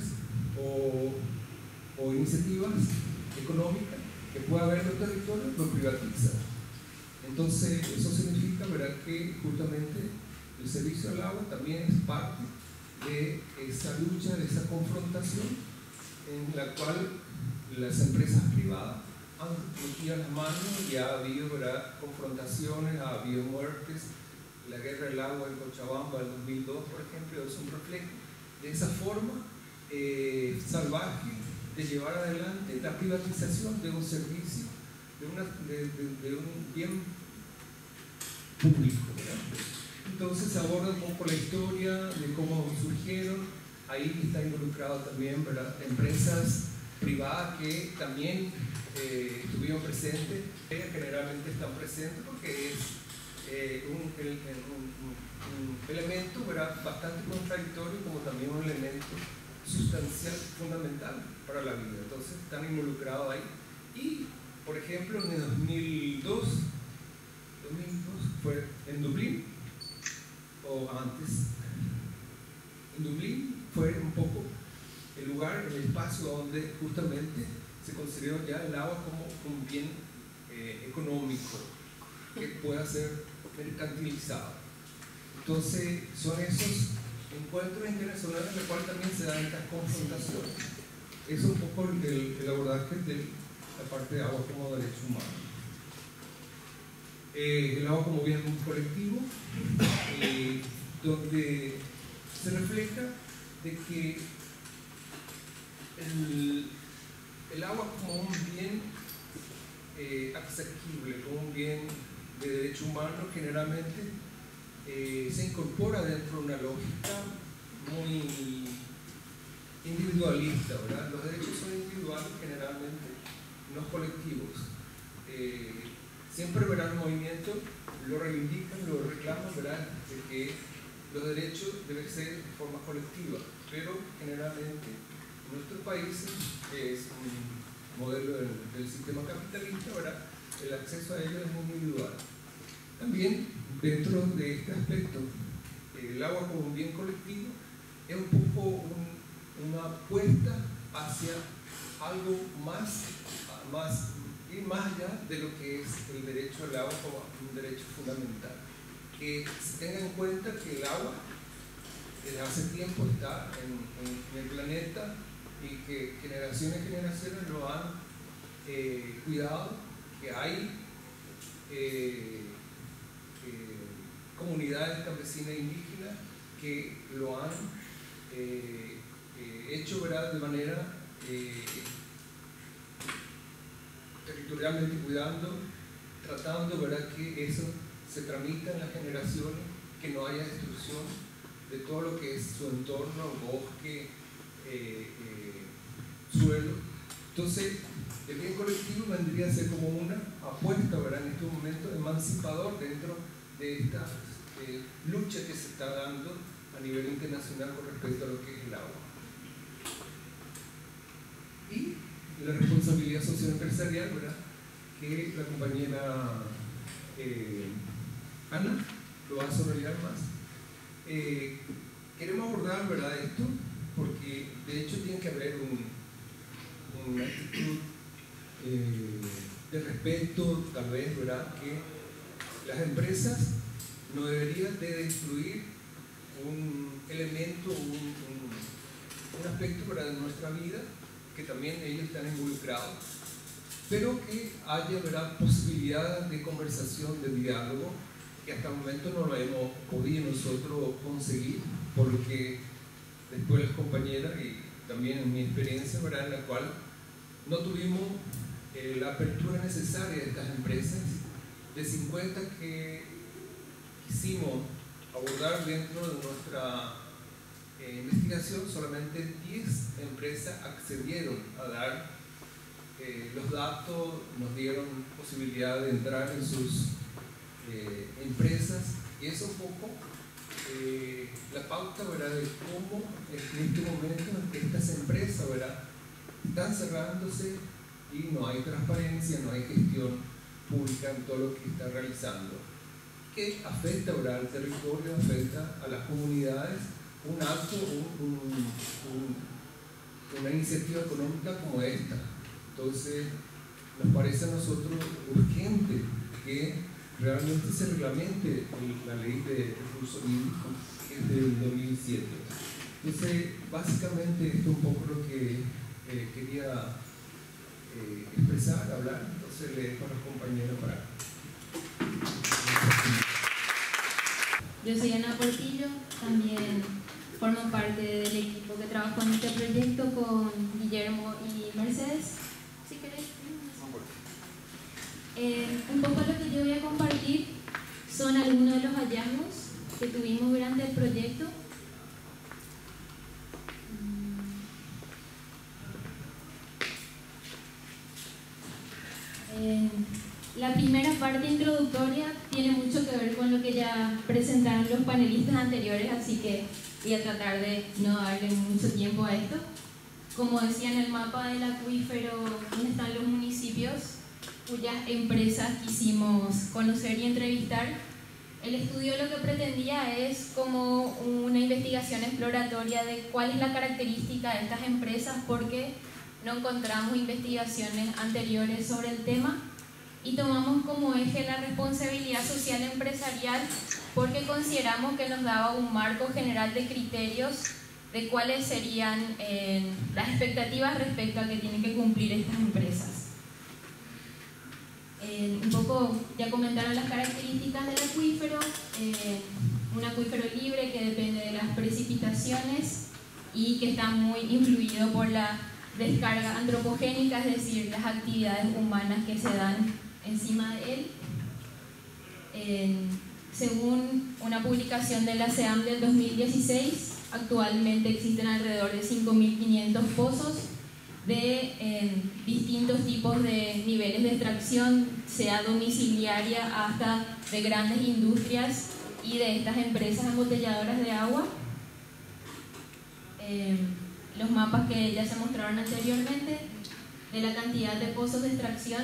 Speaker 5: o, o iniciativas económicas que pueda haber en los territorios, lo privatiza. Entonces, eso significa, ¿verdad?, que justamente el servicio al agua también es parte de esa lucha, de esa confrontación en la cual las empresas privadas han metido las manos y ha habido, ¿verdad?, confrontaciones, ha habido muertes. La guerra del agua en Cochabamba del dos mil dos, por ejemplo, es un reflejo de esa forma eh, salvaje de llevar adelante la privatización de un servicio, de, una, de, de, de un bien público, ¿verdad? Entonces aborda un poco la historia de cómo surgieron. Ahí está involucrado también, ¿verdad?, empresas privadas que también eh, estuvieron presentes. Ellas generalmente están presentes porque es eh, un, el, un, un, un elemento, ¿verdad?, bastante contradictorio, como también un elemento sustancial, fundamental para la vida. Entonces están involucrados ahí. Y, por ejemplo, en el dos mil dos, dos mil dos fue en Dublín, o antes, en Dublín fue un poco el lugar, el espacio donde justamente se consideró ya el agua como un bien eh, económico que pueda ser mercantilizado. Entonces son esos encuentros internacionales en los cuales también se dan estas confrontaciones. Eso es un poco el, el abordaje de la parte de agua como derecho humano. Eh, el agua como bien colectivo, eh, donde se refleja de que el, el agua como un bien eh, asequible, como un bien de derecho humano, generalmente eh, se incorpora dentro de una lógica muy individualista, ¿verdad? Los derechos son individuales generalmente, no colectivos. Eh, siempre, ¿verdad?, el movimiento lo reivindican, lo reclaman, ¿verdad?, de que los derechos deben ser de forma colectiva, pero generalmente en nuestros países es un modelo del, del sistema capitalista, ¿verdad?, el acceso a ello es muy individual. También dentro de este aspecto, el agua como un bien colectivo es un poco un, una apuesta hacia algo más, más ir más allá de lo que es el derecho al agua como un derecho fundamental. Que se tenga en cuenta que el agua desde hace tiempo está en, en, en el planeta y que generaciones y generaciones lo han eh, cuidado, que hay eh, eh, comunidades campesinas e indígenas que lo han eh, eh, hecho, ¿verdad?, de manera eh, territorialmente cuidando, tratando, ¿verdad?, que eso se tramita en las generaciones, que no haya destrucción de todo lo que es su entorno, bosque, eh, eh, suelo. Entonces, el bien colectivo vendría a ser como una apuesta, ¿verdad?, en este momento emancipador dentro de esta eh, lucha que se está dando a nivel internacional con respecto a lo que es el agua. Y la responsabilidad social empresarial, ¿verdad?, que la compañera eh, Ana lo va a desarrollar más. Eh, queremos abordar, ¿verdad?, esto porque de hecho tiene que haber un, una actitud eh, de respeto, tal vez, ¿verdad?, que las empresas no deberían de destruir un elemento, un, un, un aspecto, ¿verdad?, de nuestra vida, que también ellos están involucrados, pero que haya, ¿verdad?, posibilidad de conversación, de diálogo, que hasta el momento no lo hemos podido nosotros conseguir, porque después las compañeras y también en mi experiencia, ¿verdad?, en la cual no tuvimos eh, la apertura necesaria de estas empresas. De cincuenta que quisimos abordar dentro de nuestra eh, investigación, solamente diez empresas accedieron a dar eh, los datos, nos dieron posibilidad de entrar en sus eh, empresas, y eso un poco eh, la pauta, ¿verdad?, de cómo en este momento estas empresas, ¿verdad?, están cerrándose y no hay transparencia, no hay gestión pública en todo lo que está realizando, que afecta, ¿verdad?, al territorio, afecta a las comunidades. Un acto, un, un, un, una iniciativa económica como esta. Entonces, nos parece a nosotros urgente que realmente se reglamente el- la ley de recursos hídricos, que es del dos mil siete. Entonces, básicamente esto es un poco lo que eh, quería eh, expresar, hablar. Entonces le dejo a los compañeros para...
Speaker 1: Yo soy Ana Portillo, también formo parte del equipo que trabajó en este proyecto con Guillermo y Mercedes. Si querés. Eh, un poco lo que yo voy a compartir son algunos de los hallazgos que tuvimos durante el proyecto. Eh, la primera parte introductoria tiene mucho que ver con lo que ya presentaron los panelistas anteriores, así que voy a tratar de no darle mucho tiempo a esto. Como decía, en el mapa del acuífero donde están los municipios cuyas empresas quisimos conocer y entrevistar, el estudio lo que pretendía es como una investigación exploratoria de cuál es la característica de estas empresas, porque no encontramos investigaciones anteriores sobre el tema, y tomamos como eje la responsabilidad social empresarial porque consideramos que nos daba un marco general de criterios de cuáles serían eh, las expectativas respecto a que tienen que cumplir estas empresas. Eh, un poco ya comentaron las características del acuífero, eh, un acuífero libre que depende de las precipitaciones y que está muy influido por la descarga antropogénica, es decir, las actividades humanas que se dan encima de él. Eh, según una publicación de la SEAM del dos mil dieciséis, actualmente existen alrededor de cinco mil quinientos pozos de eh, distintos tipos de niveles de extracción, sea domiciliaria hasta de grandes industrias y de estas empresas embotelladoras de agua. Eh, los mapas que ya se mostraron anteriormente de la cantidad de pozos de extracción.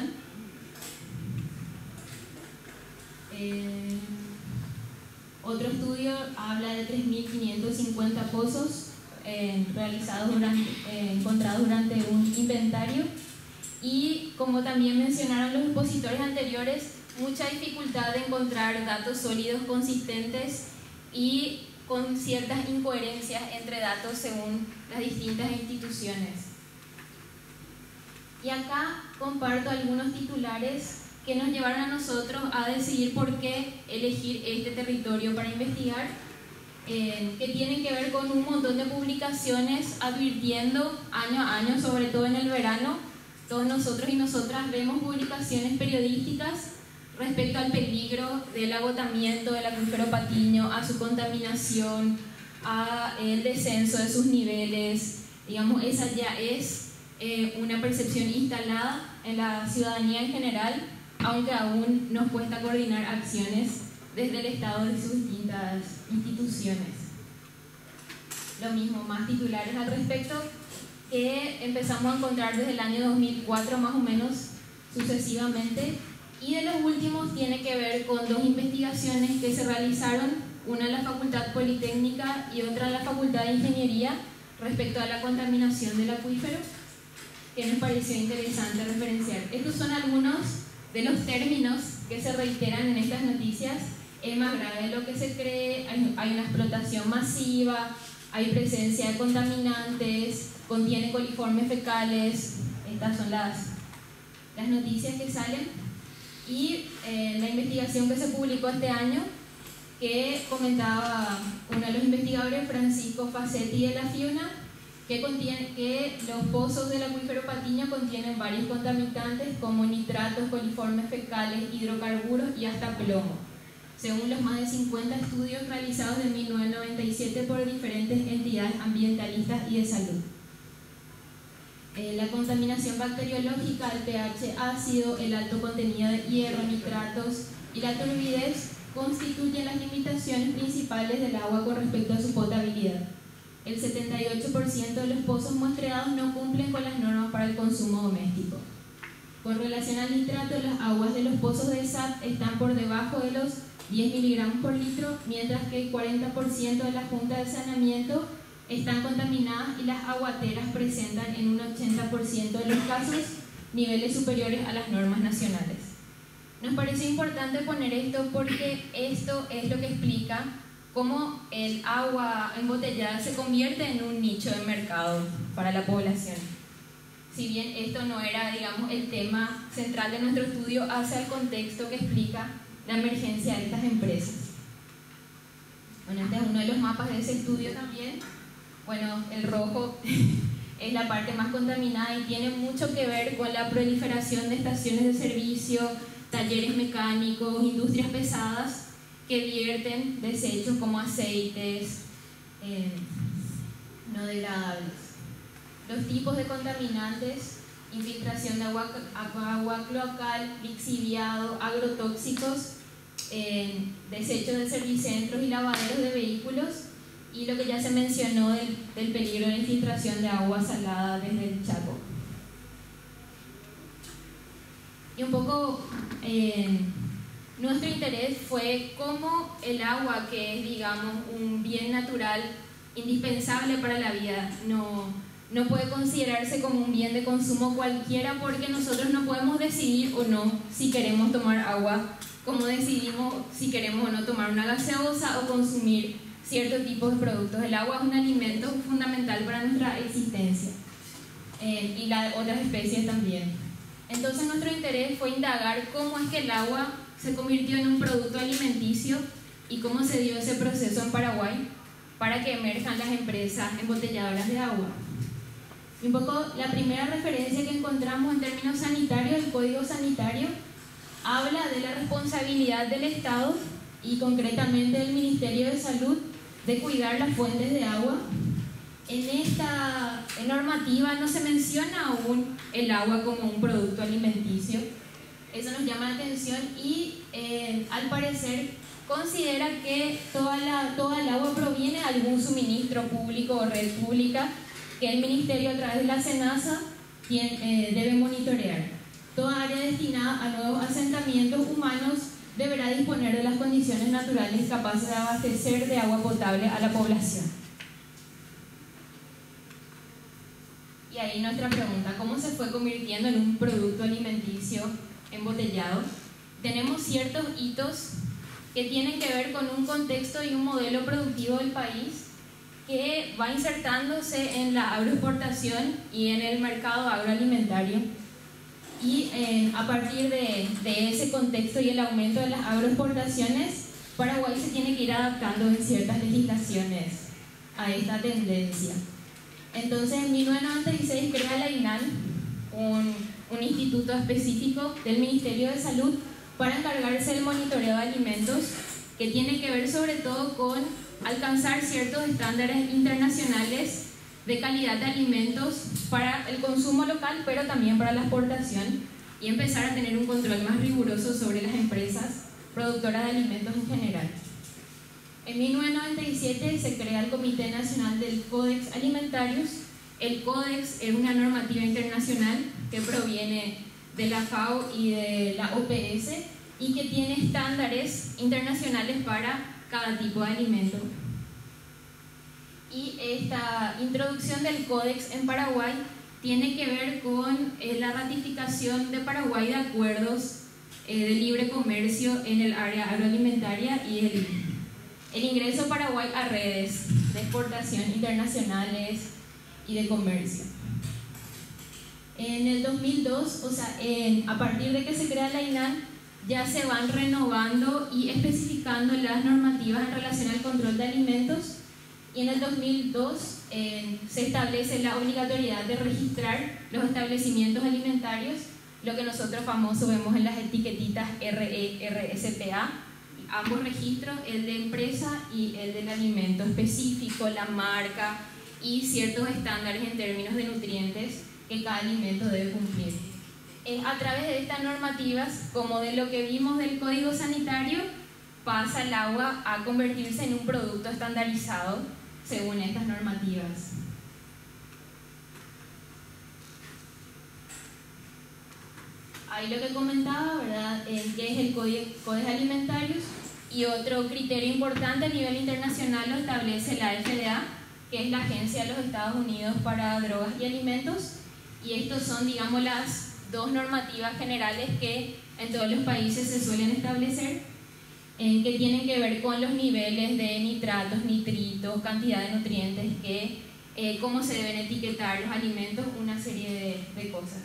Speaker 1: Eh, otro estudio habla de tres mil quinientos cincuenta pozos eh, realizados durante, eh, encontrados durante un inventario, y como también mencionaron los expositores anteriores, mucha dificultad de encontrar datos sólidos consistentes y con ciertas incoherencias entre datos según las distintas instituciones. Y acá comparto algunos titulares que nos llevaron a nosotros a decidir por qué elegir este territorio para investigar, eh, que tienen que ver con un montón de publicaciones advirtiendo año a año, sobre todo en el verano. Todos nosotros y nosotras vemos publicaciones periodísticas respecto al peligro del agotamiento del acuífero Patiño, a su contaminación, a el descenso de sus niveles. Digamos, esa ya es eh, una percepción instalada en la ciudadanía en general, aunque aún nos cuesta coordinar acciones desde el Estado de sus distintas instituciones. Lo mismo, más titulares al respecto que empezamos a encontrar desde el año dos mil cuatro más o menos sucesivamente, y de los últimos tiene que ver con dos investigaciones que se realizaron, una en la Facultad Politécnica y otra en la Facultad de Ingeniería, respecto a la contaminación del acuífero, que nos pareció interesante referenciar. Estos son algunos de los términos que se reiteran en estas noticias. Es más grave de lo que se cree, hay, hay una explotación masiva, hay presencia de contaminantes, contiene coliformes fecales. Estas son las, las noticias que salen. Y eh, la investigación que se publicó este año, que comentaba uno de los investigadores, Francisco Facetti de la FIUNA, que, contiene, que los pozos del acuífero Patiño contienen varios contaminantes como nitratos, coliformes fecales, hidrocarburos y hasta plomo, según los más de cincuenta estudios realizados en mil novecientos noventa y siete por diferentes entidades ambientalistas y de salud. Eh, la contaminación bacteriológica, el pH ácido, el alto contenido de hierro, nitratos y la turbidez constituyen las limitaciones principales del agua con respecto a su potabilidad. El setenta y ocho por ciento de los pozos muestreados no cumplen con las normas para el consumo doméstico. Con relación al nitrato, las aguas de los pozos de S A T están por debajo de los diez miligramos por litro, mientras que el cuarenta por ciento de la junta de saneamiento están contaminadas y las aguateras presentan en un ochenta por ciento de los casos niveles superiores a las normas nacionales.
Speaker 6: Nos pareció importante poner esto porque esto es lo que explica cómo el agua embotellada se convierte en un nicho de mercado para la población. Si bien esto no era, digamos, el tema central de nuestro estudio, hace el contexto que explica la emergencia de estas empresas. Bueno, este es uno de los mapas de ese estudio también. Bueno, el rojo es la parte más contaminada y tiene mucho que ver con la proliferación de estaciones de servicio, talleres mecánicos, industrias pesadas que vierten desechos como aceites eh, no degradables. Los tipos de contaminantes: infiltración de agua, agua, agua cloacal, lixiviado, agrotóxicos, eh, desechos de servicentros y lavaderos de vehículos, y lo que ya se mencionó del, del peligro de infiltración de agua salada desde el Chaco. Y un poco eh, nuestro interés fue cómo el agua, que es, digamos, un bien natural indispensable para la vida, no, no puede considerarse como un bien de consumo cualquiera, porque nosotros no podemos decidir o no si queremos tomar agua, como decidimos si queremos o no tomar una gaseosa o consumir ciertos tipos de productos. El agua es un alimento fundamental para nuestra existencia eh, y la de otras especies también. Entonces nuestro interés fue indagar cómo es que el agua se convirtió en un producto alimenticio y cómo se dio ese proceso en Paraguay para que emerjan las empresas embotelladoras de agua. Y un poco la primera referencia que encontramos en términos sanitarios, el Código Sanitario, habla de la responsabilidad del Estado y concretamente del Ministerio de Salud de cuidar las fuentes de agua. En esta normativa no se menciona aún el agua como un producto alimenticio. Eso nos llama la atención y eh, al parecer considera que toda, la, toda el agua proviene de algún suministro público o red pública que el Ministerio, a través de la SENASA, tiene, eh, debe monitorear. Toda área destinada a nuevos asentamientos humanos deberá disponer de las condiciones naturales capaces de abastecer de agua potable a la población. Y ahí nuestra pregunta: ¿cómo se fue convirtiendo en un producto alimenticio embotellado? Tenemos ciertos hitos que tienen que ver con un contexto y un modelo productivo del país que va insertándose en la agroexportación y en el mercado agroalimentario. Y eh, a partir de, de ese contexto y el aumento de las agroexportaciones, Paraguay se tiene que ir adaptando en ciertas legislaciones a esta tendencia. Entonces, en mil novecientos noventa y seis crea la I N A L, un, un instituto específico del Ministerio de Salud para encargarse del monitoreo de alimentos, que tiene que ver sobre todo con alcanzar ciertos estándares internacionales de calidad de alimentos para el consumo local, pero también para la exportación, y empezar a tener un control más riguroso sobre las empresas productoras de alimentos en general. En mil novecientos noventa y siete se crea el Comité Nacional del Códex Alimentarios. El Códex es una normativa internacional que proviene de la FAO y de la O P S y que tiene estándares internacionales para cada tipo de alimento. Y esta introducción del Códex en Paraguay tiene que ver con eh, la ratificación de Paraguay de acuerdos eh, de libre comercio en el área agroalimentaria y el, el ingreso de Paraguay a redes de exportación internacionales y de comercio. En el dos mil dos, o sea, en, a partir de que se crea la I N A L, ya se van renovando y especificando las normativas en relación al control de alimentos. Y en el dos mil dos eh, se establece la obligatoriedad de registrar los establecimientos alimentarios, lo que nosotros famosos vemos en las etiquetitas R E, R S P A, ambos registros, el de empresa y el del alimento específico, la marca y ciertos estándares en términos de nutrientes que cada alimento debe cumplir. Es a través de estas normativas, como de lo que vimos del Código Sanitario, pasa el agua a convertirse en un producto estandarizado según estas normativas. Ahí lo que comentaba, ¿verdad?, es que es el Código, Código Alimentarios, y otro criterio importante a nivel internacional lo establece la F D A, que es la Agencia de los Estados Unidos para Drogas y Alimentos, y estos son, digamos, las dos normativas generales que en todos los países se suelen establecer, eh, que tienen que ver con los niveles de nitratos, nitritos, cantidad de nutrientes, que, eh, cómo se deben etiquetar los alimentos, una serie de, de cosas.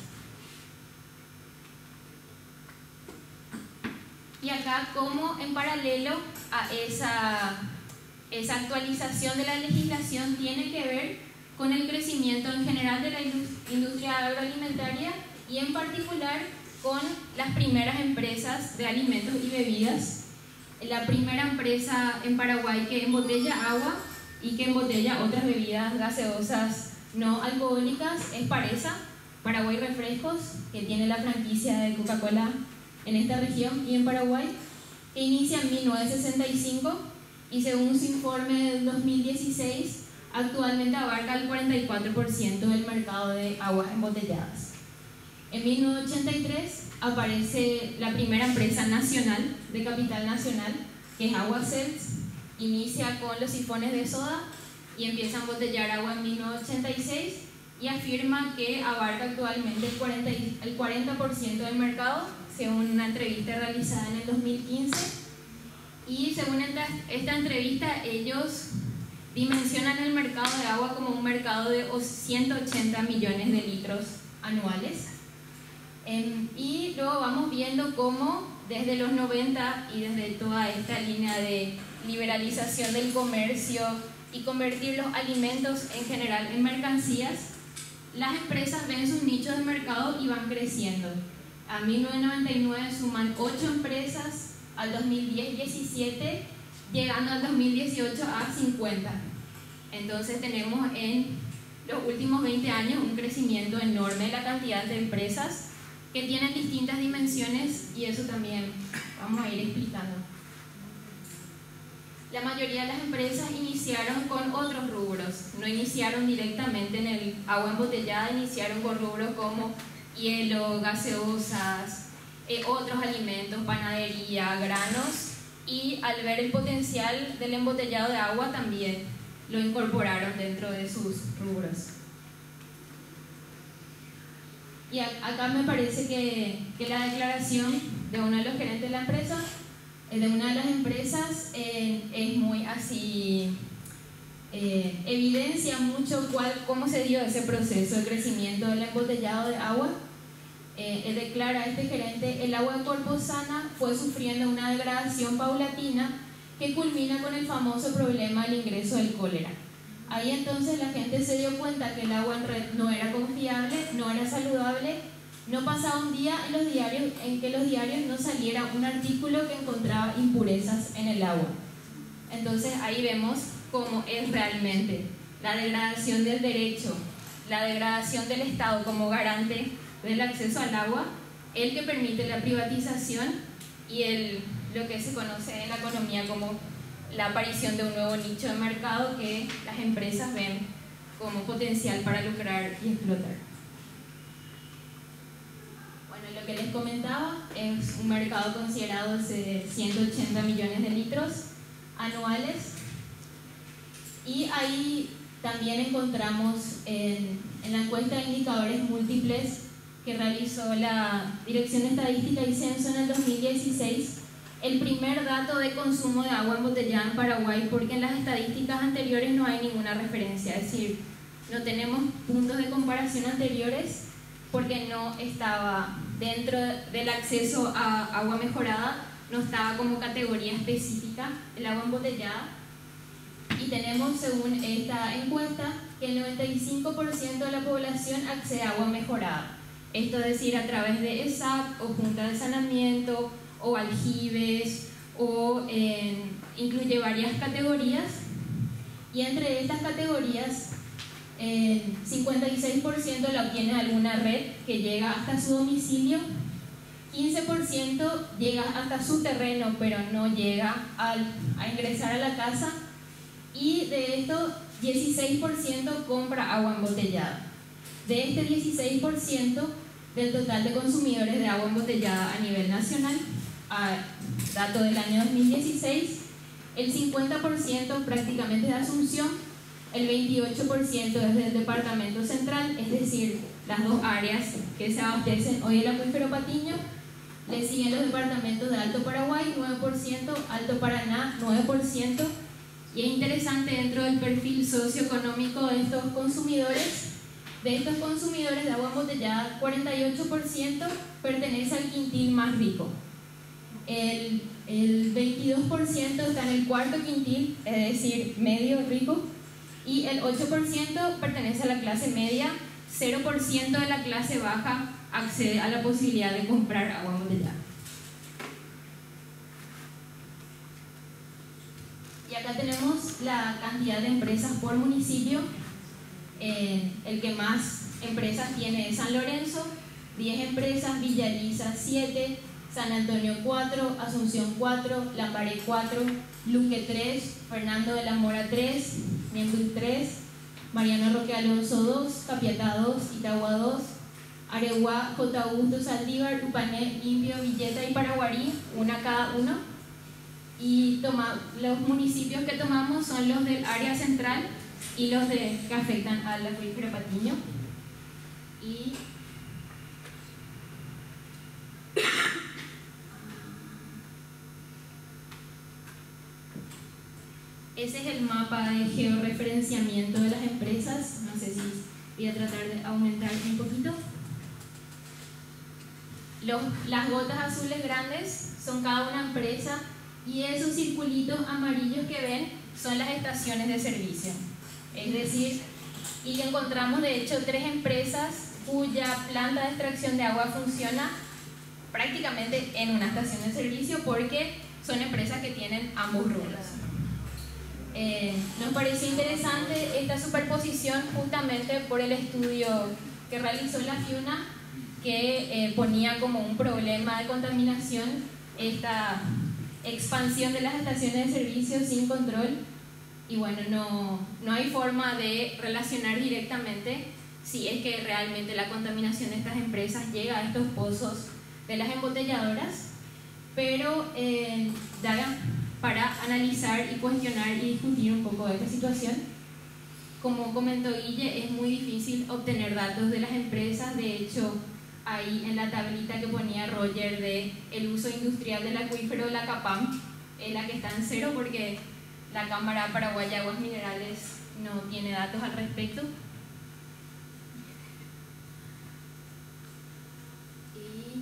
Speaker 6: Y acá, como en paralelo a esa, esa actualización de la legislación, tiene que ver con el crecimiento en general de la industria agroalimentaria y en particular con las primeras empresas de alimentos y bebidas. La primera empresa en Paraguay que embotella agua y que embotella otras bebidas gaseosas no alcohólicas es Paresa, Paraguay Refrescos, que tiene la franquicia de Coca-Cola en esta región y en Paraguay, que inicia en mil novecientos sesenta y cinco y según su informe del dos mil dieciséis actualmente abarca el cuarenta y cuatro por ciento del mercado de aguas embotelladas. En mil novecientos ochenta y tres aparece la primera empresa nacional, de capital nacional, que es Aguasels. Inicia con los sifones de soda y empieza a embotellar agua en mil novecientos ochenta y seis y afirma que abarca actualmente el cuarenta, el cuarenta por ciento del mercado, según una entrevista realizada en el dos mil quince. Y según esta, esta entrevista, ellos dimensionan el mercado de agua como un mercado de ciento ochenta millones de litros anuales. Eh, y luego vamos viendo cómo desde los noventa y desde toda esta línea de liberalización del comercio y convertir los alimentos en general en mercancías, las empresas ven sus nichos de mercado y van creciendo. A mil novecientos noventa y nueve suman ocho empresas, al dos mil diez diecisiete, llegando al dos mil dieciocho a cincuenta. Entonces tenemos en los últimos veinte años un crecimiento enorme de la cantidad de empresas que tienen distintas dimensiones y eso también vamos a ir explicando. La mayoría de las empresas iniciaron con otros rubros, no iniciaron directamente en el agua embotellada, iniciaron con rubros como hielo, gaseosas, eh, otros alimentos, panadería, granos, y al ver el potencial del embotellado de agua también lo incorporaron dentro de sus rubros. Y acá me parece que, que la declaración de uno de los gerentes de la empresa, de una de las empresas, eh, es muy así, eh, evidencia mucho cuál, cómo se dio ese proceso de crecimiento del embotellado de agua. Eh, él declara, este gerente, el agua de Corposana fue sufriendo una degradación paulatina que culmina con el famoso problema del ingreso del cólera. Ahí entonces la gente se dio cuenta que el agua en red no era confiable, no era saludable. No pasaba un día en los diarios en que los diarios no saliera un artículo que encontraba impurezas en el agua. Entonces ahí vemos cómo es realmente la degradación del derecho, la degradación del Estado como garante del acceso al agua, el que permite la privatización y el, lo que se conoce en la economía como la aparición de un nuevo nicho de mercado que las empresas ven como potencial para lucrar y explotar. Bueno, lo que les comentaba es un mercado considerado de ciento ochenta millones de litros anuales, y ahí también encontramos en, en la encuesta de indicadores múltiples que realizó la Dirección de Estadística y Censo en el dos mil dieciséis, el primer dato de consumo de agua embotellada en Paraguay, porque en las estadísticas anteriores no hay ninguna referencia, es decir, no tenemos puntos de comparación anteriores porque no estaba dentro del acceso a agua mejorada, no estaba como categoría específica el agua embotellada. Y tenemos, según esta encuesta, que el noventa y cinco por ciento de la población accede a agua mejorada. Esto es decir, a través de E S A P o Junta de Saneamiento o aljibes, o eh, incluye varias categorías, y entre estas categorías eh, cincuenta y seis por ciento la obtiene alguna red que llega hasta su domicilio, quince por ciento llega hasta su terreno pero no llega al, a ingresar a la casa, y de esto dieciséis por ciento compra agua embotellada. De este dieciséis por ciento del total de consumidores de agua embotellada a nivel nacional, a dato del año dos mil dieciséis, el cincuenta por ciento prácticamente de Asunción, el veintiocho por ciento es del departamento central, es decir, las dos áreas que se abastecen hoy el acuífero Patiño, Le siguen los departamentos de Alto Paraguay, nueve por ciento, Alto Paraná, nueve por ciento. Y es interesante dentro del perfil socioeconómico de estos consumidores, de estos consumidores de agua embotellada, cuarenta y ocho por ciento pertenece al quintil más rico. El, el veintidós por ciento está en el cuarto quintil, es decir, medio rico, y el ocho por ciento pertenece a la clase media, cero por ciento de la clase baja accede a la posibilidad de comprar agua embotellada. Y acá tenemos la cantidad de empresas por municipio. Eh, el que más empresas tiene es San Lorenzo, diez empresas, Villa Elisa siete, San Antonio cuatro, Asunción cuatro, Lambaré cuatro, Luque tres, Fernando de la Mora tres, Miembros tres, Mariano Roque Alonso dos, Capiatá dos, Itagua dos, Areguá, J. Augusto Saldívar, Upané, Indio, Villeta y Paraguarí, una cada uno. Y toma, los municipios que tomamos son los del área central y los de, que afectan al acuífero Patiño. Y ese es el mapa de georreferenciamiento de las empresas. No sé si voy a tratar de aumentar un poquito. Los, las gotas azules grandes son cada una empresa y esos circulitos amarillos que ven son las estaciones de servicio. Es decir, y que encontramos de hecho tres empresas cuya planta de extracción de agua funciona prácticamente en una estación de servicio porque son empresas que tienen ambos rubros. Eh, nos pareció interesante esta superposición justamente por el estudio que realizó la FIUNA, que eh, ponía como un problema de contaminación esta expansión de las estaciones de servicio sin control. Y bueno, no, no hay forma de relacionar directamente si es que realmente la contaminación de estas empresas llega a estos pozos de las embotelladoras, pero eh, da para analizar y cuestionar y discutir un poco de esta situación. Como comentó Guille, es muy difícil obtener datos de las empresas. De hecho, ahí en la tablita que ponía Roger de el uso industrial del acuífero de la CAPAM, es la que está en cero porque la Cámara Paraguaya de Aguas Minerales no tiene datos al respecto. Y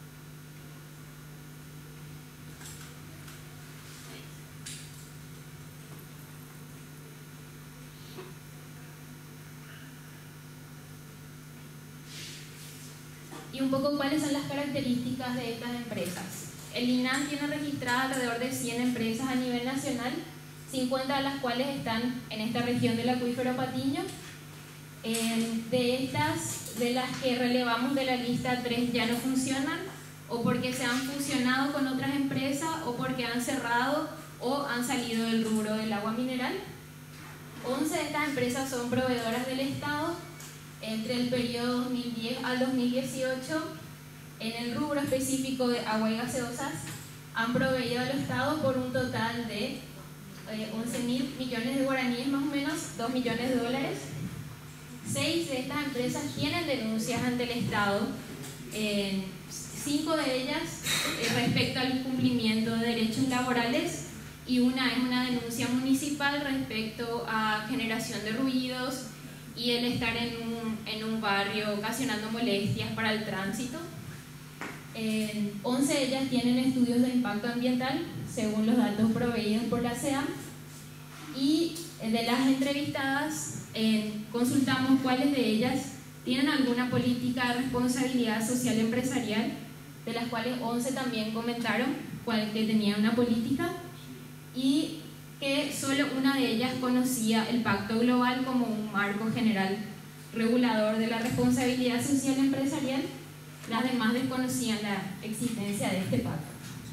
Speaker 6: y un poco cuáles son las características de estas empresas. El INAM tiene registradas alrededor de cien empresas a nivel nacional, cincuenta de las cuales están en esta región del acuífero Patiño. Eh, de estas, de las que relevamos de la lista, tres ya no funcionan, o porque se han fusionado con otras empresas, o porque han cerrado o han salido del rubro del agua mineral. once de estas empresas son proveedoras del Estado. Entre el periodo dos mil diez al dos mil dieciocho, en el rubro específico de agua y gaseosas, han proveído al Estado por un total de eh, once mil millones de guaraníes, más o menos, dos millones de dólares. Seis de estas empresas tienen denuncias ante el Estado, eh, cinco de ellas eh, respecto al incumplimiento de derechos laborales, y una es una denuncia municipal respecto a generación de ruidos y el estar en un, en un barrio ocasionando molestias para el tránsito. Eh, once de ellas tienen estudios de impacto ambiental, según los datos proveídos por la C E A M, y de las entrevistadas eh, consultamos cuáles de ellas tienen alguna política de responsabilidad social empresarial, de las cuales once también comentaron cuál que tenía una política, y que solo una de ellas conocía el Pacto Global como un marco general regulador de la responsabilidad social empresarial. Las demás desconocían la existencia de este pacto.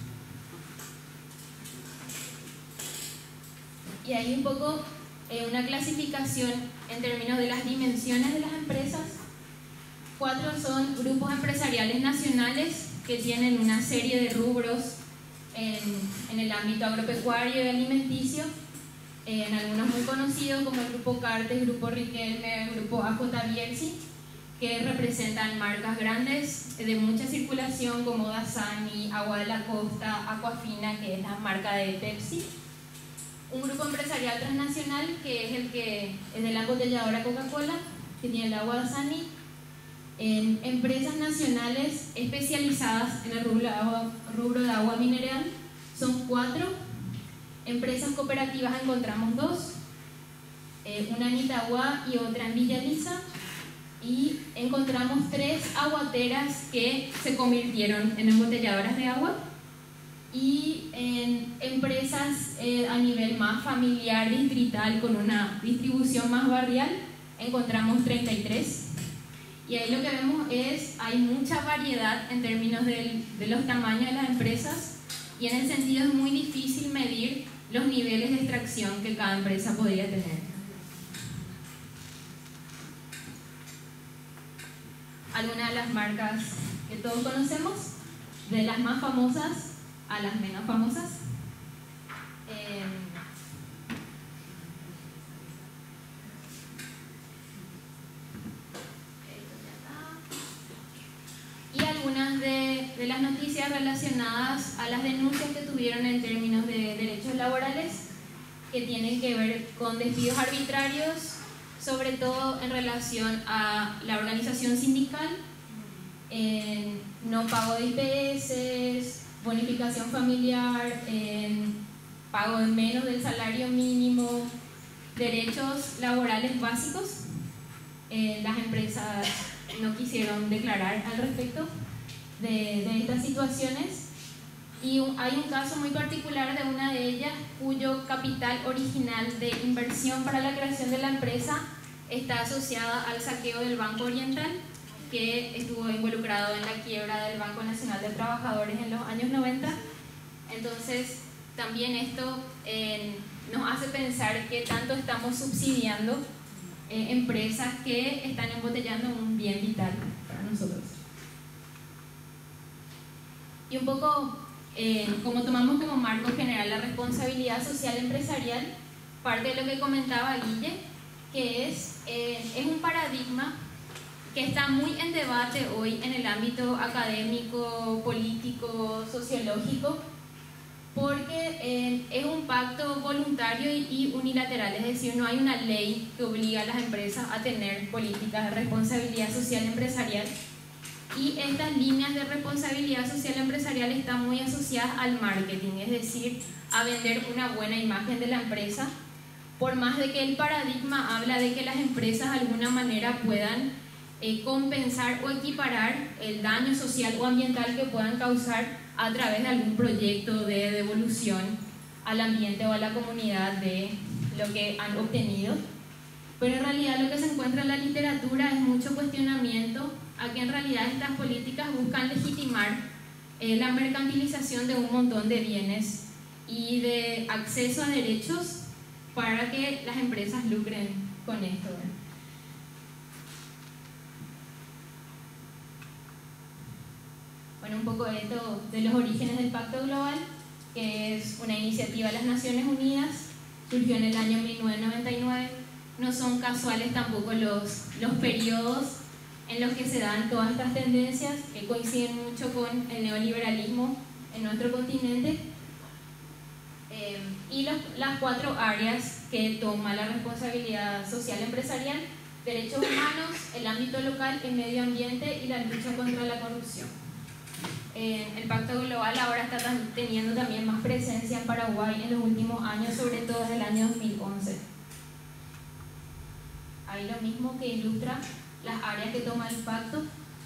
Speaker 6: Y hay un poco eh, una clasificación en términos de las dimensiones de las empresas. Cuatro son grupos empresariales nacionales que tienen una serie de rubros en, en el ámbito agropecuario y alimenticio, eh, en algunos muy conocidos como el Grupo Cartes, Grupo Riquelme, Grupo A J Bielsi. que representan marcas grandes de mucha circulación como Dasani, Agua de la Costa, Aquafina, que es la marca de Pepsi. Un grupo empresarial transnacional que es el que es de la embotelladora Coca-Cola, que tiene el agua Dasani. En empresas nacionales especializadas en el rubro de agua, rubro de agua mineral son cuatro. Empresas cooperativas encontramos dos, eh, una en Itagua y otra en Villa Lisa. Y encontramos tres aguateras que se convirtieron en embotelladoras de agua. Y en empresas eh, a nivel más familiar, distrital, con una distribución más barrial, encontramos treinta y tres. Y ahí lo que vemos es, hay mucha variedad en términos del, de los tamaños de las empresas, y en el sentido es muy difícil medir los niveles de extracción que cada empresa podría tener. Algunas de las marcas que todos conocemos, de las más famosas a las menos famosas. Eh, y algunas de, de las noticias relacionadas a las denuncias que tuvieron en términos de derechos laborales, que tienen que ver con despidos arbitrarios, sobre todo en relación a la organización sindical, en no pago de I P S, bonificación familiar, en pago de menos del salario mínimo, derechos laborales básicos. Eh, las empresas no quisieron declarar al respecto de, de estas situaciones, y un, hay un caso muy particular de una de ellas cuyo capital original de inversión para la creación de la empresa está asociada al saqueo del Banco Oriental, que estuvo involucrado en la quiebra del Banco Nacional de Trabajadores en los años noventa. Entonces también esto eh, nos hace pensar que tanto estamos subsidiando eh, empresas que están embotellando un bien vital para nosotros. Y un poco eh, como tomamos como marco general la responsabilidad social empresarial, parte de lo que comentaba Guille, que es, eh, es un paradigma que está muy en debate hoy en el ámbito académico, político, sociológico, porque eh, es un pacto voluntario y unilateral, es decir, no hay una ley que obliga a las empresas a tener políticas de responsabilidad social empresarial, y estas líneas de responsabilidad social empresarial están muy asociadas al marketing, es decir, a vender una buena imagen de la empresa, por más de que el paradigma habla de que las empresas de alguna manera puedan eh, compensar o equiparar el daño social o ambiental que puedan causar a través de algún proyecto de devolución al ambiente o a la comunidad de lo que han obtenido. Pero en realidad lo que se encuentra en la literatura es mucho cuestionamiento a que en realidad estas políticas buscan legitimar eh, la mercantilización de un montón de bienes y de acceso a derechos para que las empresas lucren con esto. Bueno, un poco de esto de los orígenes del Pacto Global, que es una iniciativa de las Naciones Unidas, surgió en el año mil novecientos noventa y nueve. No son casuales tampoco los, los periodos en los que se dan todas estas tendencias, que coinciden mucho con el neoliberalismo en nuestro continente. Eh, y los, las cuatro áreas que toma la responsabilidad social empresarial: derechos humanos, el ámbito local, el medio ambiente y la lucha contra la corrupción. Eh, el Pacto Global ahora está tan, teniendo también más presencia en Paraguay en los últimos años, sobre todo desde el año dos mil once. Ahí lo mismo que ilustra las áreas que toma el pacto,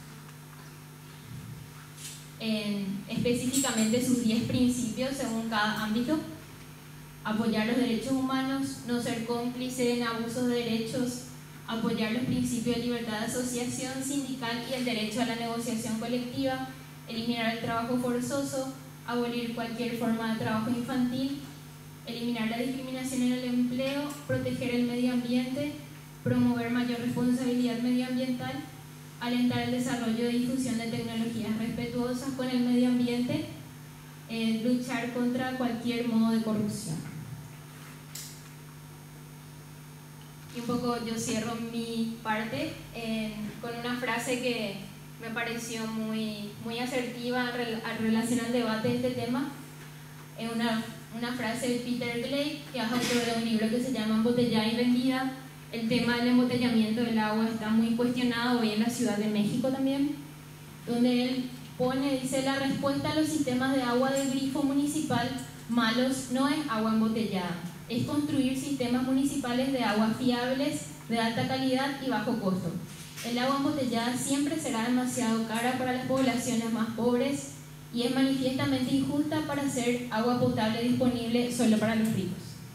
Speaker 6: en, específicamente sus diez principios según cada ámbito: apoyar los derechos humanos, no ser cómplice en abusos de derechos, apoyar los principios de libertad de asociación sindical y el derecho a la negociación colectiva, eliminar el trabajo forzoso, abolir cualquier forma de trabajo infantil, eliminar la discriminación en el empleo, proteger el medio ambiente, promover mayor responsabilidad medioambiental, alentar el desarrollo y difusión de tecnologías respetuosas con el medio ambiente, eh, luchar contra cualquier modo de corrupción. y un poco yo cierro mi parte en, con una frase que me pareció muy, muy asertiva al relacionar el debate de este tema. Es una, una frase de Peter Glade, que es autor de un libro que se llama Embotellada y Vendida. El tema del embotellamiento del agua está muy cuestionado hoy en la Ciudad de México también, donde él pone, dice, la respuesta a los sistemas de agua de grifo municipal malos no es agua embotellada, es construir sistemas municipales de agua fiables, de alta calidad y bajo costo. El agua embotellada siempre será demasiado cara para las poblaciones más pobres y es manifiestamente injusta para hacer agua potable disponible solo para los ricos.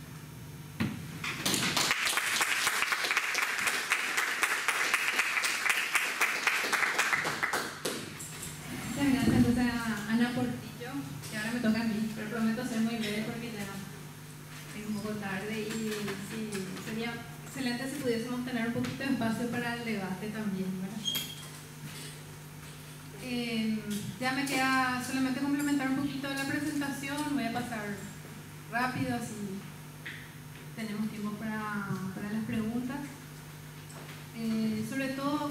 Speaker 1: Muchas gracias entonces a Ana Portillo, que ahora me toca a mí, pero prometo ser muy breve porque ya es un poco tarde y sí, sería excelente si pudiésemos tener un poquito de espacio para el debate también, ¿verdad? Eh, ya me queda solamente complementar un poquito de la presentación, voy a pasar rápido así tenemos tiempo para, para las preguntas. Eh, sobre todo,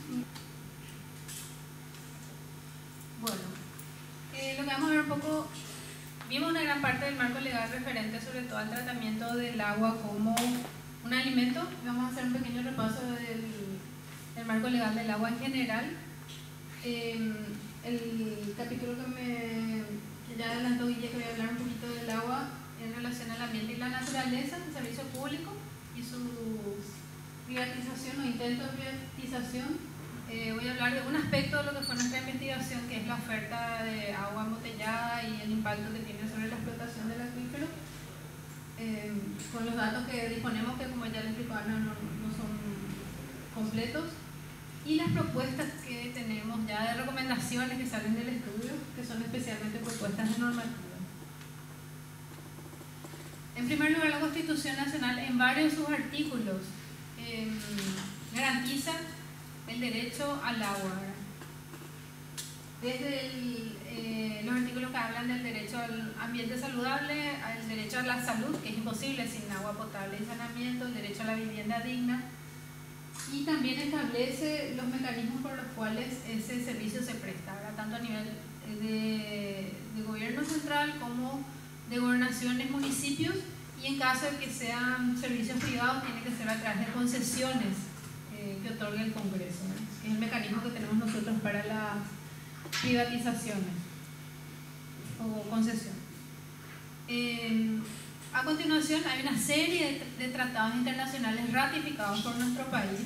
Speaker 1: bueno, eh, lo que vamos a ver un poco, vimos una gran parte del marco legal referente sobre todo al tratamiento del agua como un alimento. Vamos a hacer un pequeño repaso del, del marco legal del agua en general. Eh, el capítulo que me que ya adelantó Guille, que voy a hablar un poquito del agua en relación al ambiente y la naturaleza, el servicio público y su privatización o intento de privatización. Eh, voy a hablar de un aspecto de lo que fue nuestra investigación, que es la oferta de agua embotellada y el impacto que tiene sobre la explotación del acuífero. Eh, con los datos que disponemos, que como ya les explicó Ana, no, no son completos, y las propuestas que tenemos ya de recomendaciones que salen del estudio, que son especialmente propuestas de normativa. En primer lugar, la Constitución Nacional en varios de sus artículos eh, garantiza el derecho al agua. Desde el, eh, los artículos que hablan del derecho al ambiente saludable, al derecho a la salud, que es imposible sin agua potable y saneamiento, el derecho a la vivienda digna, y también establece los mecanismos por los cuales ese servicio se presta, ¿verdad? Tanto a nivel de, de gobierno central como de gobernaciones, municipios, y en caso de que sean servicios privados tiene que ser a través de concesiones eh, que otorga el Congreso, ¿verdad? Que es el mecanismo que tenemos nosotros para las privatizaciones o concesión. Eh, a continuación hay una serie de, de tratados internacionales ratificados por nuestro país,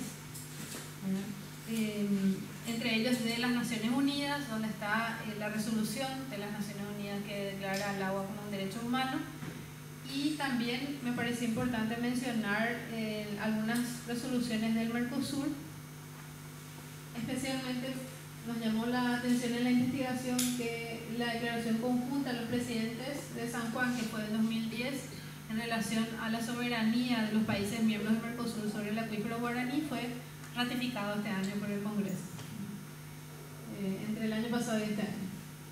Speaker 1: eh, entre ellos de las Naciones Unidas, donde está eh, la resolución de las Naciones Unidas que declara el agua como un derecho humano, y también me pareció importante mencionar eh, algunas resoluciones del Mercosur. Especialmente nos llamó la atención en la investigación que la declaración conjunta de los presidentes de San Juan, que fue en dos mil diez, en relación a la soberanía de los países miembros del Mercosur sobre el acuífero guaraní, fue ratificado este año por el Congreso, eh, entre el año pasado y este año.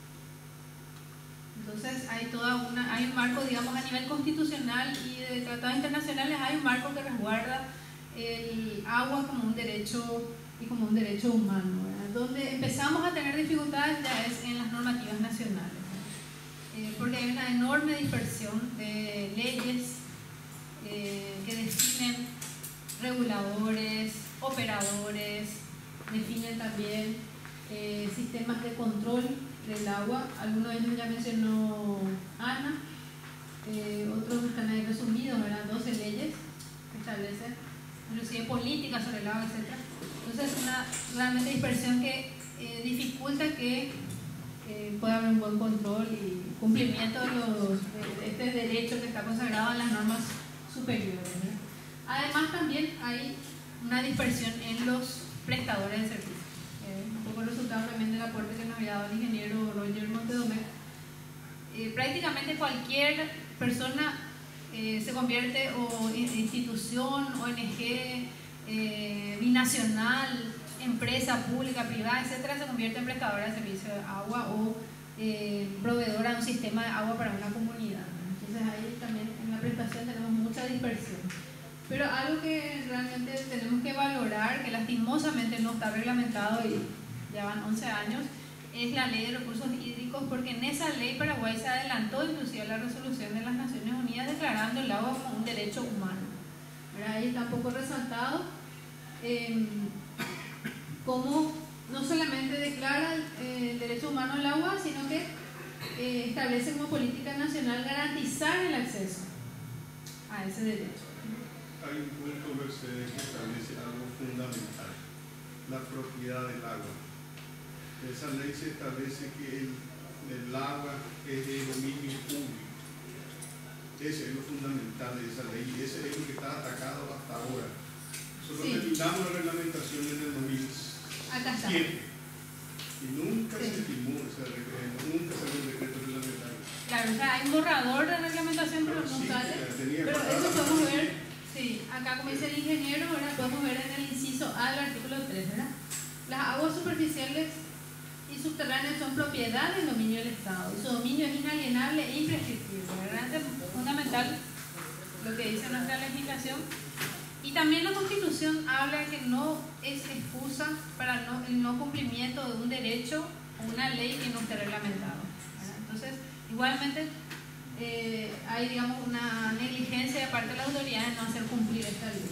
Speaker 1: Entonces hay, toda una, hay un marco, digamos, a nivel constitucional y de tratados internacionales, hay un marco que resguarda el agua como un derecho y como un derecho humano, ¿verdad? Donde empezamos a tener dificultades ya es en las normativas nacionales, eh, porque hay una enorme dispersión de leyes eh, que definen reguladores, operadores, definen también eh, sistemas de control del agua. Algunos de ellos ya mencionó Ana, eh, otros están ahí resumidos, ¿verdad? doce leyes que establecen inclusive políticas sobre el agua, etcétera. Entonces es una realmente dispersión que eh, dificulta que eh, pueda haber un buen control y cumplimiento de, los, de este derecho que está consagrado en las normas superiores, ¿verdad? Además también hay una dispersión en los prestadores de servicios. Eh, un poco resultado también del aporte que nos había dado el ingeniero Roger Montedomé. Eh, prácticamente cualquier persona eh, se convierte o institución, O N G, eh, binacional, empresa pública, privada, etcétera, se convierte en prestadora de servicio de agua o eh, proveedora de un sistema de agua para una comunidad. Entonces ahí también en la prestación tenemos mucha dispersión. Pero algo que realmente tenemos que valorar, que lastimosamente no está reglamentado y ya van once años, es la ley de recursos hídricos, porque en esa ley Paraguay se adelantó inclusive a la resolución de las Naciones Unidas declarando el agua como un derecho humano. ¿Verdad? Ahí está un poco resaltado eh, cómo no solamente declara eh, el derecho humano al agua, sino que eh, establece como política nacional garantizar el acceso a ese derecho.
Speaker 7: Hay un punto, Mercedes, que establece algo fundamental: la propiedad del agua. En esa ley se establece que el, el agua es de dominio público. Ese es lo fundamental de esa ley, y ese es lo que está atacado hasta ahora. Nosotros sí. terminamos la reglamentación en el dos mil siete y nunca sí. se firmó ese decreto, nunca salió el decreto reglamentario.
Speaker 1: Claro, o sea, hay un borrador de reglamentación, pero, pero no sí, sale. Pero eso podemos ver, sí, acá como dice el ingeniero, ¿verdad? Podemos ver en el inciso A del artículo tres, ¿verdad? Las aguas superficiales y subterráneas son propiedad del dominio del Estado. Su dominio es inalienable e imprescriptible. Realmente es fundamental lo que dice nuestra legislación. Y también la Constitución habla de que no es excusa para no, el no cumplimiento de un derecho o una ley que no esté reglamentado. ¿Verdad? Entonces, igualmente eh, hay, digamos, una negligencia de parte de las autoridades en no hacer cumplir esta ley.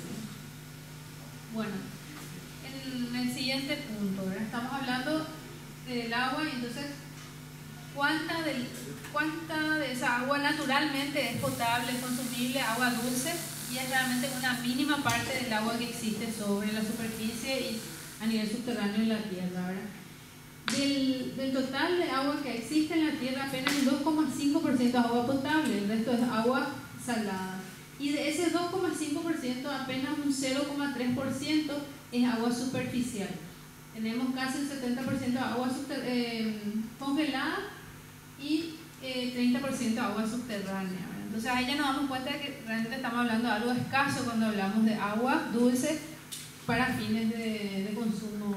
Speaker 1: Bueno, en el siguiente punto, ¿verdad? Estamos hablando del agua, y entonces ¿cuánta, del, cuánta de esa agua naturalmente es potable, es consumible, agua dulce? Y es realmente una mínima parte del agua que existe sobre la superficie y a nivel subterráneo en la tierra, ¿verdad? Del, del total de agua que existe en la tierra, apenas el dos coma cinco por ciento es agua potable, el resto es agua salada. Y de ese dos coma cinco por ciento, apenas un cero coma tres por ciento es agua superficial. Tenemos casi el setenta por ciento de agua eh, congelada y eh, treinta por ciento de agua subterránea, ¿verdad? Entonces ahí ya nos damos cuenta de que realmente estamos hablando de algo escaso cuando hablamos de agua dulce para fines de, de consumo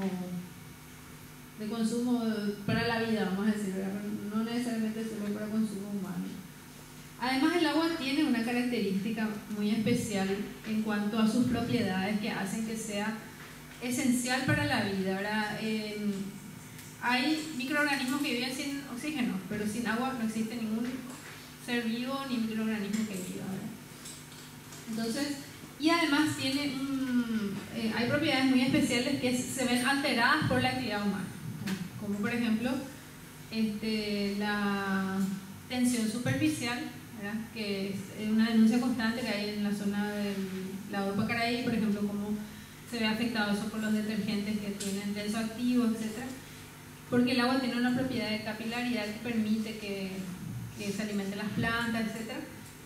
Speaker 1: de consumo para la vida, vamos a decir, ¿verdad? No necesariamente solo para consumo humano. Además, el agua tiene una característica muy especial en cuanto a sus propiedades que hacen que sea esencial para la vida, ¿verdad? Eh, hay microorganismos que viven sin oxígeno, pero sin agua no existe ningún ser vivo ni microorganismo que viva, ¿verdad? Entonces, y además tiene un, eh, hay propiedades muy especiales que se ven alteradas por la actividad humana, como por ejemplo este, la tensión superficial, ¿verdad? Que es una denuncia constante que hay en la zona del lago de Pacaraí, por ejemplo, como se ve afectado eso por los detergentes que tienen tensoactivos, etcétera, porque el agua tiene una propiedad de capilaridad que permite que, que se alimenten las plantas, etcétera,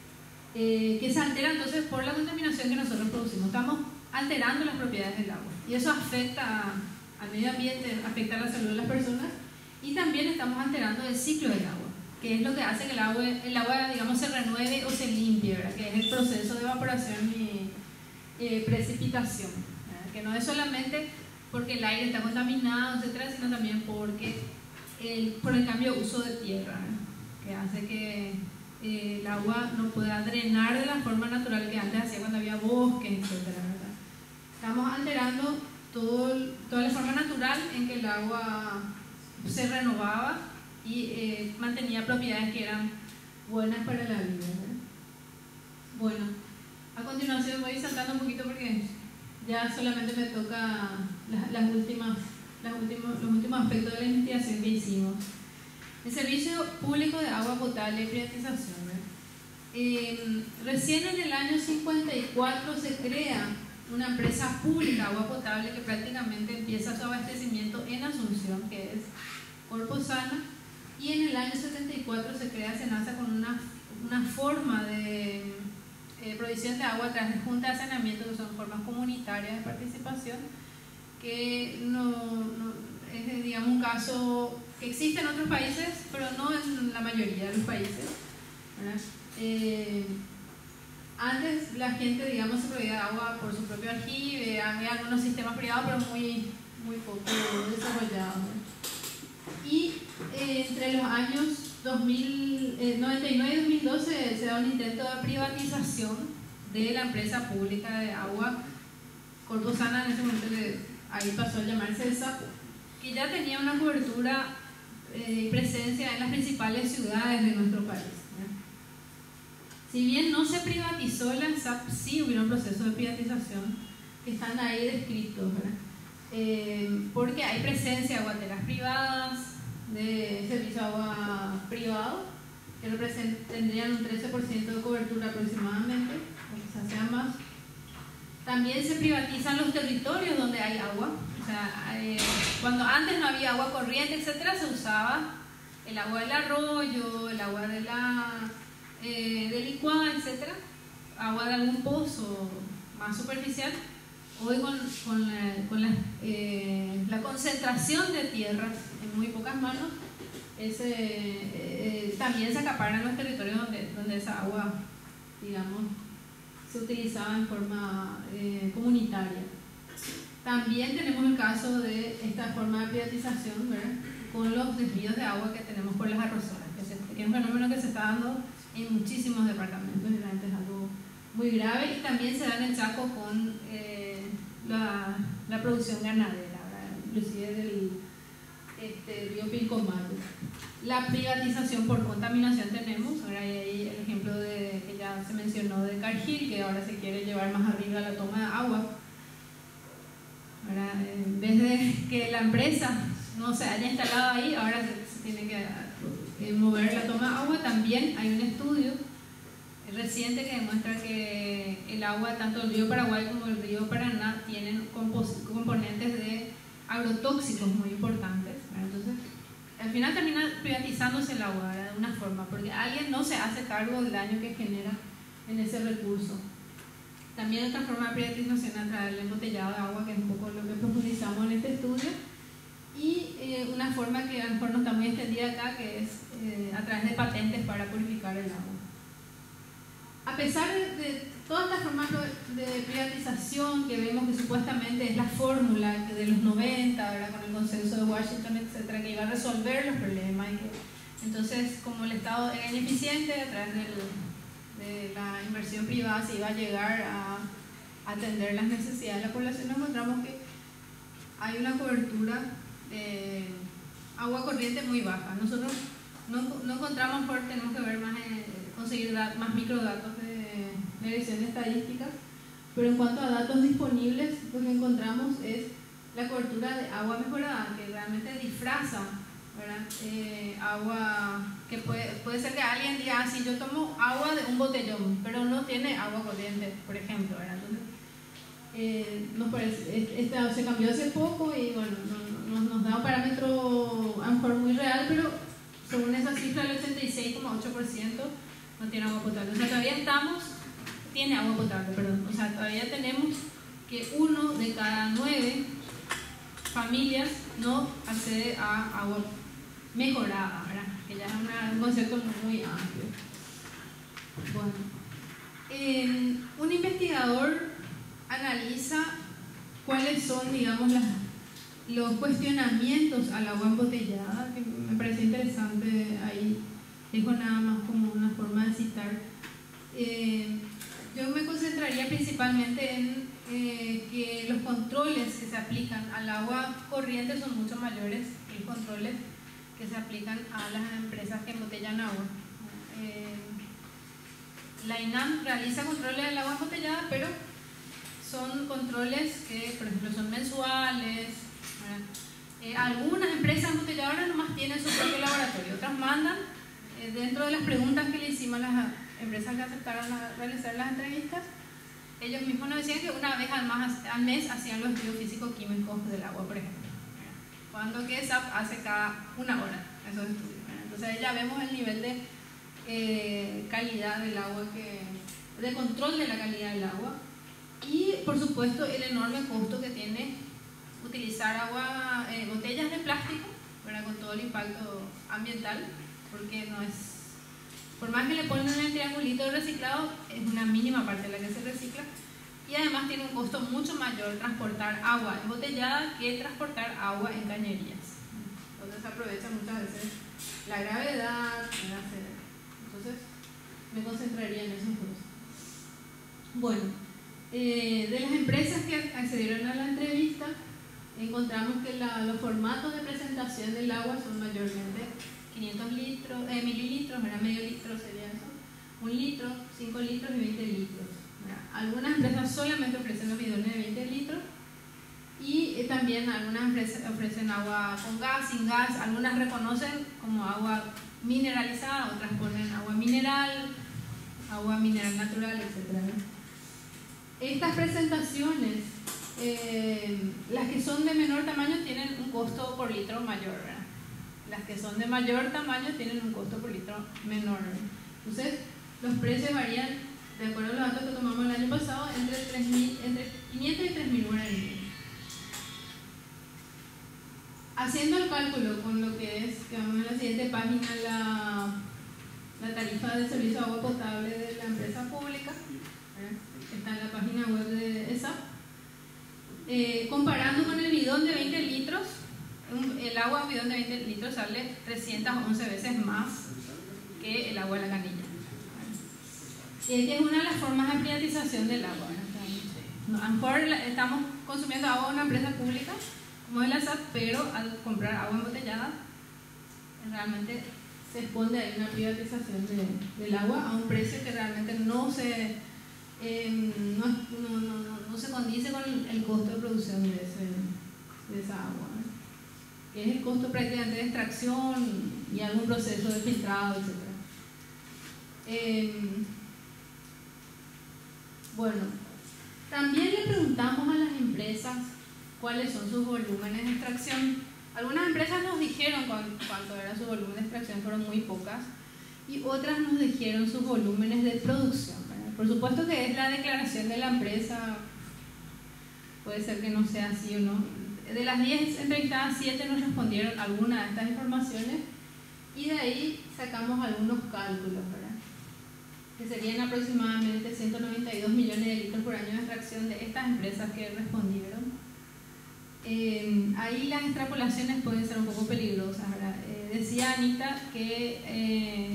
Speaker 1: eh, que se altera entonces por la contaminación que nosotros producimos. Estamos alterando las propiedades del agua y eso afecta a, al medio ambiente, afecta a la salud de las personas, y también estamos alterando el ciclo del agua, que es lo que hace que el agua, el agua digamos, se renueve o se limpie, ¿verdad? Que es el proceso de evaporación y eh, precipitación, ¿verdad? Que no es solamente porque el aire está contaminado, etcétera, sino también porque el, por el cambio de uso de tierra, ¿verdad? Que hace que eh, el agua no pueda drenar de la forma natural que antes hacía cuando había bosques, etcétera, ¿verdad? Estamos alterando todo, toda la forma natural en que el agua se renovaba y eh, mantenía propiedades que eran buenas para la vida, ¿verdad? Bueno, a continuación voy saltando un poquito porque ya solamente me toca las, las últimas, las últimos, los últimos aspectos de la investigación que hicimos. El Servicio Público de Agua Potable y Privatización, ¿verdad? Eh, recién en el año cincuenta y cuatro se crea una empresa pública de agua potable que prácticamente empieza su abastecimiento en Asunción, que es Corposana, y en el año setenta y cuatro se crea SENASA con una, una forma de eh, provisión de agua a través de juntas de saneamiento, que son formas comunitarias de participación, que no, no es, digamos, un caso que existe en otros países, pero no en la mayoría de los países, ¿verdad? Eh, antes la gente, digamos, se proveía agua por su propio aljibe, había algunos sistemas privados, pero muy, muy poco desarrollados, ¿verdad? Y eh, entre los años dos mil noventa y nueve y dos mil doce se da un intento de privatización de la empresa pública de agua Corposana, en ese momento que ahí pasó a llamarse S A P, que ya tenía una cobertura y eh, presencia en las principales ciudades de nuestro país. Si bien no se privatizó la S A P, sí hubo un proceso de privatización que están ahí descritos, ¿verdad? Eh, porque hay presencia de aguateras privadas, de servicio de agua privado, que tendrían un trece por ciento de cobertura aproximadamente, o quizás sea más. También se privatizan los territorios donde hay agua. O sea, eh, cuando antes no había agua corriente, etcétera, se usaba el agua del arroyo, el agua de la eh, de licuada, etcétera, agua de algún pozo más superficial. Hoy con, con, la, con la, eh, la concentración de tierras en muy pocas manos, ese, eh, también se acaparan los territorios donde, donde esa agua, digamos, se utilizaba en forma eh, comunitaria. También tenemos el caso de esta forma de privatización, ¿verdad?, con los desvíos de agua que tenemos por las arroceras, que, se, que es un fenómeno que se está dando en muchísimos departamentos y realmente es algo muy grave, y también se da en el Chaco con eh, la, la producción ganadera, ¿verdad?, inclusive del este, río Pilcomayo. La privatización por contaminación tenemos, ahora hay ahí el ejemplo de, que ya se mencionó de Cargill, que ahora se quiere llevar más arriba la toma de agua. Ahora, en vez de que la empresa no se haya instalado ahí, ahora se, se tiene que eh, mover la toma de agua. También hay un estudio reciente que demuestra que el agua, tanto el río Paraguay como el río Paraná, tienen componentes de agrotóxicos muy importantes, ¿verdad? Entonces, al final termina privatizándose el agua, ¿verdad?, de una forma, porque alguien no se hace cargo del daño que genera en ese recurso. También otra forma de privatización a través del embotellado de agua, que es un poco lo que profundizamos en este estudio, y eh, una forma que a lo mejor no está muy extendida acá, que es eh, a través de patentes para purificar el agua. A pesar de, de todas estas formas de privatización que vemos que supuestamente es la fórmula de los noventa, ¿verdad?, con el consenso de Washington, etcétera, que iba a resolver los problemas, y que entonces, como el Estado era ineficiente, a través del, de la inversión privada se iba a llegar a atender las necesidades de la población, nos encontramos que hay una cobertura de agua corriente muy baja. Nosotros no, no encontramos, por tenemos que ver más en, conseguir dat, más microdatos de la Dirección de Estadísticas, pero en cuanto a datos disponibles, lo que encontramos es la cobertura de agua mejorada, que realmente disfraza, ¿verdad?, eh, agua que puede, puede ser que alguien diga, ah, sí, yo tomo agua de un botellón, pero no tiene agua corriente, por ejemplo, ¿verdad? Entonces, eh, nos parece, esta se cambió hace poco y bueno, no, no, nos da un parámetro a lo mejor muy real, pero según esa cifra, el ochenta y seis coma ocho por ciento no tiene agua potable. O sea, todavía estamos, tiene agua potable, perdón. O sea, todavía tenemos que uno de cada nueve familias no accede a agua mejorada, ¿verdad?, que ya es una, un concepto muy, muy amplio. Bueno, eh, un investigador analiza cuáles son, digamos, las, los cuestionamientos al agua embotellada, que me parece interesante ahí. Dejo nada más como una forma de citar. Eh, yo me concentraría principalmente en eh, que los controles que se aplican al agua corriente son mucho mayores que los controles que se aplican a las empresas que embotellan agua. Eh, la INAM realiza controles del agua embotellada, pero son controles que, por ejemplo, son mensuales. Eh, algunas empresas embotelladoras nomás tienen su propio laboratorio, otras mandan. Dentro de las preguntas que le hicimos a las empresas que aceptaron a realizar las entrevistas, ellos mismos nos decían que una vez al, más, al mes hacían los estudios físico-químicos del agua, por ejemplo, cuando que S A P hace cada una hora esos estudios. Entonces ahí ya vemos el nivel de eh, calidad del agua, que, de control de la calidad del agua, y por supuesto el enorme costo que tiene utilizar agua, eh, botellas de plástico, ¿verdad?, con todo el impacto ambiental, porque no es, por más que le ponen el triangulito de reciclado, es una mínima parte de la que se recicla, y además tiene un costo mucho mayor transportar agua embotellada que transportar agua en cañerías. Entonces se aprovecha muchas veces la gravedad, entonces me concentraría en esos dos. Bueno, eh, de las empresas que accedieron a la entrevista, encontramos que la, los formatos de presentación del agua son mayormente quinientos litros, eh, mililitros, ¿verdad? Medio litro sería eso, un litro, cinco litros y veinte litros. ¿Verdad? Algunas empresas solamente ofrecen los bidones de veinte litros y eh, también algunas ofrecen, ofrecen agua con gas, sin gas, algunas reconocen como agua mineralizada, otras ponen agua mineral, agua mineral natural, etcétera. Estas presentaciones, eh, las que son de menor tamaño tienen un costo por litro mayor, ¿verdad? Las que son de mayor tamaño tienen un costo por litro menor, ¿verdad? Entonces, los precios varían, de acuerdo a los datos que tomamos el año pasado, entre, tres mil, entre quinientos y tres mil guaraníes. Haciendo el cálculo con lo que es, que vamos a la siguiente página, la, la tarifa de servicio de agua potable de la empresa pública, ¿verdad? Está en la página web de esa. Eh, comparando con el bidón de veinte litros, un, el agua en bidón de veinte litros sale trescientas once veces más que el agua de la canilla. Y esta es una de las formas de privatización del agua. ¿No? A lo mejor estamos consumiendo agua de una empresa pública, como es la S A T, pero al comprar agua embotellada, realmente se expone a una privatización de, del agua a un precio que realmente no se... Eh, no, no, no, no, no se condice con el, el costo de producción de, ese, de esa agua, ¿eh? Que es el costo prácticamente de extracción y algún proceso de filtrado, etcétera. Eh, bueno, también le preguntamos a las empresas cuáles son sus volúmenes de extracción. Algunas empresas nos dijeron cuánto, cuánto era su volumen de extracción, fueron muy pocas, y otras nos dijeron sus volúmenes de producción. Por supuesto que es la declaración de la empresa, puede ser que no sea así o no. De las diez entrevistadas, siete nos respondieron alguna de estas informaciones y de ahí sacamos algunos cálculos, ¿verdad? Que serían aproximadamente ciento noventa y dos millones de litros por año de extracción de estas empresas que respondieron. Eh, ahí las extrapolaciones pueden ser un poco peligrosas, ¿verdad? Eh, decía Anita que... Eh,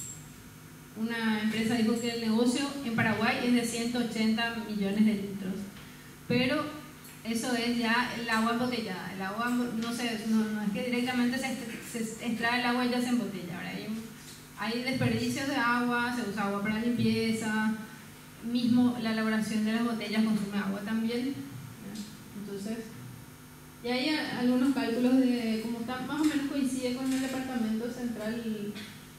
Speaker 1: una empresa dijo que el negocio en Paraguay es de ciento ochenta millones de litros, pero eso es ya el agua embotellada. El agua, no sé, no, no es que directamente se, se extrae el agua y ya se embotella. Ahora hay, hay desperdicios de agua, se usa agua para limpieza, mismo la elaboración de las botellas consume agua también. Entonces, y hay algunos cálculos de cómo está, más o menos coincide con el departamento central, el,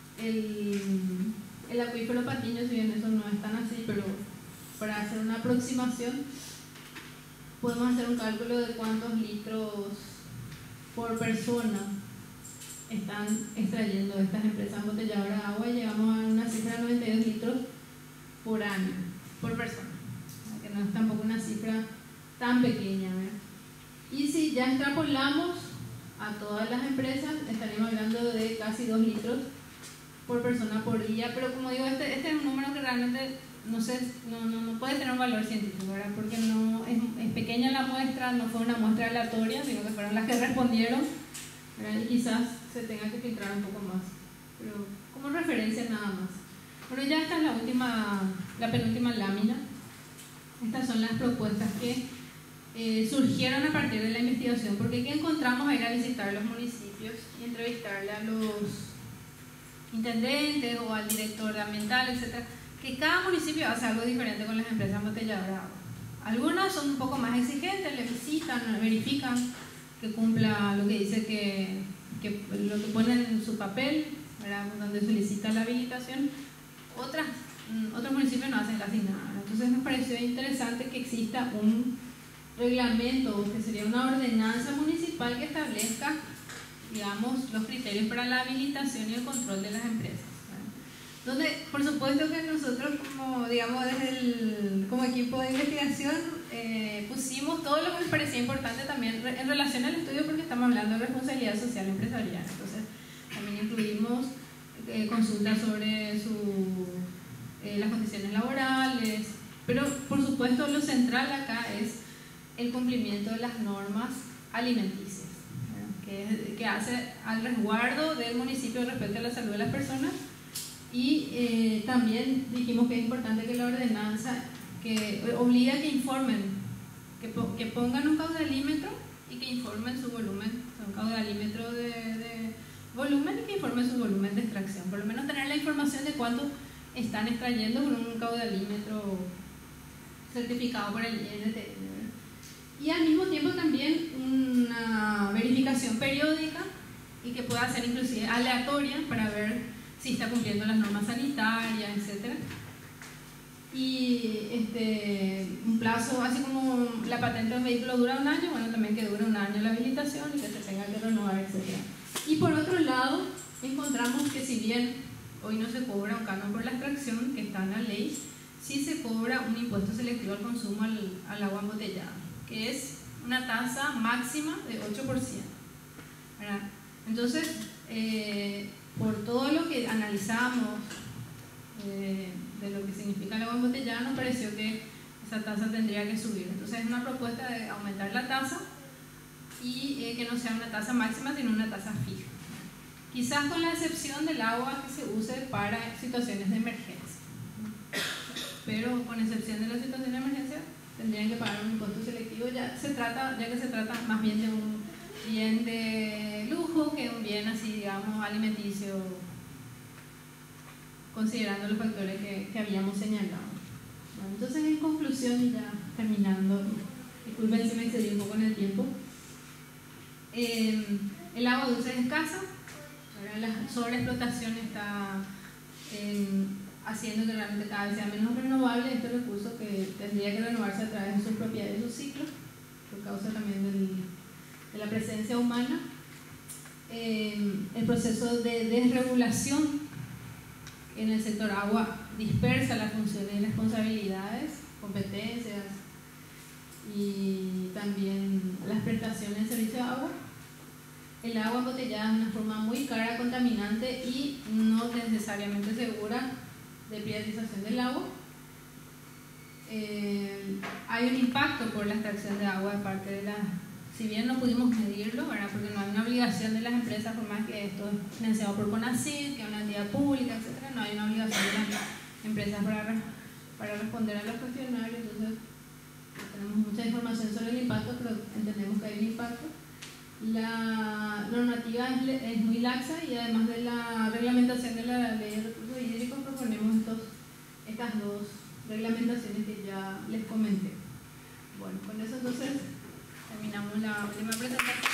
Speaker 1: el El acuífero Patiño, si bien eso no es tan así, pero para hacer una aproximación podemos hacer un cálculo de cuántos litros por persona están extrayendo estas empresas embotelladoras de agua y llegamos a una cifra de noventa y dos litros por año, por persona, que no es tampoco una cifra tan pequeña, ¿verdad? Y si ya extrapolamos a todas las empresas, estaríamos hablando de casi dos litros por persona por día, pero como digo, este, este es un número que realmente no, sé, no, no, no puede tener un valor científico, ¿verdad? Porque no, es, es pequeña la muestra, no fue una muestra aleatoria, sino que fueron las que respondieron, ¿verdad? Y quizás se tenga que filtrar un poco más, pero como referencia nada más. Bueno, ya esta es la última, la penúltima lámina. Estas son las propuestas que eh, surgieron a partir de la investigación, porque ¿qué encontramos? A ir a visitar los municipios y entrevistarle a los intendentes o al director de ambiental, etcétera, que cada municipio hace algo diferente con las empresas embotelladoras de agua. Algunas son un poco más exigentes, le visitan, verifican que cumpla lo que dice que, que lo que ponen en su papel, ¿verdad? Donde solicita la habilitación. Otras, otros municipios no hacen casi nada, ¿verdad? Entonces nos pareció interesante que exista un reglamento, que sería una ordenanza municipal que establezca, digamos, los criterios para la habilitación y el control de las empresas, ¿verdad? Donde, por supuesto que nosotros, como, digamos, desde el, como equipo de investigación, eh, pusimos todo lo que nos parecía importante también en relación al estudio, porque estamos hablando de responsabilidad social empresarial. Entonces, también incluimos eh, consultas sobre su, eh, las condiciones laborales, pero, por supuesto, lo central acá es el cumplimiento de las normas alimenticias, Que, que hace al resguardo del municipio respecto a la salud de las personas. Y eh, también dijimos que es importante que la ordenanza que obliga a que informen, que, que pongan un caudalímetro y que informen su volumen, o sea, un caudalímetro de, de volumen y que informen su volumen de extracción. Por lo menos tener la información de cuánto están extrayendo con un caudalímetro certificado por el I N T N. Y al mismo tiempo también una verificación periódica y que pueda ser inclusive aleatoria para ver si está cumpliendo las normas sanitarias, etcétera. Y este, un plazo, así como la patente de un vehículo dura un año, bueno, también que dure un año la habilitación y que se tenga que renovar, etcétera. Y por otro lado, encontramos que si bien hoy no se cobra un canon por la extracción, que está en la ley, sí se cobra un impuesto selectivo al consumo al, al agua embotellada, que es una tasa máxima de ocho por ciento. ¿Verdad? Entonces, eh, por todo lo que analizamos eh, de lo que significa el agua embotellada, nos pareció que esa tasa tendría que subir. Entonces es una propuesta de aumentar la tasa y eh, que no sea una tasa máxima, sino una tasa fija. Quizás con la excepción del agua que se use para situaciones de emergencia. Pero con excepción de la situación de emergencia, tendrían que pagar un impuesto selectivo, ya, se trata, ya que se trata más bien de un bien de lujo que un bien así, digamos, alimenticio, considerando los factores que, que habíamos señalado. Bueno, entonces, en conclusión, y ya terminando, disculpen si me excedí un poco en el tiempo, eh, el agua dulce es escasa, ahora la sobreexplotación está eh, haciendo que realmente cada vez sea menos renovable este recurso que tendría que renovarse a través de sus propiedades y sus ciclos, por causa también del, de la presencia humana. Eh, el proceso de desregulación en el sector agua dispersa las funciones y responsabilidades, competencias y también las prestaciones de servicio de agua. El agua embotellada es una forma muy cara, contaminante y no necesariamente segura de privatización del agua. Eh, hay un impacto por la extracción de agua de parte de la, si bien no pudimos medirlo, ¿verdad? Porque no hay una obligación de las empresas, por más que esto es financiado por CONACYT, que es una entidad pública, etcétera, no hay una obligación de las empresas para, para responder a los cuestionarios. Entonces tenemos mucha información sobre el impacto, pero entendemos que hay un impacto. La normativa es, es muy laxa y además de la reglamentación de la ley de recursos hídricos proponemos estos, estas dos reglamentaciones que ya les comenté. Bueno, con eso entonces terminamos la última presentación.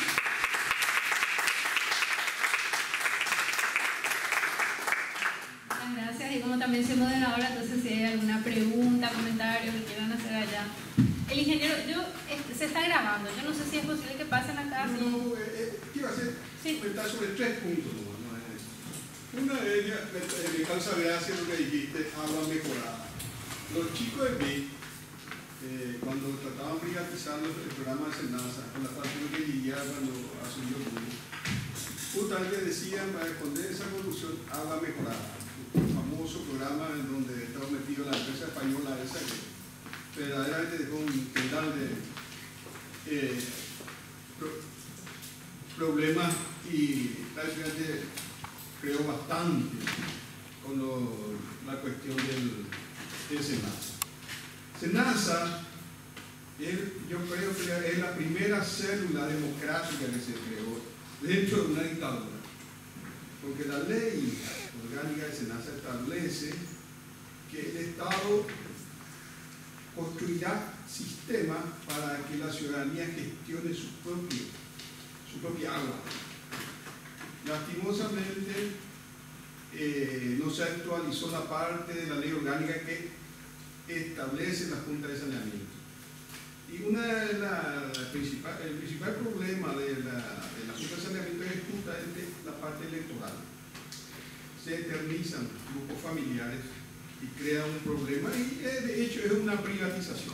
Speaker 1: Muchas gracias, y como también soy moderadora, entonces si hay alguna pregunta, comentario que quieran hacer allá. El ingeniero, yo, este, se está grabando, yo no sé si es posible que pasen acá.
Speaker 7: No, no, eh, quiero hacer
Speaker 1: sí.
Speaker 7: comentar sobre tres puntos. ¿No? Una de ellas, me, me causa gracia lo que dijiste, agua mejorada. Los chicos de B I C, eh, cuando trataban de privatizar el programa de SENASA, con la factura que lidiaba cuando asumió el mundo, justamente decían, para esconder esa corrupción, agua mejorada. Un famoso programa en donde estaba metido la empresa española esa que verdaderamente dejó un tendal de eh, pro, problemas y prácticamente creó bastante con lo, la cuestión del, del SENASA. SENASA, él, yo creo que es la primera célula democrática que se creó dentro de una dictadura, porque la ley orgánica de SENASA establece que el Estado construirá sistemas para que la ciudadanía gestione su, propio, su propia agua. Lastimosamente, eh, no se actualizó la parte de la ley orgánica que establece la Junta de Saneamiento. Y una de la, la principal, el principal problema de la, de la Junta de Saneamiento es justamente la parte electoral. Se eternizan grupos familiares y crea un problema y eh, de hecho es una privatización.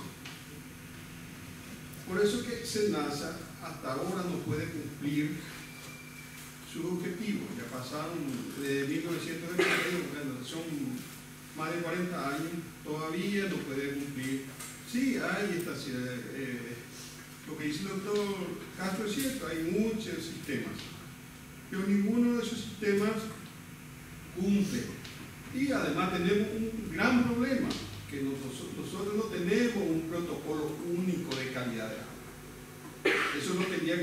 Speaker 7: Por eso que SENASA hasta ahora no puede cumplir sus objetivos. Ya pasaron de mil novecientos noventa y uno, bueno, son más de cuarenta años, todavía no puede cumplir. Sí, hay estas, eh, lo que dice el doctor Castro es cierto, hay muchos sistemas, pero ninguno de esos sistemas cumple. Y además tenemos un gran problema, que nosotros, nosotros no tenemos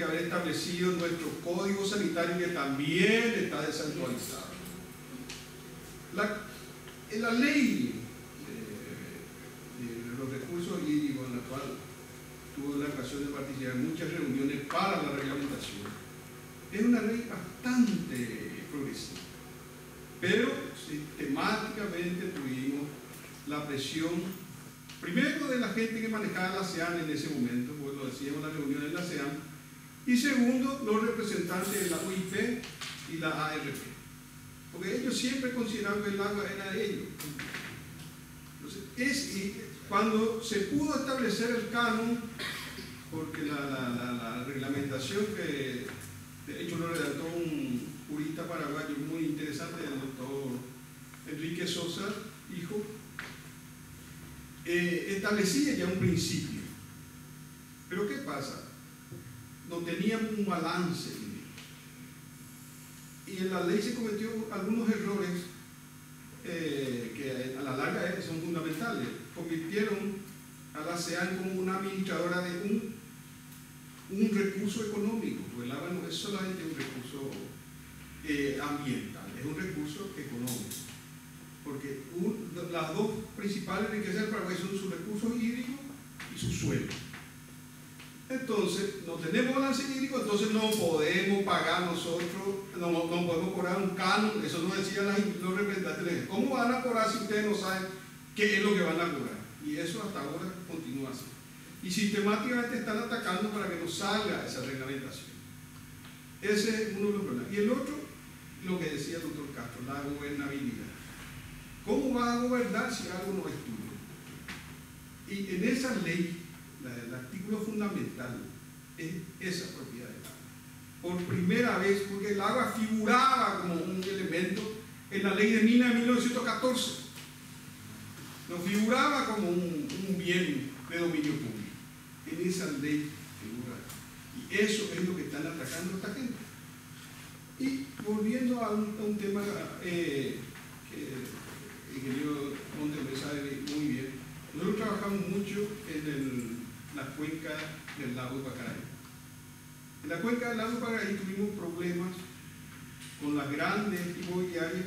Speaker 7: que haber establecido nuestro código sanitario, que también está desactualizado. La, en la ley de, de los recursos hídricos, en la cual tuve la ocasión de participar en muchas reuniones para la reglamentación, es una ley bastante progresiva, pero sistemáticamente tuvimos la presión, primero de la gente que manejaba la SEAN en ese momento, pues lo decíamos en la reunión de la SEAN, y segundo, los representantes de la U I P y la A R P, porque ellos siempre consideraron que el agua era de ellos. Entonces, es, y cuando se pudo establecer el canon, porque la, la, la, la reglamentación que de hecho lo redactó un jurista paraguayo muy interesante, el doctor Enrique Sosa, hijo, eh, establecía ya un principio. Pero ¿qué pasa? No teníamos un balance. Y en la ley se cometió algunos errores eh, que a la larga son fundamentales. Convirtieron a la SEAN como una administradora de un, un recurso económico, porque el agua no es solamente un recurso eh, ambiental, es un recurso económico. Porque un, las dos principales riquezas del Paraguay son sus recursos hídricos y su suelo. Entonces, no tenemos balance hídrico, entonces no podemos pagar nosotros, no, no podemos cobrar un canon, eso nos decían los representantes. ¿Cómo van a cobrar si ustedes no saben qué es lo que van a cobrar? Y eso hasta ahora continúa así. Y sistemáticamente están atacando para que no salga esa reglamentación. Ese es uno de los problemas. Y el otro, lo que decía el doctor Castro, la gobernabilidad. ¿Cómo va a gobernar si algo no es tuyo? Y en esa ley, la, el artículo fundamental es esa propiedad del agua. Por primera vez, porque el agua figuraba como un elemento en la ley de minas de mil novecientos catorce. No figuraba como un, un bien de dominio público. En esa ley figura. Y eso es lo que están atacando a esta gente. Y volviendo a un, a un tema eh, que el ingeniero Montes sabe muy bien, nosotros trabajamos mucho en el, la cuenca del lago de Pacaraí. En la cuenca del lago de Pacaraí tuvimos problemas con las grandes inmobiliarias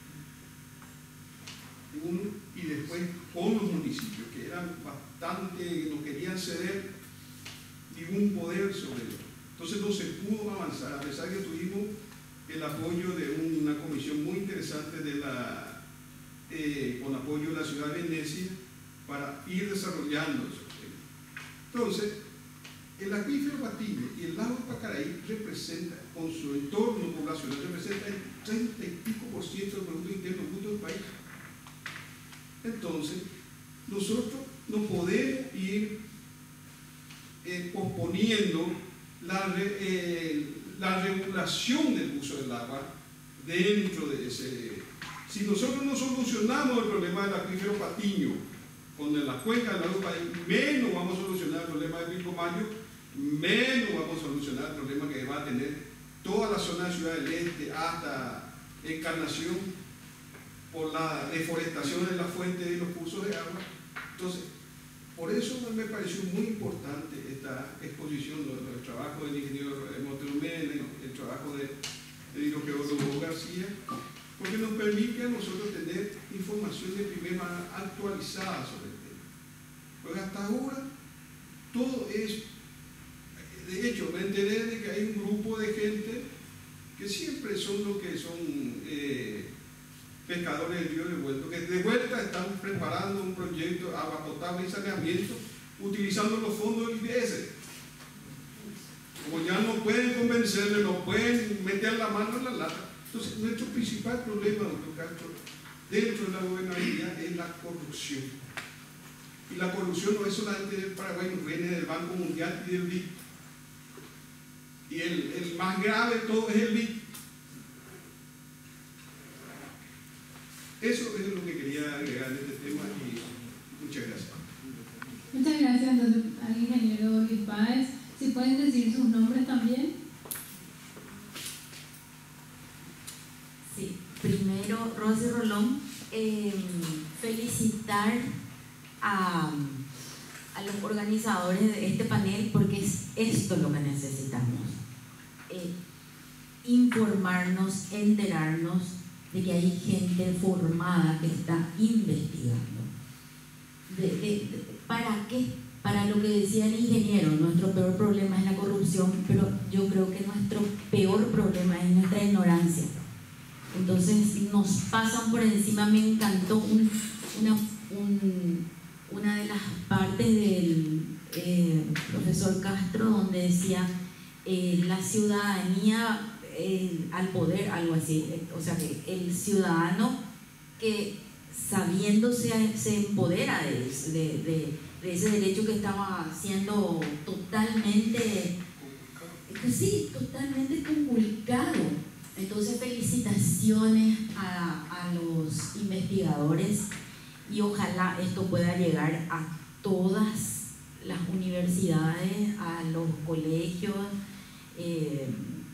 Speaker 7: uno, y después con los municipios, que eran bastante, no querían ceder ningún poder sobre ellos. Entonces no se pudo avanzar, a pesar que tuvimos el apoyo de una comisión muy interesante de la Eh, con apoyo de la ciudad de Venecia para ir desarrollando esos temas. Entonces, el acuífero Patiño y el lago de Pacaraí representa, con su entorno poblacional, representa el treinta y pico por ciento del Producto Interno Bruto del país. Entonces, nosotros no podemos ir eh, posponiendo la, re, eh, la regulación del uso del agua dentro de ese. Si nosotros no solucionamos el problema del acuífero Patiño con la cuenca del lago Pacaraí, menos vamos a solucionar el problema de Pilcomayo, menos vamos a solucionar el problema que va a tener toda la zona de Ciudad del Este hasta Encarnación por la deforestación de la fuente y los cursos de agua. Entonces, por eso me pareció muy importante esta exposición, el trabajo del ingeniero Montelumene, el trabajo del hidrogeólogo García, porque nos permite a nosotros tener información de primera mano actualizada sobre el tema. Pues hasta ahora todo es, de hecho me enteré de que hay un grupo de gente que siempre son los que son eh, pescadores del río Revuelto, que de vuelta están preparando un proyecto de agua potable y saneamiento utilizando los fondos del I B S. Como ya no pueden convencerle, no pueden meter la mano en la lata. Entonces, nuestro principal problema, doctor Castro, dentro de la gobernabilidad es la corrupción. Y la corrupción no es solamente del Paraguay, no viene del Banco Mundial y del B I D. Y el, el más grave de todo es el B I D. Eso es lo que quería agregar en este tema y muchas gracias.
Speaker 1: Muchas gracias entonces, al ingeniero Luis Páez. Si pueden decir sus nombres también.
Speaker 8: Sí, primero, Rosy Rolón, eh, felicitar a, a los organizadores de este panel, porque es esto lo que necesitamos. Eh, informarnos, enterarnos de que hay gente formada que está investigando. De, de, de, ¿Para qué? Para lo que decía el ingeniero, nuestro peor problema es la corrupción, pero yo creo que nuestro peor problema es nuestra ignorancia. Entonces nos pasan por encima. Me encantó un, una, un, una de las partes del eh, profesor Castro donde decía eh, la ciudadanía eh, al poder, algo así. O sea, que el ciudadano que sabiéndose se empodera de, de, de, de ese derecho que estaba siendo totalmente, sí, totalmente conculcado. Entonces, felicitaciones a, a los investigadores y ojalá esto pueda llegar a todas las universidades, a los colegios eh,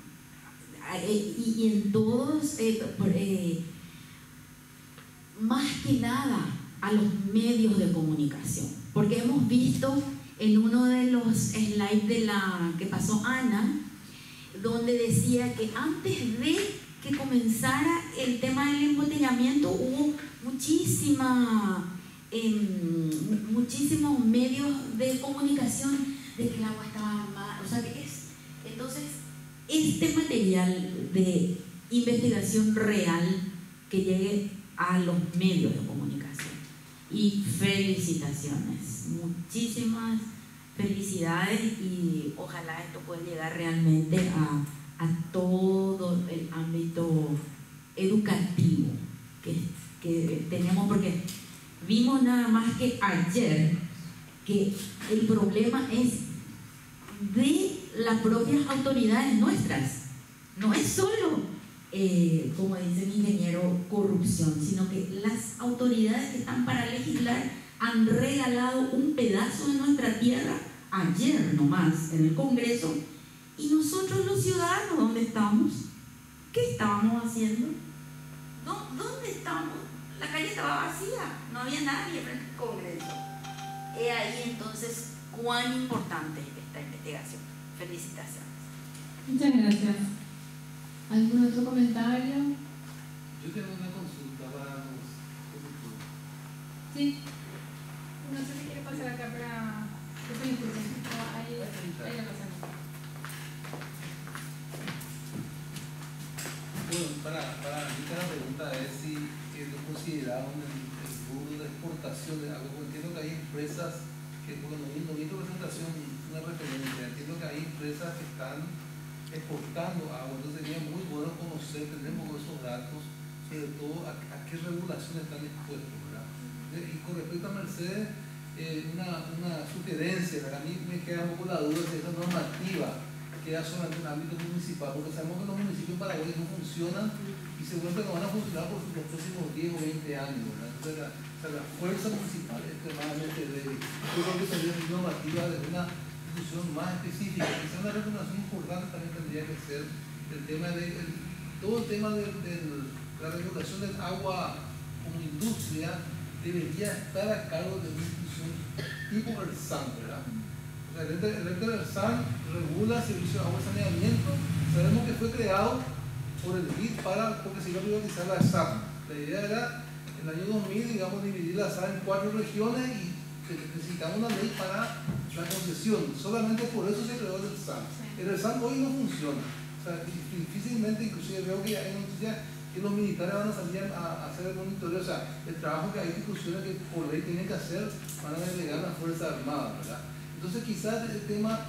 Speaker 8: y, y en todos, eh, eh, más que nada a los medios de comunicación, porque hemos visto en uno de los slides de la que pasó Ana, donde decía que antes de que comenzara el tema del embotellamiento hubo muchísima, eh, muchísimos medios de comunicación de que el agua estaba mal. O sea que es, entonces, este material de investigación real que llegue a los medios de comunicación. Y felicitaciones, muchísimas felicidades y ojalá esto pueda llegar realmente a, a todo el ámbito educativo que, que tenemos, porque vimos nada más que ayer que el problema es de las propias autoridades nuestras, no es solo eh, como dice mi ingeniero, corrupción, sino que las autoridades que están para legislar han regalado un pedazo de nuestra tierra ayer nomás en el Congreso, y nosotros los ciudadanos, ¿dónde estamos? ¿Qué estábamos haciendo? ¿Dónde estamos? La calle estaba vacía, no había nadie en el Congreso. He ahí entonces cuán importante es esta investigación. Felicitaciones.
Speaker 1: Muchas gracias. ¿Algún otro comentario?
Speaker 4: Yo tengo una consulta para los consultores.
Speaker 1: Sí. No sé si quiere pasar acá para... Ahí, ahí la pasamos.
Speaker 4: Bueno, para, para mí la pregunta es si es considerado el, el rubro de exportación de algo. Entiendo que hay empresas que, bueno, no vi tu presentación una referencia, entiendo que hay empresas que están exportando agua, entonces sería muy bueno conocer, tener esos datos, sobre todo a, a qué regulación están expuestos, ¿verdad? Y con respecto a Mercedes, eh, una, una sugerencia, ¿verdad? A mí me queda un poco la duda de esa normativa queda solamente en el ámbito municipal, porque sabemos que los municipios paraguayos no funcionan y seguramente no van a funcionar por los próximos diez o veinte años, ¿verdad? Entonces la, o sea, la fuerza municipal es extremadamente débil. Yo creo que sería una normativa de una institución más específica. Quizá una recomendación importante también tendría que ser el tema de el, todo el tema de, de la regulación del agua como industria debería estar a cargo de una institución tipo el S A N, ¿verdad? O sea, el ente, el ente del S A N regula el servicio de agua y saneamiento. Sabemos que fue creado por el B I D para, porque se iba a privatizar la S A N. La idea era, en el año dos mil, digamos, dividir la S A N en cuatro regiones y necesitamos una ley para la concesión. Solamente por eso se creó el S A N. El S A N hoy no funciona. O sea, difícilmente, inclusive veo que hay noticias que los militares van a salir a, a hacer el monitoreo. O sea, el trabajo que hay instituciones que por ley tienen que hacer van a delegar a las Fuerzas Armadas, ¿verdad? Entonces quizás el tema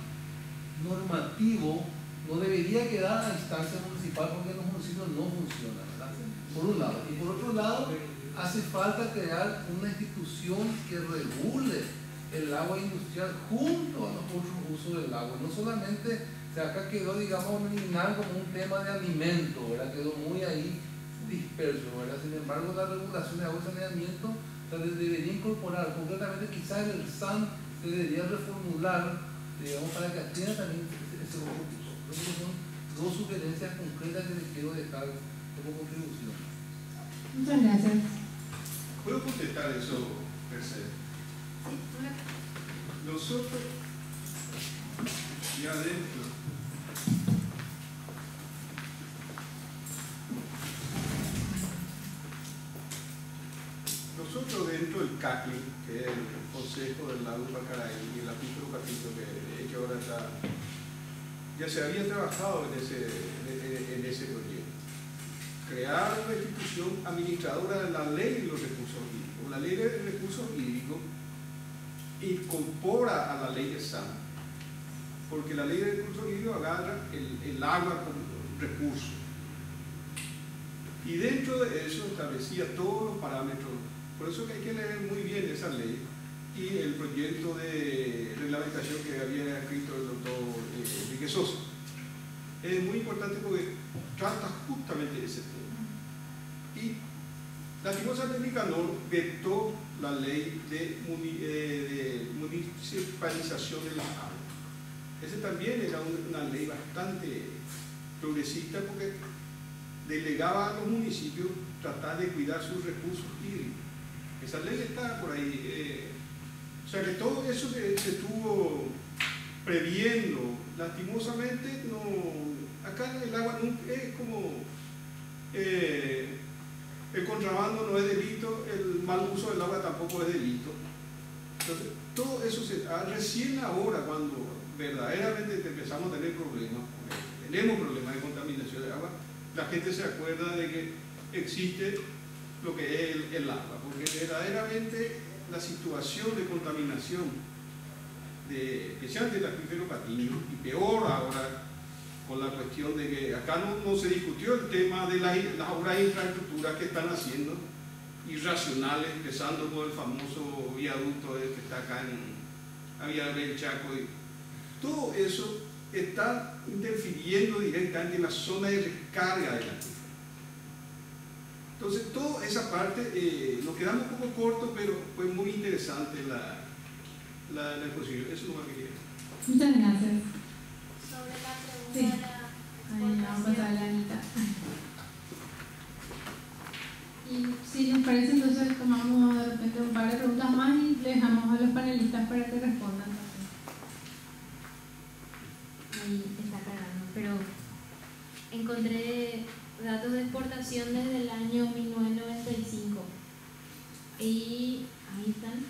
Speaker 4: normativo no debería quedar a la instancia municipal porque en los municipios no funciona, ¿verdad? Por un lado. Y por otro lado, hace falta crear una institución que regule el agua industrial junto a los otros usos del agua. No solamente, o sea, acá quedó, digamos, eliminado como un tema de alimento, ¿verdad? Quedó muy ahí disperso, ¿verdad? Sin embargo, la regulación de agua y saneamiento, o sea, debería incorporar, concretamente quizás el S A N se debería reformular, digamos, para que atienda también ese otro uso. Creo que son dos sugerencias concretas que les quiero dejar como contribución.
Speaker 1: Muchas gracias.
Speaker 7: ¿Puedo contestar eso, Mercedes?
Speaker 8: Sí,
Speaker 7: Nosotros, y adentro, nosotros dentro del C A C I, que es el Consejo del Lago Pacaraí, y el Acuífero Patiño, que de hecho ahora está, ya se había trabajado en ese, en, en ese proyecto. Crear una institución administradora de la ley de los recursos hídricos. La ley de recursos hídricos incorpora a la ley de S A M, porque la ley de recursos hídricos agarra el, el agua como recurso. Y dentro de eso establecía todos los parámetros. Por eso que hay que leer muy bien esa ley y el proyecto de reglamentación que había escrito el doctor eh, Enrique Sosa. Es muy importante porque trata justamente ese tema. Y lastimosamente Nicanor vetó la ley de, muni, eh, de municipalización de las aguas. Ese también era una ley bastante progresista porque delegaba a los municipios tratar de cuidar sus recursos hídricos. Esa ley está por ahí. Eh, o sea que todo eso se, se estuvo previendo. Lastimosamente, no, acá el agua nunca es como eh, el contrabando no es delito, el mal uso del agua tampoco es delito. Entonces, todo eso se, recién ahora, cuando verdaderamente empezamos a tener problemas, tenemos problemas de contaminación de agua, la gente se acuerda de que existe lo que es el, el agua, porque verdaderamente la situación de contaminación, de, especialmente del acuífero Patiño, y peor ahora con la cuestión de que acá no, no se discutió el tema de las, las obras de infraestructura que están haciendo, irracionales, empezando con el famoso viaducto que está acá en Vía del Chaco, y todo eso está interfiriendo directamente en la zona de recarga de la acuífero. Entonces, toda esa parte, eh, nos quedamos un poco cortos, pero fue muy interesante la, la, la exposición. Eso es lo que quería.
Speaker 1: Muchas gracias.
Speaker 6: Sobre la pregunta
Speaker 1: Sí.
Speaker 6: de la
Speaker 1: Ahí vamos a pasar a la Anita. Y si les parece, entonces tomamos de repente un par de preguntas más y le dejamos a los panelistas para que respondan también.
Speaker 6: Ahí está cargando, pero encontré datos de exportación desde el año mil novecientos noventa y cinco y ahí están.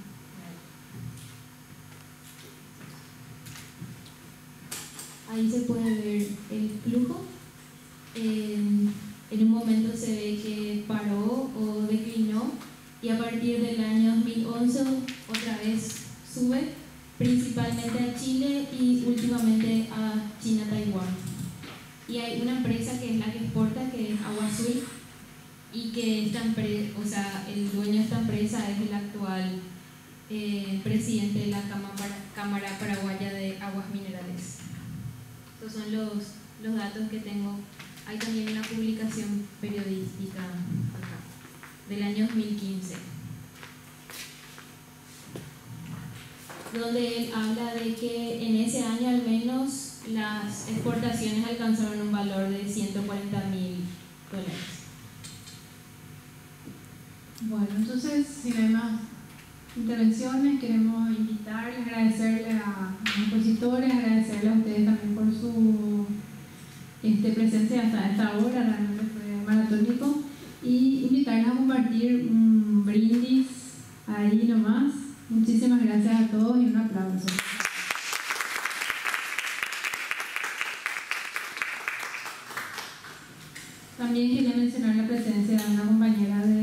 Speaker 6: Ahí se puede ver el flujo. Eh, en un momento se ve que paró o declinó y a partir del año dos mil once otra vez sube, principalmente a Chile y últimamente a China, Taiwán. Y hay una empresa que es la que exporta, que es Agua Azul, y que esta empresa, o sea, el dueño de esta empresa es el actual eh, presidente de la Cámara, Cámara Paraguaya de Aguas Minerales. Estos son los, los datos que tengo. Hay también una publicación periodística acá, del año dos mil quince, donde él habla de que en ese año al menos las exportaciones alcanzaron un valor de ciento cuarenta mil dólares.
Speaker 1: Bueno, entonces, si no hay más intervenciones, queremos invitarles, agradecerles a los expositores, agradecerles a ustedes también por su este, presencia hasta esta hora, realmente fue maratónico, y invitarles a compartir un brindis ahí nomás. Muchísimas gracias a todos y un aplauso. También quería mencionar la presencia de una compañera de